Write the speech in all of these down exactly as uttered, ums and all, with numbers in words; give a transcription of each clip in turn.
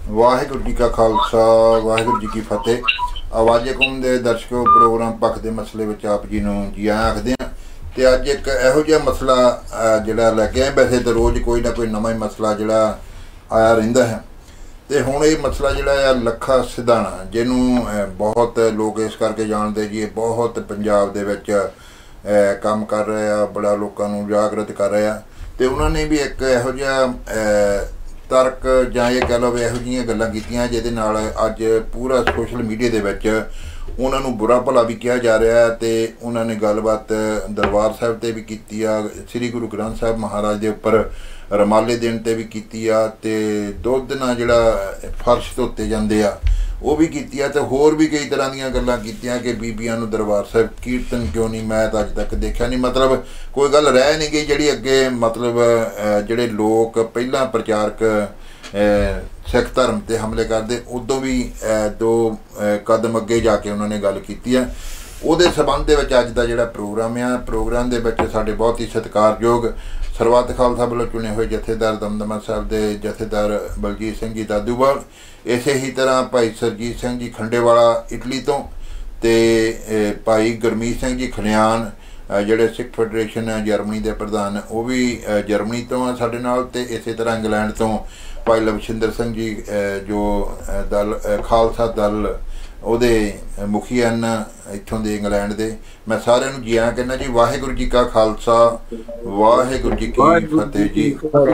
वाहिगुरू जी का खालसा वाहिगुरू जी की फतेह। आवाज़े कौम के दर्शकों, प्रोग्राम पक्ष के मसले में आप जी नूं जी आया आखते हैं। तो अज एक इहो जिहा मसला जिहड़ा लैके आए, वैसे तो रोज़ कोई ना कोई नवा ही मसला जिहड़ा आया रहिंदा है। तो हुण ये मसला जिहड़ा आ लखा सिधाणा, जिन्हों बहुत लोग इस करके जानते जी, बहुत पंजाब दे विच काम कर रहे आ, बड़ा लोगों नूं जागृत कर रहे आ। तो उन्होंने भी एक इहो जिहा तर्क जां ये कह लो भी इहो जिहियां गल्लां कीतियां जिहदे नाल अज पूरा सोशल मीडिया दे विच उन्हां नूं बुरा भला भी कहा जा रहा है। तो उन्होंने गलबात दरबार साहिब ते भी कीती आ, श्री गुरु ग्रंथ साहिब महाराज के उपर रमाले देण ते भी कीती आ, ते दुध नाल जिहड़ा फर्श धोते जांदे आ वो भी कीती आ। ते होर भी कई तरह दीयां गल्लां कीतियां कि बीबियां नूं दरबार साहिब कीर्तन क्यों नहीं, मैं तो अज तक देखा नहीं। मतलब कोई गल रह नहीं गई जिहड़ी अगे मतलब जिहड़े लोग पहलां प्रचारक सिख धर्म ते हमले करते, उदों भी दो कदम अगे जाके उन्होंने गल कीती है। उहदे संबंध दे विच अज दा जिहड़ा प्रोग्राम आ, प्रोग्राम दे विच साडे बहुत ही सत्कारयोग सरबत खालसा वालों चुने हुए जथेदार दमदमा साहिब के जथेदार बलजीत सिंह जी दादूवाल, इसे ही तरह भाई सरजीत सिंह जी खंडेवाला इटली तो, ते भाई गुरमीत सिंह जी खलियान जिहड़े सिख फैडरेशन जर्मनी के प्रधान, वो भी जर्मनी तो आ साडे नाल। ते इसे तरह इंग्लैंड तो भाई लवछिंदर सिंह जी जो दल खालसा दल ਉਹਦੇ मुखी हैं इत्थों के इंग्लैंड के। मैं सारे जी आया कहना जी, वाहिगुरू जी का खालसा वाहिगुरू जी की फतेह जी।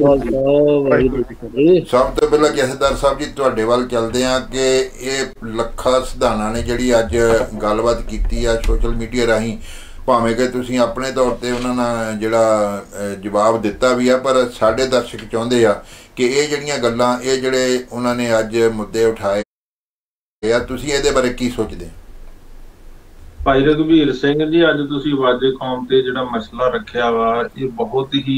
सब तो पहला जथेदार साहब जी तुहाडे वल चलते हैं कि ये लखा सिधाणा ने जिहड़ी अज गलबात की है सोशल मीडिया राही, भावें कि तुसीं अपने तौर पर उन्होंने जिहड़ा जवाब दिता भी है, पर साडे दर्शक चाहुंदे आ कि ये जिहड़ियां गल्लां ये जिहड़े उन्होंने अज मुद्दे उठाए यार, तुसीं इहदे बारे की सोचदे? भाई रघुवीर सिंह जी, अज तुसीं वाजे कौम ते जिहड़ा मसला रखिया वा, ये बहुत ही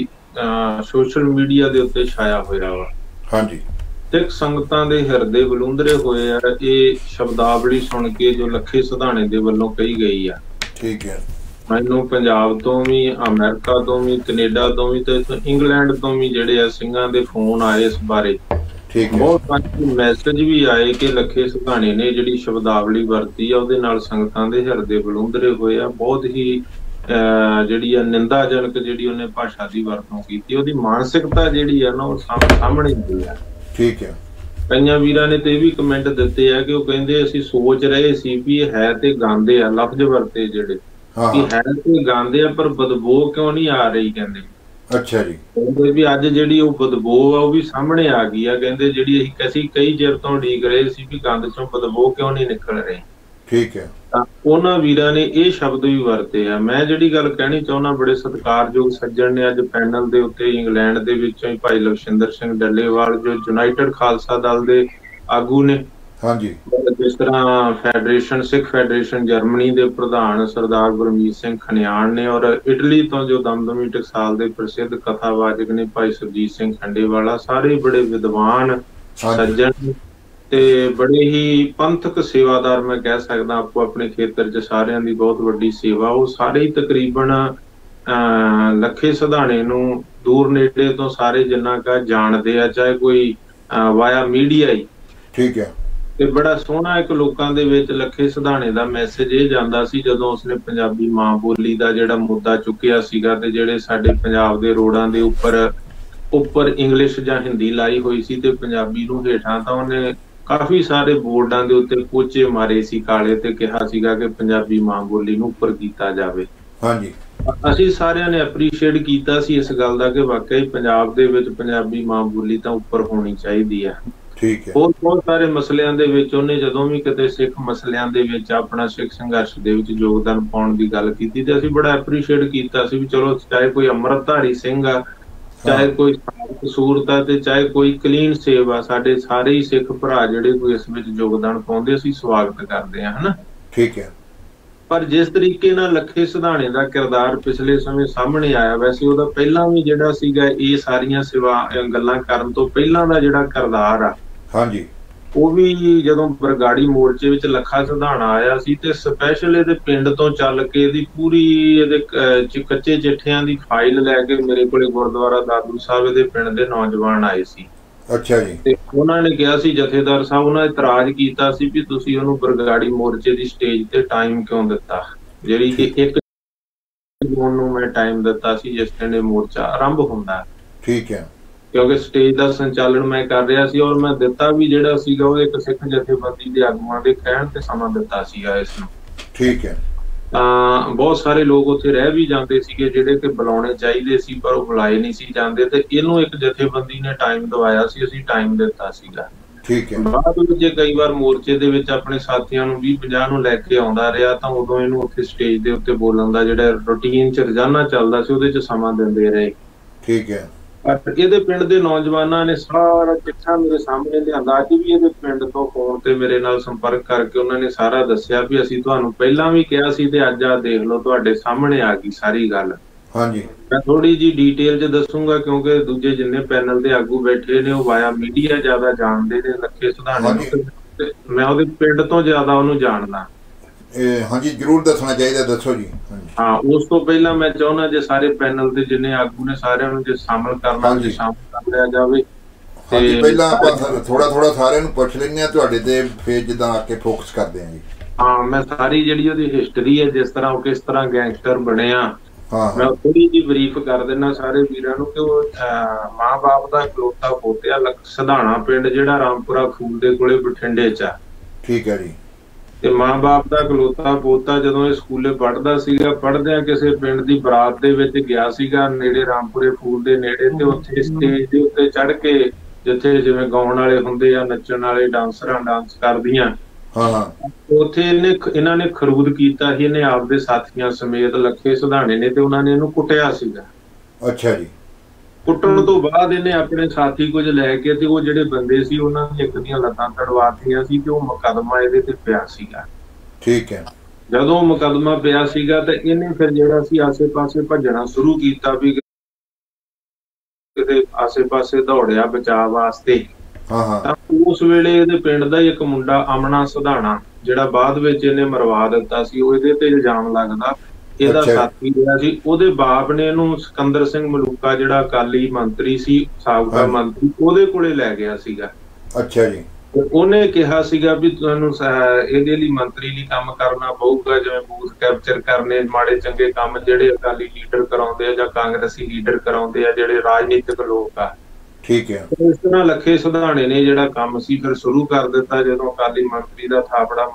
सोशल मीडिया दे उत्ते छाया होया वा। हाँ जी, सिख संगतां दे हिरदे बलुंदरे होए आ ये शब्दावली सुन के जो लखे सिधाणे दे वल्लों कही गई आ। ठीक है, मैनूं पंजाब तो भी, अमेरिका तो भी, कनेडा तो भी, ते इंग्लैंड तो भी जिहड़े आ सिंघां दे फोन आए इस बारे। बहुत मैसेज भी आए कि लखे सिधाणे ने जिहड़ी शब्दावली वरती आ उहदे नाल संगतां दे हिरदे बलुंदरे होए आ। बहुत ही जिहड़ी आ निंदाजनक जिहड़ी उहने भाषा दी वरतों कीती, उहदी मानसिकता जिहड़ी आ ना ओह सामणे आई आ। ठीक है, कईयां वीरां ने ते भी कमेंट दित्ते आ कि ओह कहिंदे असीं सोच रहे सी भी है ते गांदे आ, लफ्ज वरते जिहड़े कि है ते गांदे आ पर बदबू क्यों नहीं आ रही कहंदे। अच्छा जी, कहते भी अज जिहड़ी ओह बदबू आ ओह भी सामने आ गई आ। कहते जिहड़ी असीं कई चिर तो उडीक रहे सी भी गंद चों बदबू क्यों नहीं निकल रही। ठीक है, उन्हां वीरां ने ये शब्द भी वरते आ। मैं जिहड़ी गल कहणी चाहुंदा, बड़े सत्कारयोग सज्जण ने अज पैनल दे उत्ते इंग्लैंड दे विचों ही भाई लवछिंदर सिंह डल्लेवाल जो यूनाइटेड खालसा दल दे आगू ने, हाँ जी, जिस तरह फैडरेशन सिख फैडरेशन जर्मनी के प्रधान सरदार गुरमीत सिंह खनियान ने, और इटली तो जो दमदमी टकसाल के प्रसिद्ध कथावाचक ने भाई सरजीत सिंह खंडेवाला, सारे बड़े विद्वान सज्जन ते बड़े ही पंथक सेवादार मैं कह सकदा। आपको अपने खेतर च सारियां दी बहुत वड्डी सेवा, वो सारे ही तकरीबन लखे सिधाणे नूं दूर नेड़े तो सारे जिन्ना का जानते आ, चाहे कोई वाया मीडिया ही। ठीक है, ते बड़ा सोहना एक लोकां दे विच लखे सिधाणे दा मैसेज ये जांदा सी जदों उसने पंजाबी मां बोली दा जिहड़ा मुद्दा चुकिया सीगा, ते जिहड़े साडे पंजाब दे रोडां दे उपर उपर इंग्लिश जां हिंदी लाई होई सी ते पंजाबी नूं हेठां तां उहने काफी सारे बोर्डां दे उत्ते पोचे मारे सी काले ते कहा सीगा कि पंजाबी मां बोली नूं उपर कीता जावे। हाँ जी, असीं सारिਆਂ ने एप्रीशिएट कीता सी इस गल दा कि वाकई पंजाब दे विच पंजाबी मां बोली तां उपर होनी चाहीदी है। ठीक है, और बहुत सारे मसलियां दे विच उहने जदों भी किते सिख मसलियां दे विच अपना सिख संघर्ष दे विच योगदान पाउण दी गल कीती ते असीं बड़ा एप्रीशिएट कीता सी भी चलो चाहे कोई अमृतधारी सिंह आ, चाहे कोई सूरत आ, ते चाहे कोई कलीन सेव आ, साडे सारे ही सिख भरा जिहड़े कोई इस विच योगदान पाउंदे असीं स्वागत करदे हां, है ना। ठीक है, पर जिस तरीके नाल लखे सिधाणे दा किरदार पिछले समय सामने आया, वैसे ਉਹਦਾ ਪਹਿਲਾਂ भी ਜਿਹੜਾ ਸੀਗਾ ਇਹ ਸਾਰੀਆਂ सेवा ਗੱਲਾਂ ਕਰਨ ਤੋਂ ਪਹਿਲਾਂ ਦਾ ਜਿਹੜਾ ਕਿਰਦਾਰ ਆ, हाँ जी, ਉਹ ਵੀ ਜਦੋਂ ਬਰਗਾੜੀ ਮੋਰਚੇ ਵਿੱਚ ਲੱਖਾ ਸਿਧਾਣਾ ਆਇਆ ਸੀ ਤੇ ਸਪੈਸ਼ਲ ਇਹਦੇ ਪਿੰਡ ਤੋਂ ਚੱਲ ਕੇ ਇਹਦੀ ਪੂਰੀ ਇਹਦੇ ਕੱਚੇ ਚਿੱਠਿਆਂ ਦੀ ਫਾਈਲ ਲੈ ਕੇ ਮੇਰੇ ਕੋਲੇ ਗੁਰਦੁਆਰਾ ਦਾਦੂ ਸਾਹਿਬ ਇਹਦੇ ਪਿੰਡ ਦੇ ਨੌਜਵਾਨ ਆਏ ਸੀ। ਅੱਛਾ ਜੀ। ਤੇ ਉਹਨਾਂ ਨੇ ਕਿਹਾ ਸੀ ਜਥੇਦਾਰ ਸਾਹਿਬ, ਉਹਨਾਂ ਇਤਰਾਜ਼ ਕੀਤਾ ਸੀ ਵੀ ਤੁਸੀਂ ਉਹਨੂੰ ਬਰਗਾੜੀ ਮੋਰਚੇ ਦੀ ਸਟੇਜ ਤੇ ਟਾਈਮ ਕਿਉਂ ਦਿੱਤਾ, ਜਿਹੜੀ ਕਿ ਇੱਕ ਜੂਨ ਨੂੰ ਮੈਂ ਟਾਈਮ ਦਿੱਤਾ ਸੀ ਜਿਸ ਦਿਨ ਇਹ ਮੋਰਚਾ ਆਰੰਭ ਹੁੰਦਾ। ਠੀਕ ਹੈ। ਕਿਉਂਕਿ ਸਟੇਜ ਦਾ ਸੰਚਾਲਨ ਮੈਂ ਕਰ ਰਿਹਾ ਸੀ, ਔਰ ਮੈਂ ਦਿੱਤਾ ਵੀ ਜਿਹੜਾ ਸੀਗਾ ਉਹ ਇੱਕ ਸਿੱਖ ਜਥੇਬੰਦੀ ਦੇ ਆਗੂਆਂ ਦੇ ਕਹਿਣ ਤੇ ਸਮਾਂ ਦਿੱਤਾ ਸੀਗਾ ਇਸ ਨੂੰ। ਠੀਕ ਹੈ। ਤਾਂ ਬਹੁਤ ਸਾਰੇ ਲੋਕ ਉੱਥੇ ਰਹਿ ਵੀ ਜਾਂਦੇ ਸੀਗੇ ਜਿਹੜੇ ਕਿ ਬੁਲਾਉਣੇ ਚਾਹੀਦੇ ਸੀ ਪਰ ਉਹ ਬੁਲਾਏ ਨਹੀਂ ਸੀ ਜਾਂਦੇ, ਤੇ ਇਹਨੂੰ ਇੱਕ ਜਥੇਬੰਦੀ ਨੇ ਟਾਈਮ ਦਵਾਇਆ ਸੀ, ਅਸੀਂ ਟਾਈਮ ਦਿੱਤਾ ਸੀਗਾ। ਠੀਕ ਹੈ। ਬਾਅਦ ਵਿੱਚ ਜੇ ਕਈ ਵਾਰ ਮੋਰਚੇ ਦੇ ਵਿੱਚ ਆਪਣੇ ਸਾਥੀਆਂ ਨੂੰ ਵੀਹ ਪੰਜਾਹ ਨੂੰ ਲੈ ਕੇ ਆਉਂਦਾ ਰਿਹਾ ਤਾਂ ਉਦੋਂ ਇਹਨੂੰ ਉੱਥੇ ਸਟੇਜ ਦੇ ਉੱਤੇ ਬੋਲਣ ਦਾ ਜਿਹੜਾ ਰੂਟੀਨ ਚ ਰੋਜ਼ਾਨਾ ਚੱਲਦਾ ਸੀ ਉਹਦੇ ਚ ਸਮਾਂ ਦਿੰਦੇ ਰਹੇ। ਠੀਕ ਹੈ। ਪਰ ਇਹਦੇ ਪਿੰਡ ਦੇ ਨੌਜਵਾਨਾਂ ਨੇ ਸਾਰਾ ਚਿੱਠਾ ਮੇਰੇ ਸਾਹਮਣੇ ਲਿਆਂਦਾ। ਅੱਜ ਵੀ ਇਹਦੇ ਪਿੰਡ ਤੋਂ ਫੋਨ ਤੇ ਮੇਰੇ ਨਾਲ ਸੰਪਰਕ ਕਰਕੇ ਉਹਨਾਂ ਨੇ ਸਾਰਾ ਦੱਸਿਆ ਵੀ ਅਸੀਂ ਤੁਹਾਨੂੰ ਪਹਿਲਾਂ ਵੀ ਕਿਹਾ ਸੀ ਤੇ ਅੱਜ ਆ ਦੇਖ ਲਓ ਤੁਹਾਡੇ ਸਾਹਮਣੇ ਆ ਗਈ ਸਾਰੀ ਗੱਲ। ਹਾਂਜੀ। ਮੈਂ ਥੋੜੀ ਜੀ ਡਿਟੇਲ ਚ ਦੱਸੂਗਾ ਕਿਉਂਕਿ ਦੂਜੇ ਜਿੰਨੇ ਪੈਨਲ ਦੇ ਆਗੂ ਬੈਠੇ ਨੇ ਉਹ ਵਾਇਆ ਮੀਡੀਆ ਜ਼ਿਆਦਾ ਜਾਣਦੇ ਨੇ ਲੱਖੇ ਸੁਧਾਣੇ ਨੂੰ, ਮੈਂ ਉਹਦੇ ਪਿੰਡ ਤੋਂ ਜ਼ਿਆਦਾ ਉਹਨੂੰ ਜਾਣਦਾ। ਹਾਂਜੀ ਜ਼ਰੂਰ ਦੱਸਣਾ ਚਾਹੀਦਾ, ਦੱਸੋ ਜੀ। ਹਾਂ, ਉਸ ਤੋਂ ਪਹਿਲਾਂ ਮੈਂ ਚਾਹੁੰਦਾ ਜੇ ਸਾਰੇ ਪੈਨਲ ਦੇ ਜਿੰਨੇ ਆਗੂ ਨੇ ਸਾਰਿਆਂ ਨੂੰ ਜੇ ਸ਼ਾਮਲ ਕਰਨਾ ਜੇ ਸ਼ਾਮਲ ਕਰ ਲਿਆ ਜਾਵੇ। ਹਾਂਜੀ, ਪਹਿਲਾਂ ਆਪਾਂ ਥੋੜਾ ਥੋੜਾ ਸਾਰਿਆਂ ਨੂੰ ਪੁੱਛ ਲੈਂਦੇ ਆ ਤੁਹਾਡੇ ਤੇ, ਫਿਰ ਜਿੱਦਾਂ ਆ ਕੇ ਫੋਕਸ ਕਰਦੇ ਆ ਜੀ। ਹਾਂ, ਮੈਂ ਸਾਰੀ ਜਿਹੜੀ ਉਹਦੀ ਹਿਸਟਰੀ ਹੈ ਜਿਸ ਤਰ੍ਹਾਂ ਉਹ ਕਿਸ ਤਰ੍ਹਾਂ ਗੈਂਗਸਟਰ ਬਣਿਆ ਮੈਂ ਥੋੜੀ ਜਿਹੀ ਬਰੀਫ ਕਰ ਦਿੰਦਾ ਸਾਰੇ ਵੀਰਾਂ ਨੂੰ ਕਿ ਉਹ ਮਾਂ ਬਾਪ ਦਾ ਇਕਲੌਤਾ ਪੋਤਿਆ ਸਧਾਣਾ ਪਿੰਡ ਜਿਹੜਾ ਰਾਮਪੁਰਾ ਫੂਲ ਦੇ ਕੋਲੇ ਬਠਿੰਡੇ ਚ ਆ। ਠੀਕ ਹੈ ਜੀ। ਤੇ ਮਾਂ ਬਾਪ ਦਾ ਇਕਲੌਤਾ ਪੋਤਾ ਜਦੋਂ ਇਹ ਸਕੂਲੇ ਪੜ੍ਹਦਾ ਸੀਗਾ, ਪੜ੍ਹਦਿਆਂ ਕਿਸੇ ਪਿੰਡ ਦੀ ਬਰਾਤ ਦੇ ਵਿੱਚ ਗਿਆ ਸੀਗਾ ਨੇੜੇ ਰਾਮਪੁਰੇ ਫੂਲ ਦੇ ਨੇੜੇ, ਤੇ ਉੱਥੇ ਸਟੇਜ ਦੇ ਉੱਤੇ ਚੜ੍ਹ ਕੇ ਜਿੱਥੇ ਜਿਵੇਂ ਗਾਉਣ ਵਾਲੇ ਹੁੰਦੇ ਆ, ਨੱਚਣ ਵਾਲੇ ਡਾਂਸਰਾਂ ਡਾਂਸ ਕਰਦੀਆਂ, ਹਾਂ ਉੱਥੇ ਇਹਨੇ ਇਹਨਾਂ ਨੇ ਖਰੂਦ ਕੀਤਾ ਸੀ, ਇਹਨੇ ਆਪਦੇ ਸਾਥੀਆਂ ਸਮੇਤ ਲੱਖੇ ਸੁਧਾਣੇ ਨੇ, ਤੇ ਉਹਨਾਂ ਨੇ ਇਹਨੂੰ ਕੁੱਟਿਆ ਸੀਗਾ। ਅੱਛਾ ਜੀ। ਕੁੱਟਣ ਤੋਂ ਬਾਅਦ ਇਹਨੇ ਆਪਣੇ ਸਾਥੀ ਕੁਝ ਲੈ ਕੇ ਤੇ ਉਹ ਜਿਹੜੇ ਬੰਦੇ ਸੀ ਉਹਨਾਂ ਨੇ ਇੱਕ ਦੀਆਂ ਲੱਤਾਂ ਤੜਵਾਤੀਆਂ ਸੀ ਤੇ ਉਹ ਮੁਕੱਦਮਾ ਇਹਦੇ ਤੇ ਪਿਆ ਸੀਗਾ। ਠੀਕ ਹੈ। ਜਦੋਂ ਮੁਕੱਦਮਾ ਪਿਆ ਸੀਗਾ ਤੇ ਇਹਨੇ ਫਿਰ ਜਿਹੜਾ ਸੀ ਆਸੇ ਪਾਸੇ ਭੱਜਣਾ ਸ਼ੁਰੂ ਕੀਤਾ ਵੀ ਕਿਤੇ ਆਸੇ ਪਾਸੇ ਦੌੜਿਆ ਬਚਾਅ ਵਾਸਤੇ। ਹਾਂ ਹਾਂ। ਤਾਂ ਉਸ ਵੇਲੇ ਇਹਦੇ ਪਿੰਡ ਦਾ ਇੱਕ ਮੁੰਡਾ ਅਮਨਾ ਸੁਧਾਣਾ ਜਿਹੜਾ ਬਾਅਦ ਵਿੱਚ ਇਹਨੇ ਮਰਵਾ ਦਿੱਤਾ ਸੀ, ਉਹ ਇਹਦੇ ਤੇ ਇਲਜ਼ਾਮ ਲੱਗਦਾ ਇਹਦਾ ਸਾਥੀ ਰਿਹਾ ਸੀ। ਉਹਦੇ ਬਾਪ ਨੇ ਇਹਨੂੰ ਸਿਕੰਦਰ ਸਿੰਘ ਮਲੂਕਾ ਜਿਹੜਾ ਅਕਾਲੀ ਮੰਤਰੀ ਸੀ, ਸਾਬਕਾ ਮੰਤਰੀ, ਉਹਦੇ ਕੋਲੇ ਲੈ ਗਿਆ ਸੀਗਾ। ਅੱਛਾ ਜੀ। ਉਹਨੇ ਕਿਹਾ ਸੀਗਾ ਵੀ ਤੁਹਾਨੂੰ ਇਹਦੇ ਲਈ ਮੰਤਰੀ ਲਈ ਕੰਮ ਕਰਨਾ ਪਊਗਾ, ਜਿਵੇਂ ਬੂਥ ਕੈਪਚਰ ਕਰਨੇ, ਮਾੜੇ ਚੰਗੇ ਕੰਮ ਜਿਹੜੇ ਅਕਾਲੀ ਲੀਡਰ ਕਰਾਉਂਦੇ ਆ ਜਾਂ ਕਾਂਗਰਸੀ ਲੀਡਰ ਕਰਾਉਂਦੇ ਆ ਜਿਹੜੇ ਰਾਜਨੀਤਿਕ ਲੋਕ ਆ। ਠੀਕ ਹੈ। ਇਸ ਤਰ੍ਹਾਂ ਲੱਖੇ ਸੁਧਾਣੇ ਨੇ ਜਿਹੜਾ ਕੰਮ ਸੀ ਫਿਰ ਸ਼ੁਰੂ ਕਰ ਦਿੱਤਾ। ਜਦੋਂ ਅਕਾਲੀ ਮੰਤਰੀ ਦਾ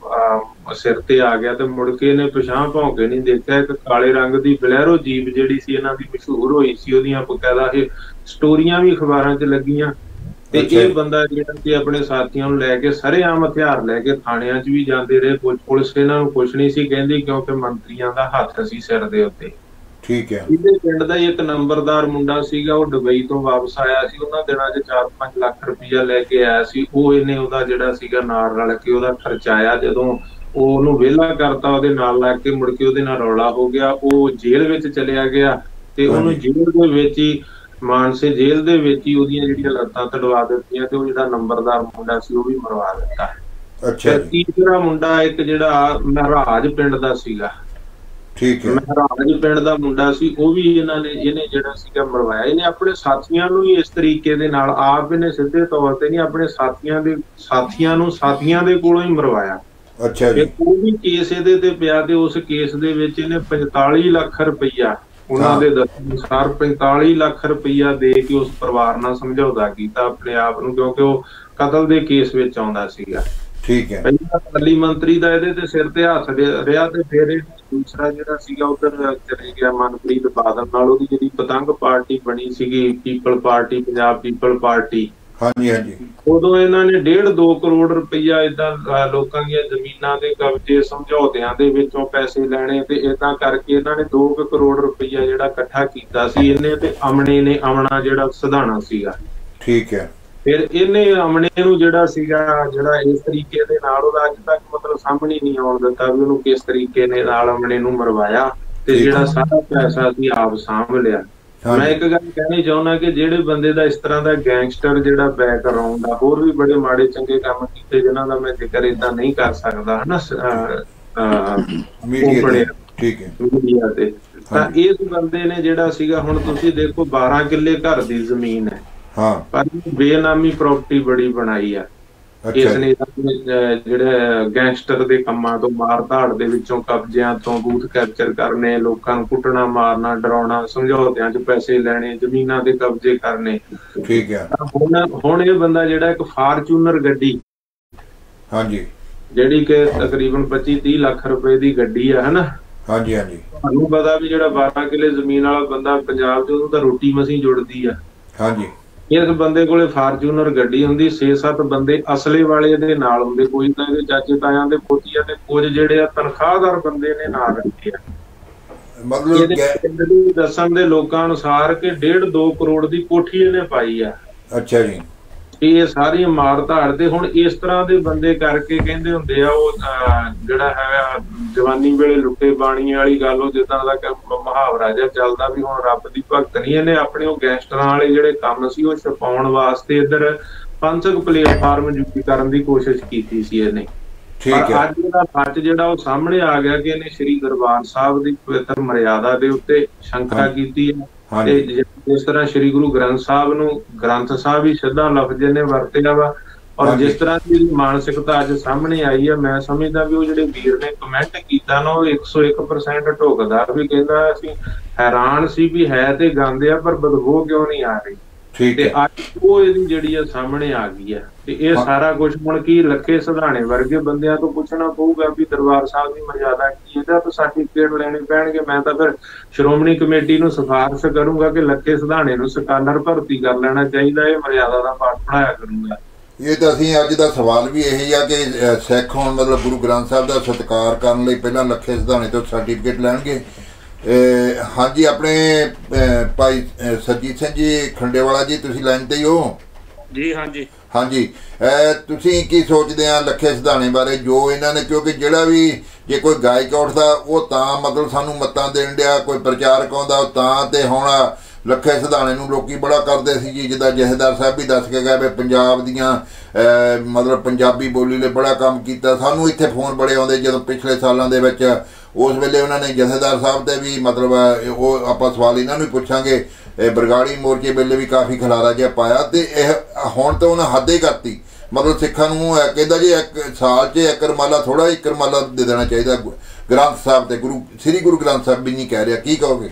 ਥਾਪੜਾ ਸਿਰ ਤੇ ਆ ਗਿਆ ਤੇ ਮੁੜ ਕੇ ਇਹਨੇ ਪਛਾਣ ਭੌਂ ਕੇ ਨਹੀਂ ਦੇਖਿਆ। ਇੱਕ ਕਾਲੇ ਰੰਗ ਦੀ ਬਲੈਰੋ ਜੀਪ ਜਿਹੜੀ ਸੀ ਇਹਨਾਂ ਦੀ ਮਸ਼ਹੂਰ ਹੋਈ ਸੀ, ਉਹਦੀਆਂ ਬਕਾਇਦਾ ਇਹ ਸਟੋਰੀਆਂ ਵੀ ਅਖਬਾਰਾਂ 'ਚ ਲੱਗੀਆਂ। ਤੇ ਇਹ ਬੰਦਾ ਜਿਹੜਾ ਕਿ ਆਪਣੇ ਸਾਥੀਆਂ ਨੂੰ ਲੈ ਕੇ ਸਰੇਆਮ ਹਥਿਆਰ ਲੈ ਕੇ ਥਾਣਿਆਂ 'ਚ ਵੀ ਜਾਂਦੇ ਰਹੇ। ਪੁਲਿਸ ਇਹਨਾਂ ਨੂੰ ਕੁਛ ਨਹੀਂ ਸੀ ਕਹਿੰਦੀ ਕਿਉਂਕਿ ਮੰਤਰੀਆਂ ਦਾ ਹੱਥ ਸੀ ਸਿਰ ਦੇ ਉੱਤੇ। ਠੀਕ ਹੈ। ਇਹਦੇ ਪਿੰਡ ਦਾ ਇੱਕ ਨੰਬਰਦਾਰ ਮੁੰਡਾ ਸੀਗਾ, ਉਹ ਦੁਬਈ ਤੋਂ ਵਾਪਸ ਆਇਆ ਸੀ। ਉਹਨਾਂ ਦਿਨਾਂ 'ਚ ਚਾਰ ਪੰਜ ਲੱਖ ਰੁਪਈਆ ਲੈ ਕੇ ਆਇਆ ਸੀ। ਉਹ ਇਹਨੇ ਉਹਦਾ ਜਿਹੜਾ ਸੀਗਾ ਨਾਲ ਰਲ ਕੇ ਉਹਦਾ ਖਰਚਾਇਆ। ਜਦੋਂ ਉਹ ਉਹਨੂੰ ਵਿਹਲਾ ਕਰਤਾ ਉਹਦੇ ਨਾਲ ਲੱਗ ਕੇ, ਮੁੜ ਕੇ ਉਹਦੇ ਨਾਲ ਰੌਲਾ ਹੋ ਗਿਆ, ਉਹ ਜੇਲ੍ਹ ਵਿੱਚ ਚਲਿਆ ਗਿਆ ਤੇ ਉਹਨੂੰ ਜੇਲ੍ਹ ਦੇ ਵਿੱਚ ਹੀ ਮਾਨਸੇ ਜੇਲ੍ਹ ਦੇ ਵਿੱਚ ਹੀ ਉਹਦੀਆਂ ਜਿਹੜੀਆਂ ਲੱਤਾਂ ਤੜਵਾ ਦਿੱਤੀਆਂ ਤੇ ਉਹ ਜਿਹੜਾ ਨੰਬਰਦਾਰ ਮੁੰਡਾ ਸੀ ਉਹ ਵੀ ਮਰਵਾ ਦਿੱਤਾ। ਅੱਛਾ। ਤੀਸਰਾ ਮੁੰਡਾ ਇੱਕ ਜਿਹੜਾ ਮਹਾਰਾਜ ਪਿੰਡ ਦਾ ਸੀਗਾ। ਠੀਕ ਹੈ। ਮਹਾਰਾਜ ਪਿੰਡ ਦਾ ਮੁੰਡਾ ਸੀ, ਉਹ ਵੀ ਇਹਨਾਂ ਨੇ ਇਹਨੇ ਜਿਹੜਾ ਸੀਗਾ ਮਰਵਾਇਆ। ਇਹਨੇ ਆਪਣੇ ਸਾਥੀਆਂ ਨੂੰ ਹੀ ਇਸ ਤਰੀਕੇ ਦੇ ਨਾਲ, ਆਪ ਇਹਨੇ ਸਿੱਧੇ ਤੌਰ ਤੇ ਨਹੀਂ, ਆਪਣੇ ਸਾਥੀਆਂ ਦੇ ਸਾਥੀਆਂ ਨੂੰ ਸਾਥੀਆਂ ਦੇ ਕੋਲੋਂ ਹੀ ਮਰਵਾਇਆ। ਅੱਛਾ ਜੀ। ਉਹ ਵੀ ਕੇਸ ਇਹਦੇ ਤੇ ਪਿਆ ਤੇ ਉਸ ਕੇਸ ਦੇ ਵਿੱਚ ਇਹਨੇ ਪੰਤਾਲੀ ਲੱਖ ਰੁਪਈਆ ਉਹਨਾਂ ਦੇ ਦੱਸਣ ਅਨੁਸਾਰ ਪੰਤਾਲੀ ਲੱਖ ਰੁਪਈਆ ਦੇ ਕੇ ਉਸ ਪਰਿਵਾਰ ਨਾਲ ਸਮਝੌਤਾ ਕੀਤਾ ਆਪਣੇ ਆਪ ਨੂੰ, ਕਿਉਂਕਿ ਉਹ ਕਤਲ ਦੇ ਕੇਸ ਵਿੱਚ ਆਉਂਦਾ ਸੀਗਾ। ਠੀਕ ਹੈ। ਪਹਿਲਾਂ ਅਕਾਲੀ ਮੰਤਰੀ ਦਾ ਇਹਦੇ ਤੇ ਸਿਰ ਤੇ ਹੱਥ ਰਿਹਾ ਤੇ ਫਿਰ ਇਹ ਦੂਸਰਾ ਜਿਹੜਾ ਸੀਗਾ ਉਧਰ ਚਲੇ ਗਿਆ ਮਨਪ੍ਰੀਤ ਬਾਦਲ ਨਾਲ। ਉਹਦੀ ਜਿਹੜੀ ਪਤੰਗ ਪਾਰਟੀ ਬਣੀ ਸੀਗੀ people party, Punjab people party. ਹਾਂਜੀ ਹਾਂਜੀ। ਉਦੋਂ ਇਹਨਾਂ ਨੇ ਡੇਢ ਦੋ ਕਰੋੜ ਰੁਪਈਆ ਏਦਾਂ ਲੋਕਾਂ ਦੀਆਂ ਜ਼ਮੀਨਾਂ ਦੇ ਕਬਜ਼ੇ ਸਮਝੌਤਿਆਂ ਦੇ ਵਿੱਚੋਂ ਪੈਸੇ ਲੈਣੇ ਤੇ ਏਦਾਂ ਕਰਕੇ ਇਹਨਾਂ ਨੇ ਦੋ ਕਰੋੜ ਰੁਪਈਆ ਜਿਹੜਾ ਇਕੱਠਾ ਕੀਤਾ ਸੀ ਇਹਨੇ ਤੇ ਅਮਨੇ ਨੇ, ਅਮਨਾ ਜਿਹੜਾ ਸੁਧਾਣਾ ਸੀਗਾ। ਠੀਕ ਹੈ। ਫਿਰ ਇਹਨੇ ਅਮਨੇ ਨੂੰ ਜਿਹੜਾ ਸੀਗਾ ਜਿਹੜਾ ਇਸ ਤਰੀਕੇ ਦੇ ਨਾਲ ਉਹਦਾ ਅੱਜ ਤੱਕ ਮਤਲਬ ਸਾਹਮਣੇ ਨਹੀਂ ਆਉਣ ਦਿੱਤਾ ਵੀ ਉਹਨੂੰ ਕਿਸ ਤਰੀਕੇ ਨੇ ਨਾਲ ਅਮਨੇ ਨੂੰ ਮਰਵਾਇਆ ਤੇ ਜਿਹੜਾ ਸਾਰਾ ਪੈਸਾ ਸੀ ਆਪ ਸਾਂਭ ਲਿਆ। ਮੈਂ ਇੱਕ ਗੱਲ ਕਹਿਣੀ ਚਾਹੁੰਦਾ ਕਿ ਜਿਹੜੇ ਬੰਦੇ ਦਾ ਇਸ ਤਰ੍ਹਾਂ ਦਾ ਗੈਂਗਸਟਰ ਜਿਹੜਾ ਬੈਕਗਰਾਉਂਡ ਆ, ਹੋਰ ਵੀ ਬੜੇ ਮਾੜੇ ਚੰਗੇ ਕੰਮ ਕੀਤੇ ਜਿਨ੍ਹਾਂ ਦਾ ਮੈਂ ਜ਼ਿਕਰ ਏਦਾਂ ਨਹੀਂ ਕਰ ਸਕਦਾ ਹਨਾ ਮੀਡੀਆ। ਠੀਕ ਹੈ। ਮੀਡੀਆ ਤੇ ਤਾਂ ਇਸ ਬੰਦੇ ਨੇ ਜਿਹੜਾ ਸੀਗਾ, ਹੁਣ ਤੁਸੀਂ ਦੇਖੋ ਬਾਰਾਂ ਕਿੱਲੇ ਘਰ ਦੀ ਜ਼ਮੀਨ ਹੈ पर बेनामी प्रॉपर्टी बड़ी बनाई है। इसने ਜਿਹੜੇ ਗੈਂਗਸਟਰ ਦੇ ਕੰਮਾਂ ਤੋਂ, ਮਾਰ ਧਾੜ ਦੇ ਵਿੱਚੋਂ, ਕਬਜ਼ਿਆਂ ਤੋਂ, ਬੂਥ ਕੈਪਚਰ ਕਰਨੇ, ਲੋਕਾਂ ਨੂੰ ਕੁੱਟਣਾ ਮਾਰਨਾ, ਡਰਾਉਣਾ, ਸਮਝੌਤਿਆਂ 'ਚ ਪੈਸੇ ਲੈਣੇ, ਜ਼ਮੀਨਾਂ ਦੇ ਕਬਜ਼ੇ ਕਰਨੇ। ਠੀਕ ਹੈ। ਹੁਣ ਹੁਣ ਇਹ ਬੰਦਾ ਜਿਹੜਾ ਇੱਕ ਫਾਰਚੂਨਰ ਗੱਡੀ, ਹਾਂਜੀ, ਜਿਹੜੀ ਕਿ ਤਕਰੀਬਨ ਪੱਚੀ ਤੀਹ ਲੱਖ ਰੁਪਏ ਦੀ ਗੱਡੀ ਆ, ਹਨਾ। ਹਾਂਜੀ ਹਾਂਜੀ। ਤੁਹਾਨੂੰ ਪਤਾ ਵੀ ਜਿਹੜਾ ਬਾਰਾਂ ਕਿੱਲੇ ਜ਼ਮੀਨ ਵਾਲਾ ਬੰਦਾ ਪੰਜਾਬ 'ਚ, ਉਹਨੂੰ ਤਾਂ ਰੋਟੀ ਮਸੀਂ ਜੁੜਦੀ ਆ। ਹਾਂਜੀ। ਇਸ ਬੰਦੇ ਕੋਲੇ ਫਾਰਚੂਨਰ ਗੱਡੀ ਹੁੰਦੀ, ਛੇ ਸੱਤ ਬੰਦੇ ਅਸਲੇ ਵਾਲੇ ਦੇ ਨਾਲ ਹੁੰਦੇ, ਕੋਈ ਤਾਂ ਇਹਦੇ ਚਾਚੇ ਤਾਇਆਂ ਦੇ ਪੋਤੀਆਂ ਤੇ ਕੁਝ ਜਿਹੜੇ ਆ ਤਨਖਾਹਦਾਰ ਬੰਦੇ ਨੇ ਨਾਲ ਰੱਖੇ ਆ। ਮਤਲਬ ਦੱਸਣ ਦੇ ਲੋਕਾਂ ਅਨੁਸਾਰ ਕਿ ਡੇਢ ਦੋ ਕਰੋੜ ਦੀ ਕੋਠੀ ਇਹਨੇ ਪਾਈ ਆ। ਅੱਛਾ ਜੀ। ਇਹ ਸਾਰੀਆਂ ਮਾਰ ਧਾੜ ਤੇ ਹੁਣ ਇਸ ਤਰ੍ਹਾਂ ਦੇ ਬੰਦੇ ਕਰਕੇ ਕਹਿੰਦੇ ਹੁੰਦੇ ਆ, ਉਹ ਜਿਹੜਾ ਹੈਗਾ ਜਵਾਨੀ ਵੇਲੇ ਲੁੱਟੇ ਬਾਣੀ ਵਾਲੀ ਗੱਲ, ਉਹ ਜਿੱਦਾਂ ਦਾ ਮੁਹਾਵਰਾ ਜਿਹਾ ਚੱਲਦਾ ਵੀ ਹੁਣ ਰੱਬ ਦੀ ਭਗਤ ਨਹੀਂ। ਇਹਨੇ ਆਪਣੇ ਉਹ ਗੈਂਗਸਟਰਾਂ ਵਾਲੇ ਜਿਹੜੇ ਕੰਮ ਸੀ ਉਹ ਛਪਾਉਣ ਵਾਸਤੇ ਇੱਧਰ ਪੰਥਕ ਪਲੇਟਫਾਰਮ ਜੁਟੀ ਕਰਨ ਦੀ ਕੋਸ਼ਿਸ਼ ਕੀਤੀ ਸੀ ਇਹਨੇ। ਪਰ ਅੱਜ ਇਹਦਾ ਸੱਚ ਜਿਹੜਾ ਉਹ ਸਾਹਮਣੇ ਆ ਗਿਆ ਕਿ ਇਹਨੇ ਸ੍ਰੀ ਦਰਬਾਰ ਸਾਹਿਬ ਦੀ ਪਵਿੱਤਰ ਮਰਿਆਦਾ ਦੇ ਉੱਤੇ ਸ਼ੰਕਾ ਕੀਤੀ ਹੈ। ਤੇ ਜਿਸ ਤਰ੍ਹਾਂ ਸ੍ਰੀ ਗੁਰੂ ਗ੍ਰੰਥ ਸਾਹਿਬ ਨੂੰ ਗ੍ਰੰਥ ਸਾਹਿਬ ਹੀ ਸਿੱਧਾ ਲਫ਼ਜ਼ ਨੇ ਵਰਤਿਆ ਵਾ, ਔਰ ਜਿਸ ਤਰ੍ਹਾਂ ਦੀ ਮਾਨਸਿਕਤਾ ਅੱਜ ਸਾਹਮਣੇ ਆਈ ਆ, ਮੈਂ ਸਮਝਦਾ ਵੀ ਉਹ ਜਿਹੜੇ ਵੀਰ ਨੇ ਕਮੈਂਟ ਕੀਤਾ ਨਾ, ਉਹ ਇੱਕ ਸੌ ਇੱਕ ਪਰਸੈਂਟ ਢੁਕਦਾ ਵੀ ਕਹਿੰਦਾ ਅਸੀਂ ਹੈਰਾਨ ਸੀ ਵੀ ਹੈ ਤੇ ਗਾਉਂਦੇ ਆ ਪਰ ਬਦਬੂ ਕਿਉਂ ਨਹੀਂ ਆ ਰਹੀ। ਤੇ ਅੱਜ ਉਹ ਇਹਦੀ ਜਿਹੜੀ ਆ ਸਾਹਮਣੇ ਆ ਗਈ ਆ। ਤੇ ਇਹ ਸਾਰਾ ਕੁਝ ਹੁਣ ਕੀ ਲੱਖੇ ਸਿਧਾਣੇ ਵਰਗੇ ਬੰਦਿਆਂ ਤੋਂ ਪੁੱਛਣਾ ਪਊਗਾ ਵੀ ਦਰਬਾਰ ਸਾਹਿਬ ਦੀ ਮਰਿਆਦਾ ਕੀ, ਇਹਦਾ ਤਾਂ ਸਰਟੀਫਿਕੇਟ ਲੈਣੇ ਪੈਣਗੇ। ਮੈਂ ਤਾਂ ਫਿਰ ਸ਼੍ਰੋਮਣੀ ਕਮੇਟੀ ਨੂੰ ਸਿਫਾਰਿਸ਼ ਕਰੂੰਗਾ ਕਿ ਲੱਖੇ ਸਿਧਾਣੇ ਨੂੰ ਸਕਾਲਰ ਭਰਤੀ ਕਰ ਲੈਣਾ ਚਾਹੀਦਾ, ਇਹ ਮਰਿਆਦਾ ਦਾ ਪਾਠ ਪੜਾਇਆ ਕਰੂੰਗਾ। ਇਹ ਤਾਂ ਅਸੀਂ ਅੱਜ ਦਾ ਸਵਾਲ ਵੀ ਇਹੀ ਆ ਕਿ ਸਿੱਖ ਹੁਣ ਮਤਲਬ ਗੁਰੂ ਗ੍ਰੰਥ ਸਾਹਿਬ ਦਾ ਸਤਿਕਾਰ ਕਰਨ ਲਈ ਪਹਿਲਾਂ ਲੱਖੇ ਸਿਧਾਣੇ ਤੋਂ ਸਰਟੀਫਿਕੇਟ ਲੈਣਗੇ। ਹਾਂਜੀ, ਆਪਣੇ ਭਾਈ ਸਰਜੀਤ ਸਿੰਘ ਜੀ ਖੰਡੇਵਾਲਾ ਜੀ, ਤੁਸੀਂ ਲਾਈਨ ਤੇ ਹੀ ਹੋ ਜੀ? ਹਾਂਜੀ ਹਾਂਜੀ। ਤੁਸੀਂ ਕੀ ਸੋਚਦੇ ਆ ਲੱਖੇ ਸਿਧਾਣੇ ਬਾਰੇ, ਜੋ ਇਹਨਾਂ ਨੇ, ਕਿਉਂਕਿ ਜਿਹੜਾ ਵੀ ਜੇ ਕੋਈ ਗਾਇਕ ਉੱਠਦਾ ਉਹ ਤਾਂ ਮਤਲਬ ਸਾਨੂੰ ਮੱਤਾਂ ਦੇਣ ਡਿਆ, ਕੋਈ ਪ੍ਰਚਾਰਕ ਆਉਂਦਾ ਉਹ ਤਾਂ, ਤੇ ਹੁਣ ਲੱਖੇ ਸਿਧਾਣੇ ਨੂੰ ਲੋਕੀ ਬੜਾ ਕਰਦੇ ਸੀ ਜੀ, ਜਿੱਦਾਂ ਜਥੇਦਾਰ ਸਾਹਿਬ ਵੀ ਦੱਸ ਕੇ ਗਏ ਵੀ ਪੰਜਾਬ ਦੀਆਂ ਮਤਲਬ ਪੰਜਾਬੀ ਬੋਲੀ ਲਈ ਬੜਾ ਕੰਮ ਕੀਤਾ। ਸਾਨੂੰ ਇੱਥੇ ਫੋਨ ਬੜੇ ਆਉਂਦੇ ਜਦੋਂ ਪਿਛਲੇ ਸਾਲਾਂ ਦੇ ਵਿੱਚ, ਉਸ ਵੇਲੇ ਉਹਨਾਂ ਨੇ ਜਥੇਦਾਰ ਸਾਹਿਬ ਤੇ ਵੀ ਮਤਲਬ ਉਹ ਆਪਾਂ ਸਵਾਲ ਇਹਨਾਂ ਨੂੰ ਵੀ ਪੁੱਛਾਂਗੇ, ਬਰਗਾੜੀ ਮੋਰਚੇ ਵੇਲੇ ਵੀ ਕਾਫੀ ਖਿਲਾਰਾ ਜਿਹਾ ਪਾਇਆ। ਤੇ ਇਹ ਹੁਣ ਤਾਂ ਉਹਨਾਂ ਹੱਦ ਹੀ ਕਰਤੀ, ਮਤਲਬ ਸਿੱਖਾਂ ਨੂੰ ਕਹਿੰਦਾ ਜੀ ਇੱਕ ਸਾਲ 'ਚ ਇੱਕ ਰਮਾਲਾ, ਥੋੜਾ ਇੱਕ ਰਮਾਲਾ ਦੇ ਦੇਣਾ ਚਾਹੀਦਾ ਗ੍ਰੰਥ ਸਾਹਿਬ ਤੇ, ਗੁਰੂ ਸ੍ਰੀ ਗੁਰੂ ਗ੍ਰੰਥ ਸਾਹਿਬ ਵੀ ਨਹੀਂ ਕਹਿ ਰਿਹਾ। ਕੀ ਕਹੋਗੇ?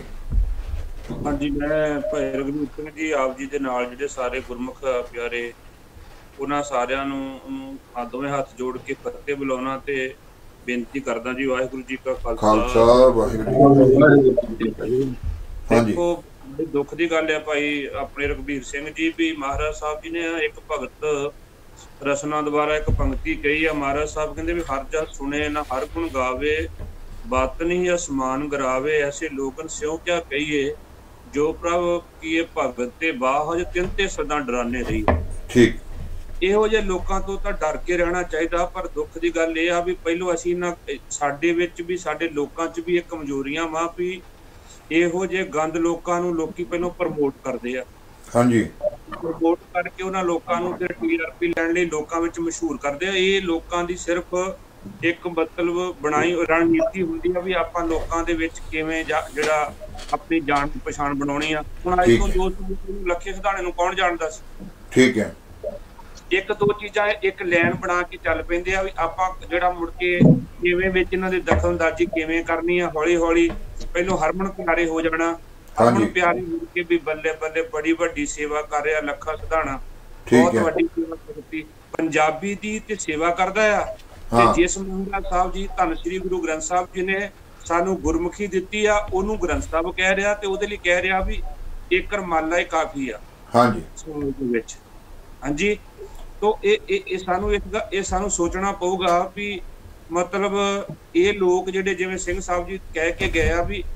ਹਾਂਜੀ, ਮੈਂ ਭਾਈ ਰਘਵੀਰ ਸਿੰਘ ਜੀ ਆਪ ਜੀ ਦੇ ਨਾਲ ਜਿਹੜੇ ਸਾਰੇ ਗੁਰਮੁਖ ਪਿਆਰੇ, ਉਹਨਾਂ ਸਾਰਿਆਂ ਨੂੰ ਦੋਵੇਂ ਹੱਥ ਜੋੜ ਕੇ ਫਤਿਹ ਬੁਲਾਉਣਾ ਤੇ ਬੇਨਤੀ ਕਰਦਾ ਜੀ, ਵਾਹਿਗੁਰੂ ਜੀ ਕਾ ਖਾਲਸਾ ਵਾਹਿਗੁਰੂ ਜੀ ਕੀ ਫਤਿਹ। ਦੇਖੋ, ਬੜੀ ਦੁੱਖ ਦੀ ਗੱਲ ਹੈ ਭਾਈ ਆਪਣੇ ਰਘਵੀਰ ਸਿੰਘ ਜੀ ਵੀ ਮਹਾਰਾਜ ਸਾਹਿਬ ਜੀ ਨੇ ਇੱਕ ਭਗਤ ਰਸਨਾ ਦੁਆਰਾ ਇੱਕ ਪੰਕਤੀ ਕਹੀ ਆ। ਮਹਾਰਾਜ ਸਾਹਿਬ ਕਹਿੰਦੇ ਵੀ ਹਰ ਜਸ ਸੁਣੇ ਨਾ ਹਰ ਗੁਣ ਗਾਵੇ, ਬਾਤ ਨਹੀਂ ਅਸਮਾਨ ਗਰਾਵੇ, ਐਸੇ ਲੋਕਨ ਸਿਉ ਕਿਆ ਕਹੀਏ, ਜੋ ਪ੍ਰਭ ਕੀਏ ਭਗਤ ਤੇ ਬਾਹਜ ਤਿੰਨ ਤੇ ਸਦਾ ਡਰਾਨੇ ਰਹੀ। ਠੀਕ, ਇਹੋ ਜਿਹੇ ਲੋਕਾਂ ਤੋਂ ਤਾਂ ਡਰ ਕੇ ਰਹਿਣਾ ਚਾਹੀਦਾ। ਪਰ ਦੁੱਖ ਦੀ ਗੱਲ ਇਹ ਆ ਵੀ ਪਹਿਲੋਂ ਅਸੀਂ ਨਾ, ਸਾਡੇ ਵਿੱਚ ਵੀ ਸਾਡੇ ਲੋਕਾਂ 'ਚ ਵੀ ਇਹ ਕਮਜ਼ੋਰੀਆਂ ਵਾ ਵੀ ਇਹੋ ਜਿਹੇ ਗੰਦ ਲੋਕਾਂ ਨੂੰ ਲੋਕੀ ਪਹਿਲਾਂ ਪ੍ਰਮੋਟ ਕਰਦੇ ਆ। ਹਾਂਜੀ, ਪ੍ਰਮੋਟ ਕਰਕੇ ਉਹਨਾਂ ਲੋਕਾਂ ਨੂੰ ਤੇ ਟੀ ਆਰ ਪੀ ਲੈਣ ਲਈ ਲੋਕਾਂ ਵਿੱਚ ਮਸ਼ਹੂਰ ਕਰਦੇ ਆ। ਇਹ ਲੋਕਾਂ ਦੀ ਸਿਰਫ ਇੱਕ ਮਤਲਬ ਬਣਾਈ ਰਣਨੀਤੀ ਹੁੰਦੀ ਆ ਵੀ ਆਪਾਂ ਲੋਕਾਂ ਦੇ ਵਿੱਚ ਕਿਵੇਂ ਜਿਹੜਾ ਆਪਣੀ ਜਾਣ ਪਛਾਣ ਬਣਾਉਣੀ ਆ। ਹੁਣ ਅੱਜ ਤੋਂ ਦੋ ਲੱਖੇ ਸਿਧਾਣੇ ਨੂੰ ਕੌਣ ਜਾਣਦਾ ਸੀ? ਠੀਕ ਹੈ। ਇੱਕ ਦੋ ਚੀਜ਼ਾਂ ਇੱਕ ਲਾਈਨ ਬਣਾ ਕੇ ਚੱਲ ਪੈਂਦੇ ਆ ਵੀ ਆਪਾਂ ਜਿਹੜਾ ਮੁੜ ਕੇ ਕਿਵੇਂ ਵਿੱਚ ਇਹਨਾਂ ਦੀ ਦਖਲ ਅੰਦਾਜ਼ੀ ਕਿਵੇਂ ਕਰਨੀ ਆ। ਹੌਲੀ ਹੌਲੀ ਪਹਿਲੋਂ ਹਰਮਨ ਪਿਆਰੇ ਹੋ ਜਾਣਾ, ਹਰਮਨ ਪਿਆਰੇ ਹੋ ਕੇ ਵੀ ਬੱਲੇ ਬੱਲੇ ਬੜੀ ਵੱਡੀ ਸੇਵਾ ਕਰ ਰਿਹਾ ਲੱਖਾ ਸਿਧਾਣਾ, ਬਹੁਤ ਵੱਡੀ ਸੇਵਾ ਕੀਤੀ ਪੰਜਾਬੀ ਦੀ ਤੇ ਸੇਵਾ ਕਰਦਾ ਆ। ਤੇ ਜਿਸ ਮਹਾਰਾਜ ਸਾਹਿਬ ਜੀ ਧੰਨ ਸ੍ਰੀ ਗੁਰੂ ਗ੍ਰੰਥ ਸਾਹਿਬ ਜੀ ਨੇ ਸਾਨੂੰ ਗੁਰਮੁਖੀ ਦਿੱਤੀ ਆ, ਉਹਨੂੰ ਗ੍ਰੰਥ ਸਾਹਿਬ ਕਹਿ ਰਿਹਾ ਤੇ ਉਹਦੇ ਲਈ ਕਹਿ ਰਿਹਾ ਵੀ ਇੱਕ ਰਮਾਲਾ ਹੀ ਕਾਫੀ ਆ। ਹਾਂਜੀ ਵਿੱਚ ਹਾਂਜੀ। ਤੋ ਇਹ ਇਹ ਸਾਨੂੰ ਇੱਕ ਇਹ ਸਾਨੂੰ ਸੋਚਣਾ ਪਊਗਾ ਵੀ ਮਤਲਬ ਇਹ ਲੋਕ ਜਿਹੜੇ ਜਿਵੇਂ ਸਿੰਘ ਸਾਹਿਬ ਜੀ ਕਹਿ ਕੇ ਗਏ ਆ ਵੀ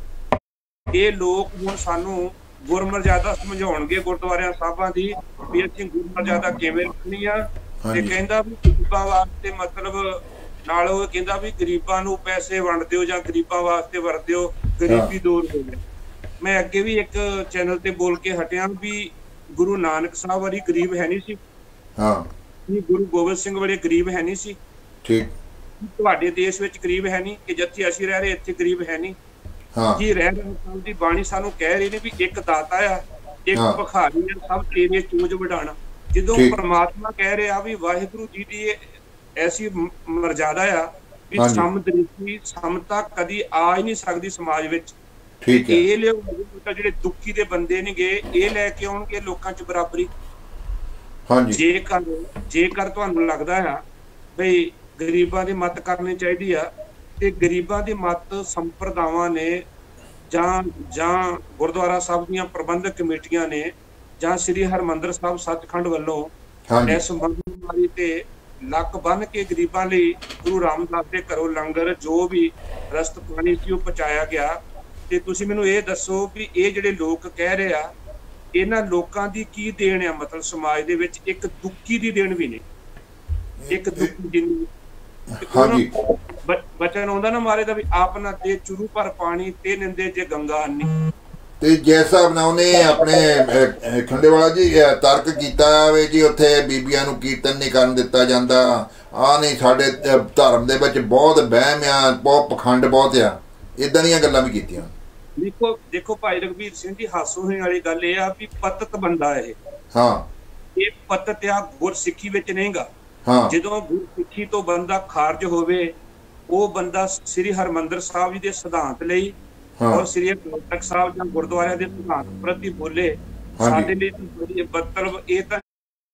ਇਹ ਲੋਕ ਹੁਣ ਸਾਨੂੰ ਗੁਰਮਰਜ਼ਾਦਾ ਸਮਝਾਉਣਗੇ ਗੁਰਦੁਆਰਿਆਂ ਸਾਹਿਬਾਂ ਦੀ ਵੀ ਅਸੀਂ ਗੁਰਮਰਜ਼ਾਦਾ ਕਿਵੇਂ ਰੱਖਣੀ ਆ। ਤੇ ਕਹਿੰਦਾ ਵੀ ਗਰੀਬਾਂ ਵਾਸਤੇ ਮਤਲਬ ਨਾਲ ਉਹ ਕਹਿੰਦਾ ਵੀ ਗਰੀਬਾਂ ਨੂੰ ਪੈਸੇ ਵੰਡ ਦਿਓ ਜਾਂ ਗਰੀਬਾਂ ਵਾਸਤੇ ਵਰਤਿਓ, ਗਰੀਬੀ ਦੂਰ ਹੋਵੇ। ਮੈਂ ਅੱਗੇ ਵੀ ਇੱਕ ਚੈਨਲ ਤੇ ਬੋਲ ਕੇ ਹਟਿਆ ਵੀ ਗੁਰੂ ਨਾਨਕ ਸਾਹਿਬ ਵਾਲੀ ਗਰੀਬ ਹੈ ਨਹੀਂ ਸੀ, ਹਾਂ ਗੁਰੂ ਗੋਬਿੰਦ ਸਿੰਘ ਵਾਲੇ ਗਰੀਬ ਹੈ ਨਹੀਂ ਸੀ। ਠੀਕ, ਤੁਹਾਡੇ ਦੇਸ਼ ਵਿੱਚ ਗਰੀਬ ਹੈ ਨਹੀਂ ਕਿ ਜਿੱਥੇ ਅਸੀਂ ਰਹਿ ਰਹੇ ਇੱਥੇ ਗਰੀਬ ਹੈ ਨਹੀਂ। ਹਾਂ ਜੀ, ਰਹਿ ਰਹੇ ਦੀ ਬਾਣੀ ਸਾਨੂੰ ਕਹਿ ਰਹੀ ਨੇ ਵੀ ਇੱਕ ਦਾਤਾ ਆ ਇੱਕ ਭਿਖਾਰੀ ਸਭ ਤੇਰੇ ਚੂਜ ਵਡਾਣਾ। ਜਦੋਂ ਪਰਮਾਤਮਾ ਕਹਿ ਰਿਹਾ ਵੀ ਵਾਹਿਗੁਰੂ ਜੀ ਦੀ ਐਸੀ ਮਰਜ਼ਾਦਾ ਆ ਵੀ ਸਮਦ੍ਰਿਸ਼ਟੀ ਸਮਤਾ ਕਦੀ ਆ ਹੀ ਨਹੀਂ ਸਕਦੀ ਸਮਾਜ ਵਿੱਚ। ਇਹ ਲੋਕ ਜਿਹੜੇ ਦੁਖੀ ਦੇ ਬੰਦੇ ਨੇਗੇ ਇਹ ਲੈ ਕੇ ਆਉਣਗੇ ਲੋਕਾਂ ਚ ਬਰਾਬਰੀ। ਜੇਕਰ ਜੇਕਰ ਤੁਹਾਨੂੰ ਲੱਗਦਾ ਆ ਬਈ ਗਰੀਬਾਂ ਦੀ ਮਦਦ ਕਰਨੀ ਚਾਹੀਦੀ ਆ ਤੇ ਗਰੀਬਾਂ ਦੀ ਮਦਦ ਸੰਪਰਦਾਵਾਂ ਨੇ ਜਾਂ ਜਾਂ ਗੁਰਦੁਆਰਾ ਸਾਹਿਬ ਦੀਆਂ ਪ੍ਰਬੰਧਕ ਕਮੇਟੀਆਂ ਨੇ ਜਾਂ ਸ੍ਰੀ ਹਰਮੰਦਰ ਸਾਹਿਬ ਸੱਚਖੰਡ ਵੱਲੋਂ ਇਸ ਮਹਾਮਾਰੀ ਤੇ ਲੱਕ ਬੰਨ ਕੇ ਗਰੀਬਾਂ ਲਈ ਗੁਰੂ ਰਾਮਦਾਸ ਦੇ ਘਰੋਂ ਲੰਗਰ ਜੋ ਵੀ ਰਸਤ ਪਾਣੀ ਸੀ ਉਹ ਪਹੁੰਚਾਇਆ ਗਿਆ। ਤੇ ਤੁਸੀਂ ਮੈਨੂੰ ਇਹ ਦੱਸੋ ਵੀ ਇਹ ਜਿਹੜੇ ਲੋਕ ਕਹਿ ਰਹੇ ਆ ਇਹਨਾਂ ਲੋਕਾਂ ਦੀ ਕੀ ਦੇਣ ਆ? ਮਤਲਬ ਸਮਾਜ ਦੇ ਵਿੱਚ ਇੱਕ ਦੁੱਖੀ ਦੀ ਦੇਣ ਵੀ ਨਹੀਂ, ਇੱਕ ਦੁੱਖੀ ਦੀ ਬਚਨ ਆਉਂਦਾ ਨਾ ਮਾਰੇ ਦਾ ਵੀ ਆਪ ਨਾ ਤੇ ਚੁਰੂ ਪਰ ਪਾਣੀ ਤੇ ਨਿੰਦੇ ਜੇ ਗੰਗਾ ਆਨੀ। ਤੇ ਜੈਸਾ ਉਹਨੇ ਆਪਣੇ ਖੰਡੇਵਾਲਾ ਜੀ ਤਰਕ ਕੀਤਾ ਵੇ ਜੀ ਉੱਥੇ ਬੀਬੀਆਂ ਨੂੰ ਕੀਰਤਨ ਨਹੀਂ ਕਰਨ ਦਿੱਤਾ ਜਾਂਦਾ, ਆ ਨਹੀਂ ਸਾਡੇ ਧਰਮ ਦੇ ਵਿੱਚ ਬਹੁਤ ਵਹਿਮ ਆ, ਬਹੁਤ ਪਖੰਡ ਬਹੁਤ ਆ, ਏਦਾਂ ਦੀਆਂ ਗੱਲਾਂ ਵੀ ਕੀਤੀਆਂ। ਦੇਖੋ ਦੇਖੋ ਭਾਈ ਰਘਬੀਰ ਸਿੰਘ ਜੀ ਹਾਸੋ ਹੋਣ ਵਾਲੀ ਗੱਲ ਇਹ ਆ ਵੀ ਪਤਤ ਬੰਦਾ ਇਹ ਹਾਂ ਇਹ ਪਤਤ ਆ ਗੁਰਸਿੱਖੀ ਵਿੱਚ ਨਹੀਂਗਾ। ਜਦੋਂ ਗੁਰਸਿੱਖੀ ਤੋਂ ਬੰਦਾ ਖਾਰਜ ਹੋਵੇ ਉਹ ਬੰਦਾ ਸ੍ਰੀ ਹਰਮੰਦਰ ਸਾਹਿਬ ਜੀ ਦੇ ਸਿਧਾਂਤ ਲਈ ਔਰ ਸ੍ਰੀ ਅਕਾਲ ਤਖਤ ਸਾਹਿਬ ਜਾਂ ਗੁਰਦੁਆਰਿਆਂ ਦੇ ਸਿਧਾਂਤ ਪ੍ਰਤੀ ਬੋਲੇ ਸਾਡੇ ਲਈ ਮਤਲਬ ਇਹ ਤਾਂ